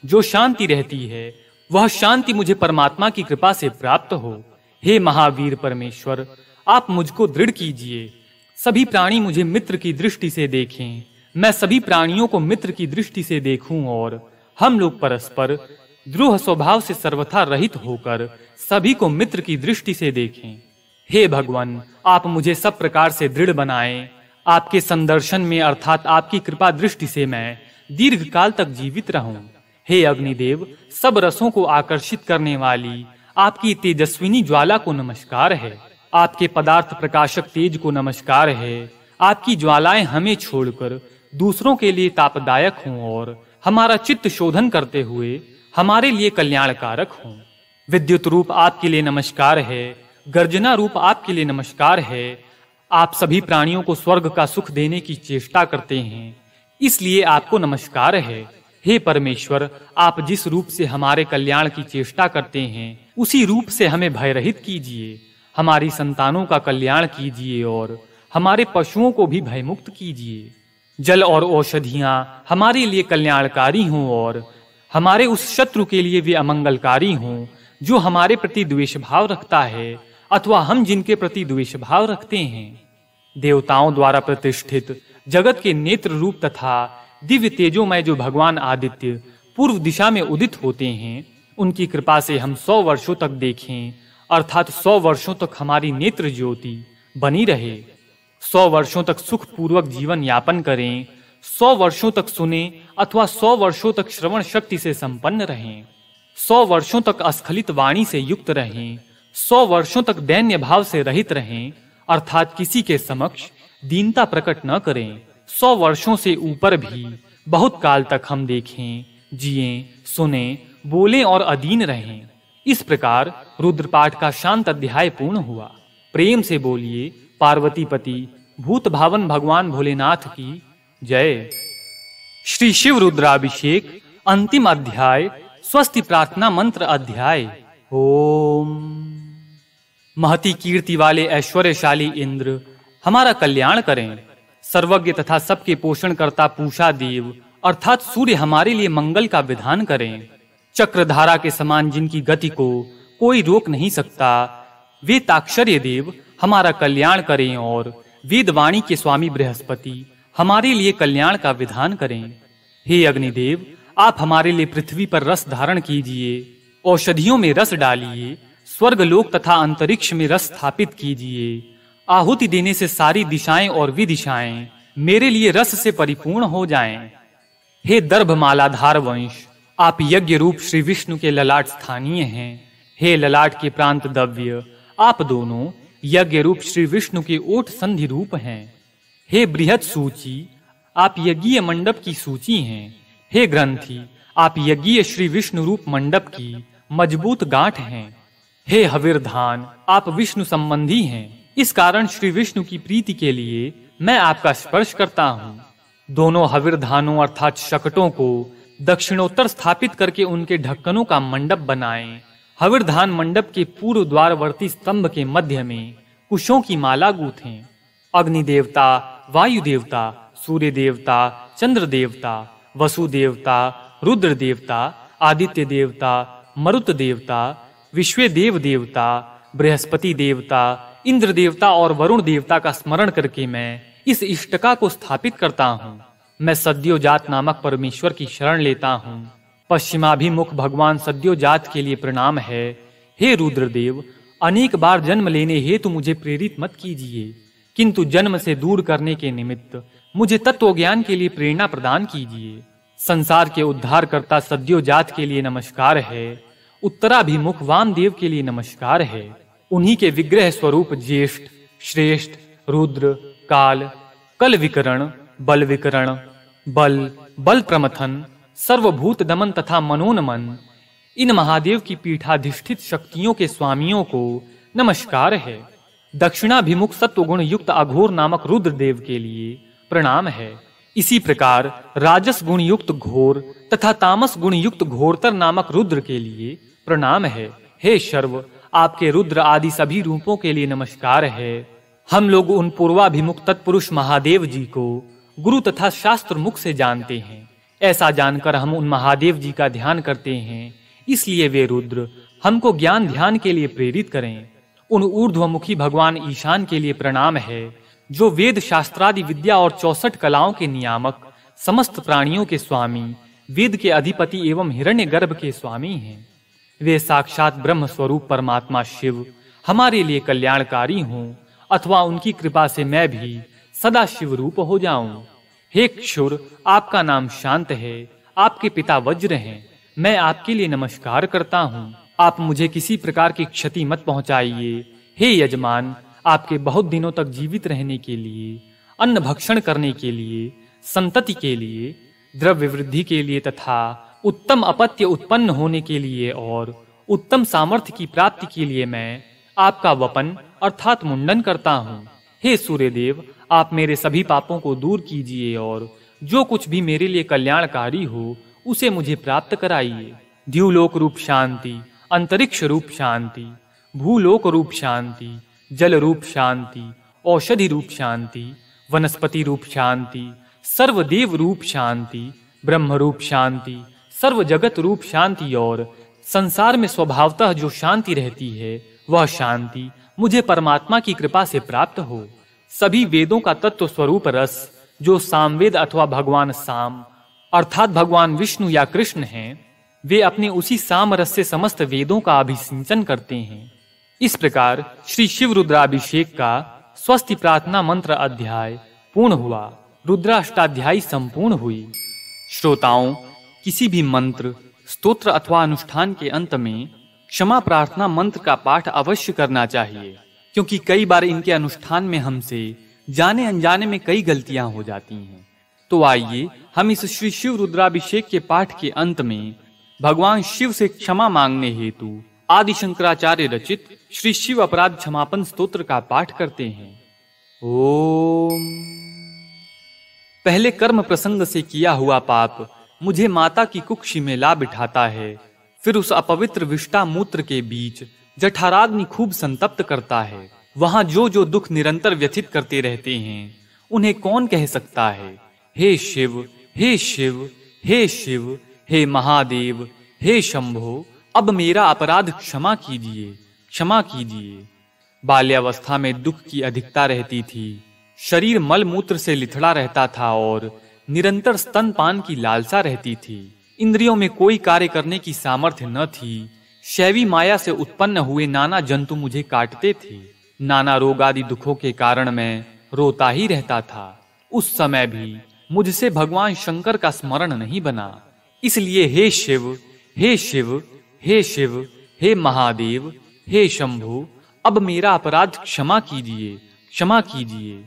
जो शांति रहती है वह शांति मुझे परमात्मा की कृपा से प्राप्त हो। हे महावीर परमेश्वर, आप मुझको दृढ़ कीजिए। सभी प्राणी मुझे मित्र की दृष्टि से देखें, मैं सभी प्राणियों को मित्र की दृष्टि से देखूं और हम लोग परस्पर द्रोह स्वभाव से सर्वथा रहित होकर सभी को मित्र की दृष्टि से देखें। हे भगवान, आप मुझे सब प्रकार से दृढ़ बनाएं। आपके संदर्शन में अर्थात आपकी कृपा दृष्टि से मैं दीर्घ काल तक जीवित रहूं। हे अग्निदेव, सब रसों को आकर्षित करने वाली आपकी तेजस्विनी ज्वाला को नमस्कार है। आपके पदार्थ प्रकाशक तेज को नमस्कार है। आपकी ज्वालाएं हमें छोड़कर दूसरों के लिए तापदायक हों और हमारा चित्त शोधन करते हुए हमारे लिए कल्याणकारक हों। विद्युत रूप आपके लिए नमस्कार है। गर्जना रूप आपके लिए नमस्कार है। आप सभी प्राणियों को स्वर्ग का सुख देने की चेष्टा करते हैं, इसलिए आपको नमस्कार है। हे परमेश्वर, आप जिस रूप से हमारे कल्याण की चेष्टा करते हैं उसी रूप से हमें भयरहित कीजिए। हमारी संतानों का कल्याण कीजिए और हमारे पशुओं को भी भयमुक्त कीजिए। जल और औषधियां हमारे लिए कल्याणकारी हों और हमारे उस शत्रु के लिए भी अमंगलकारी हों जो हमारे प्रति द्वेष भाव रखता है अथवा हम जिनके प्रति द्वेष भाव रखते हैं। देवताओं द्वारा प्रतिष्ठित जगत के नेत्र रूप तथा दिव्य तेजोमय जो भगवान आदित्य पूर्व दिशा में उदित होते हैं, उनकी कृपा से हम सौ वर्षों तक देखें, अर्थात सौ वर्षों तक हमारी नेत्र ज्योति बनी रहे। सौ वर्षों तक सुख पूर्वक जीवन यापन करें। सौ वर्षों तक सुने अथवा सौ वर्षों तक श्रवण शक्ति से संपन्न रहें। सौ वर्षों तक अस्खलित वाणी से युक्त रहें। सौ वर्षों तक दैन्य भाव से रहित रहें, अर्थात किसी के समक्ष दीनता प्रकट न करें। सौ वर्षों से ऊपर भी बहुत काल तक हम देखें, जिएं, सुने, बोलें और अधीन रहें। इस प्रकार रुद्रपाठ का शांत अध्याय पूर्ण हुआ। प्रेम से बोलिए पार्वती पति भूत भावन भगवान भोलेनाथ की जय। श्री शिव रुद्राभिषेक अंतिम अध्याय, स्वस्ति प्रार्थना मंत्र अध्याय। ओम। महती कीर्ति वाले ऐश्वर्यशाली इंद्र हमारा कल्याण करें। सर्वज्ञ तथा सबके पोषण करता पूषा देव अर्थात सूर्य हमारे लिए मंगल का विधान करें। चक्रधारा के समान जिनकी गति को कोई रोक नहीं सकता, वे ताक्षर्य देव हमारा कल्याण करें और वेदवाणी के स्वामी बृहस्पति हमारे लिए कल्याण का विधान करें। हे अग्निदेव, आप हमारे लिए पृथ्वी पर रस धारण कीजिए, औषधियों में रस डालिए, स्वर्गलोक तथा अंतरिक्ष में रस स्थापित कीजिए। आहुति देने से सारी दिशाएं और विदिशाएं मेरे लिए रस से परिपूर्ण हो जाएं। हे दर्भमालाधार वंश, आप यज्ञ रूप श्री विष्णु के ललाट स्थानीय हैं। हे ललाट के प्रांत दव्य, आप दोनों यज्ञ रूप श्री विष्णु के ओठ संधि रूप हैं। हे बृहत सूची, आप यज्ञीय मंडप की सूची हैं। हे ग्रंथि, आप यज्ञीय श्री विष्णु रूप मंडप की मजबूत गांठ हैं। हे हविर्धान, आप विष्णु संबंधी हैं। इस कारण श्री विष्णु की प्रीति के लिए मैं आपका स्पर्श करता हूँ। दोनों हविर्धानों अर्थात शकटों को दक्षिणोत्तर स्थापित करके उनके ढक्कनों का मंडप बनाएं। हविर्धान मंडप के पूर्व द्वारवर्ती स्तंभ के मध्य में कुशों की माला गूंथें। अग्नि देवता, वायु देवता, सूर्य देवता, चंद्र देवता, वसु देवता, रुद्र देवता, आदित्य देवता, मरुत देवता, विश्वदेव देवता, बृहस्पति देवता, इंद्र देवता और वरुण देवता का स्मरण करके मैं इस इष्टका को स्थापित करता हूँ। मैं सद्योजात नामक परमेश्वर की शरण लेता हूँ। पश्चिमाभिमुख भगवान सद्योजात के लिए प्रणाम है। हे रुद्रदेव, अनेक बार जन्म लेने हेतु मुझे प्रेरित मत कीजिए, किंतु जन्म से दूर करने के निमित्त मुझे तत्व ज्ञान के लिए प्रेरणा प्रदान कीजिए। संसार के उद्धार करता सद्योजात के लिए नमस्कार है। उत्तराभिमुख वामदेव के लिए नमस्कार है। उन्हीं के विग्रह स्वरूप ज्येष्ठ, श्रेष्ठ, रुद्र, काल, कल विकरण, बल विकरण, बल, बल प्रमथन, सर्वभूत दमन तथा मनोनमन, इन महादेव की पीठाधिष्ठित शक्तियों के स्वामियों को नमस्कार है। दक्षिणाभिमुख सत्वगुण युक्त अघोर नामक रुद्र देव के लिए प्रणाम है। इसी प्रकार राजस गुण युक्त घोर तथा तामस गुण युक्त घोरतर नामक रुद्र के लिए प्रणाम है। हे शर्व, आपके रुद्र आदि सभी रूपों के लिए नमस्कार है। हम लोग उन पूर्वाभिमुख तत्पुरुष महादेव जी को गुरु तथा शास्त्र मुख से जानते हैं। ऐसा जानकर हम उन महादेव जी का ध्यान करते हैं, इसलिए वे रुद्र हमको ज्ञान ध्यान के लिए प्रेरित करें। उन ऊर्ध्वमुखी भगवान ईशान के लिए प्रणाम है, जो वेद शास्त्रादि विद्या और चौसठ कलाओं के नियामक, समस्त प्राणियों के स्वामी, वेद के अधिपति एवं हिरण्यगर्भ के स्वामी हैं। वे साक्षात ब्रह्म स्वरूप परमात्मा शिव हमारे लिए कल्याणकारी हों, अथवा उनकी कृपा से मैं भी सदा शिव रूप हो जाऊं। हे क्षुर, आपका नाम शांत है, आपके पिता वज्र हैं, मैं आपके लिए नमस्कार करता हूँ। आप मुझे किसी प्रकार की क्षति मत पहुंचाइए। हे यजमान, आपके बहुत दिनों तक जीवित रहने के लिए, अन्न भक्षण करने के लिए, संतति के लिए, द्रव्य वृद्धि के लिए तथा उत्तम अपत्य उत्पन्न होने के लिए और उत्तम सामर्थ्य की प्राप्ति के लिए मैं आपका वपन अर्थात मुंडन करता हूँ। हे सूर्यदेव, आप मेरे सभी पापों को दूर कीजिए और जो कुछ भी मेरे लिए कल्याणकारी हो उसे मुझे प्राप्त कराइए। द्युलोक रूप शांति, अंतरिक्ष रूप शांति, भूलोक रूप शांति, जल रूप शांति, औषधि रूप शांति, वनस्पति रूप शांति, सर्वदेव रूप शांति, ब्रह्म रूप शांति, सर्व जगत रूप शांति और संसार में स्वभावतः जो शांति रहती है वह शांति मुझे परमात्मा की कृपा से प्राप्त हो। सभी वेदों का तत्व स्वरूप रस, जो सामवेद अथवा भगवान साम अर्थात भगवान विष्णु या कृष्ण हैं, वे अपने उसी साम रस से समस्त वेदों का अभिसिंचन करते हैं। इस प्रकार श्री शिव रुद्राभिषेक का स्वस्ति प्रार्थना मंत्र अध्याय पूर्ण हुआ। रुद्राष्टाध्यायी संपूर्ण हुई। श्रोताओं, किसी भी मंत्र, स्तोत्र अथवा अनुष्ठान के अंत में क्षमा प्रार्थना मंत्र का पाठ अवश्य करना चाहिए, क्योंकि कई बार इनके अनुष्ठान में हमसे जाने अनजाने में कई गलतियां हो जाती हैं। तो आइए हम इस श्री शिव रुद्राभिषेक के पाठ के अंत में भगवान शिव से क्षमा मांगने हेतु आदि शंकराचार्य रचित श्री शिव अपराध क्षमापन स्तोत्र का पाठ करते हैं। ओम। पहले कर्म प्रसंग से किया हुआ पाप मुझे माता की कुक्षी में ला बिठाता है, फिर उस अपवित्र विष्टा मूत्र के बीच जठराग्नि खूब संतप्त करता है। वहां जो जो दुख निरंतर व्यथित करते रहते हैं, उन्हें कौन कह सकता है। हे शिव, हे शिव, हे शिव, हे महादेव, हे शंभो, अब मेरा अपराध क्षमा कीजिए, क्षमा कीजिए। बाल्यावस्था में दुख की अधिकता रहती थी, शरीर मल मूत्र से लिथड़ा रहता था और निरंतर स्तनपान की लालसा रहती थी। इंद्रियों में कोई कार्य करने की सामर्थ्य न थी। शैवी माया से उत्पन्न हुए नाना जंतु मुझे काटते थे। नाना रोग आदि दुखों के कारण मैं रोता ही रहता था। उस समय भी मुझसे भगवान शंकर का स्मरण नहीं बना। इसलिए हे शिव, हे शिव, हे शिव, हे महादेव, हे शंभु, अब मेरा अपराध क्षमा कीजिए, क्षमा कीजिए।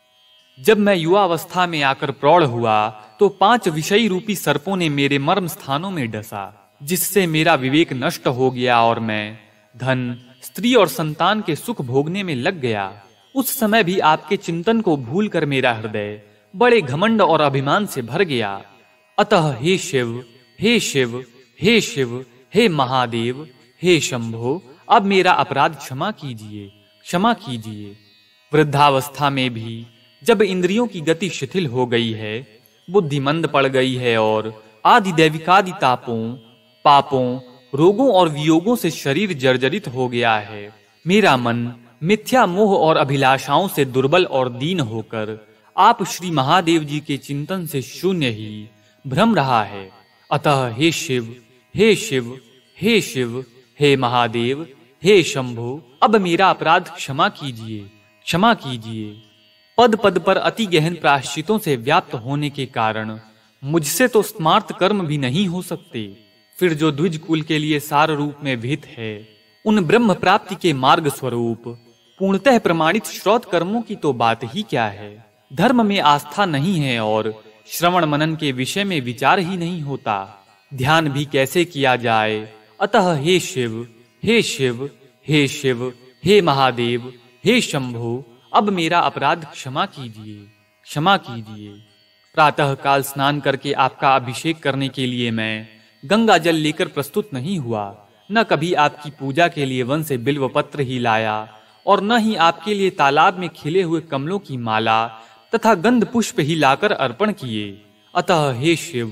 जब मैं युवावस्था में आकर प्रौढ़ हुआ तो पांच विषयी रूपी सर्पों ने मेरे मर्म स्थानों में डसा, जिससे मेरा विवेक नष्ट हो गया और मैं धन, स्त्री और संतान के सुख भोगने में लग गया। उस समय भी आपके चिंतन को भूलकर मेरा हृदय बड़े घमंड और अभिमान से भर गया। अतः हे शिव, हे शिव, हे शिव, हे महादेव, हे शंभो, अब मेरा अपराध क्षमा कीजिए, क्षमा कीजिए। वृद्धावस्था में भी जब इंद्रियों की गति शिथिल हो गई है, बुद्धि मंद पड़ गई है और आदि दैविकादि तापों, पापों, रोगों और वियोगों से शरीर जर्जरित हो गया है, मेरा मन मिथ्या मोह और अभिलाषाओं से दुर्बल और दीन होकर आप श्री महादेव जी के चिंतन से शून्य ही भ्रम रहा है। अतः हे शिव, हे शिव, हे शिव, हे महादेव, हे शंभु, अब मेरा अपराध क्षमा कीजिए, क्षमा कीजिए। पद पद पर अति गहन प्रायश्चितों से व्याप्त होने के कारण मुझसे तो स्मार्त कर्म भी नहीं हो सकते। फिर जो द्विज कुल के लिए सार रूप में विहित है, उन ब्रह्म प्राप्ति के मार्ग स्वरूप पूर्णतः प्रमाणित श्रौत कर्मों की तो बात ही क्या है। धर्म में आस्था नहीं है और श्रवण मनन के विषय में विचार ही नहीं होता। ध्यान भी कैसे किया जाए। अतः हे शिव, हे शिव, हे शिव, हे महादेव, हे शंभु, अब मेरा अपराध क्षमा कीजिए, क्षमा कीजिए। प्रातः काल स्नान करके आपका अभिषेक करने के लिए मैं गंगा जल लेकर प्रस्तुत नहीं हुआ, न कभी आपकी पूजा के लिए वन से बिल्व पत्र ही लाया और न ही आपके लिए तालाब में खिले हुए कमलों की माला तथा गंध पुष्प ही लाकर अर्पण किए। अतः हे शिव,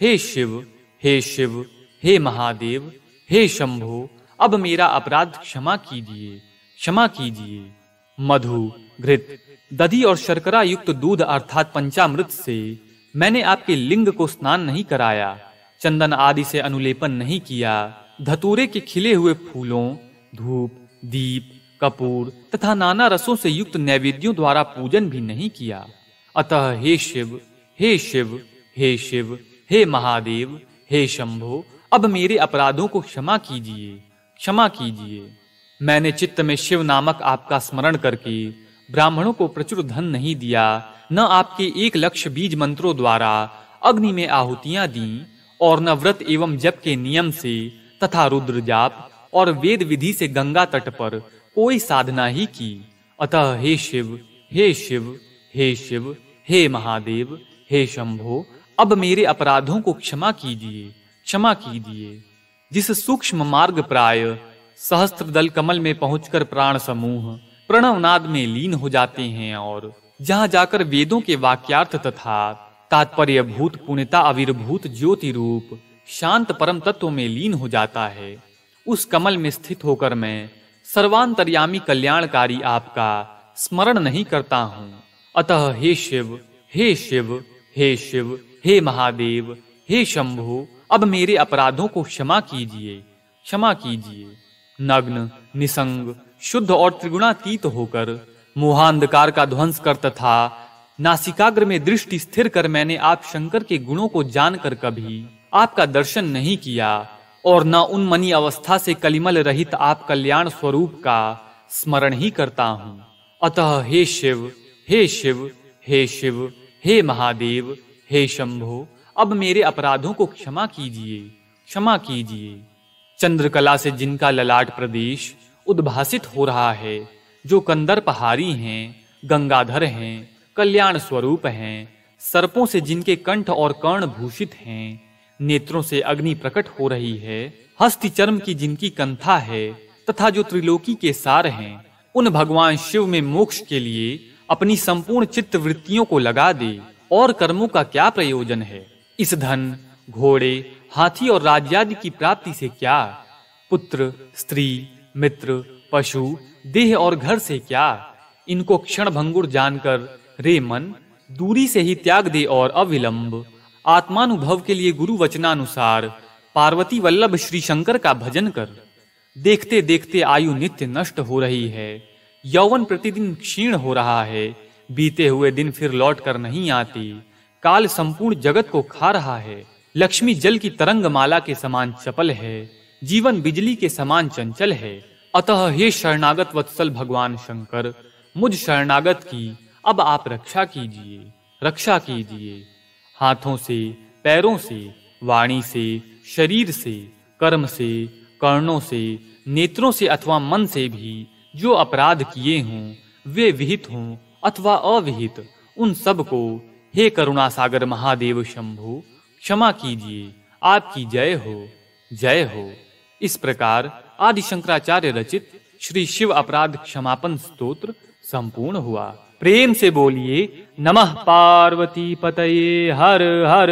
हे शिव, हे शिव, हे महादेव, हे शंभो, अब मेरा अपराध क्षमा कीजिए, क्षमा कीजिए। मधु, घृत, दधि और शर्करा युक्त दूध अर्थात पंचामृत से मैंने आपके लिंग को स्नान नहीं कराया, चंदन आदि से अनुलेपन नहीं किया, धतूरे के खिले हुए फूलों, धूप, दीप, कपूर तथा नाना रसों से युक्त नैवेद्यों द्वारा पूजन भी नहीं किया। अतः हे शिव, हे शिव, हे शिव, हे महादेव, हे शंभो, अब मेरे अपराधों को क्षमा कीजिए, क्षमा कीजिए। मैंने चित्त में शिव नामक आपका स्मरण करके ब्राह्मणों को प्रचुर धन नहीं दिया, न आपके एक लक्ष बीज मंत्रों द्वारा अग्नि में आहुतियां दी, और न व्रत एवं जप के नियम से तथा रुद्र जाप और वेद विधि से गंगा तट पर कोई साधना ही की। अतः हे शिव, हे शिव, हे शिव, हे महादेव, हे शंभो, अब मेरे अपराधों को क्षमा कीजिए, क्षमा कीजिए। जिस सूक्ष्म मार्ग प्राय सहस्त्र दल कमल में पहुंचकर प्राण समूह प्रणवनाद में लीन हो जाते हैं और जहां जाकर वेदों के वाक्यार्थ तथा तात्पर्य भूत पुण्यता आविर्भूत ज्योति रूप शांत परम तत्व में लीन हो जाता है, उस कमल में स्थित होकर मैं सर्वांतर्यामी कल्याणकारी आपका स्मरण नहीं करता हूं। अतः हे शिव, हे शिव, हे शिव, हे महादेव, हे शंभो, अब मेरे अपराधों को क्षमा कीजिए, क्षमा कीजिए। नग्न, निसंग, शुद्ध और त्रिगुणातीत होकर मोहांधकार का ध्वंस कर तथा नासिकाग्र में दृष्टि स्थिर कर मैंने आप शंकर के गुणों को जानकर कभी आपका दर्शन नहीं किया, और न उन मनी अवस्था से कलिमल रहित आप कल्याण स्वरूप का स्मरण ही करता हूं। अतः हे शिव, हे शिव, हे शिव, हे महादेव, हे शंभो, अब मेरे अपराधों को क्षमा कीजिए, क्षमा कीजिए। चंद्रकला से जिनका ललाट प्रदेश उद्भासित हो रहा है, जो कंदर्पहारी हैं, गंगाधर हैं, कल्याण स्वरूप हैं, सर्पों से जिनके कंठ और कर्ण भूषित हैं, नेत्रों से अग्नि प्रकट हो रही है, हस्ति चर्म की जिनकी कंथा है तथा जो त्रिलोकी के सार हैं, उन भगवान शिव में मोक्ष के लिए अपनी संपूर्ण चित्त वृत्तियों को लगा दे, और कर्मों का क्या प्रयोजन है। इस धन, घोड़े, हाथी और राज्यादि की प्राप्ति से क्या, पुत्र, स्त्री, मित्र, पशु, देह और घर से क्या। इनको क्षण भंगुर जानकर रे मन दूरी से ही त्याग दे, और अविलंब आत्मानुभव के लिए गुरु वचनानुसार पार्वती वल्लभ श्री शंकर का भजन कर। देखते देखते आयु नित्य नष्ट हो रही है, यौवन प्रतिदिन क्षीण हो रहा है, बीते हुए दिन फिर लौट कर नहीं आती, काल संपूर्ण जगत को खा रहा है, लक्ष्मी जल की तरंग माला के समान चपल है, जीवन बिजली के समान चंचल है। अतः हे शरणागत वत्सल भगवान शंकर, मुझ शरणागत की अब आप रक्षा कीजिए, रक्षा कीजिए। हाथों से, पैरों से, वाणी से, शरीर से, कर्म से, कर्णों से, नेत्रों से अथवा मन से भी जो अपराध किए हों, वे विहित हों अथवा अविहित, उन सब को हे करुणा सागर महादेव शंभु क्षमा कीजिए। आपकी जय हो, जय हो। इस प्रकार आदि शंकराचार्य रचित श्री शिव अपराध क्षमापन स्तोत्र संपूर्ण हुआ। प्रेम से बोलिए नमः पार्वती पतये हर हर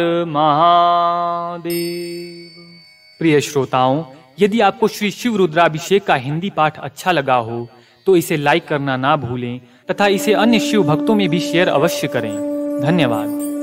महादेव। प्रिय श्रोताओं, यदि आपको श्री शिव रुद्राभिषेक का हिंदी पाठ अच्छा लगा हो तो इसे लाइक करना ना भूलें तथा इसे अन्य शिव भक्तों में भी शेयर अवश्य करें। धन्यवाद।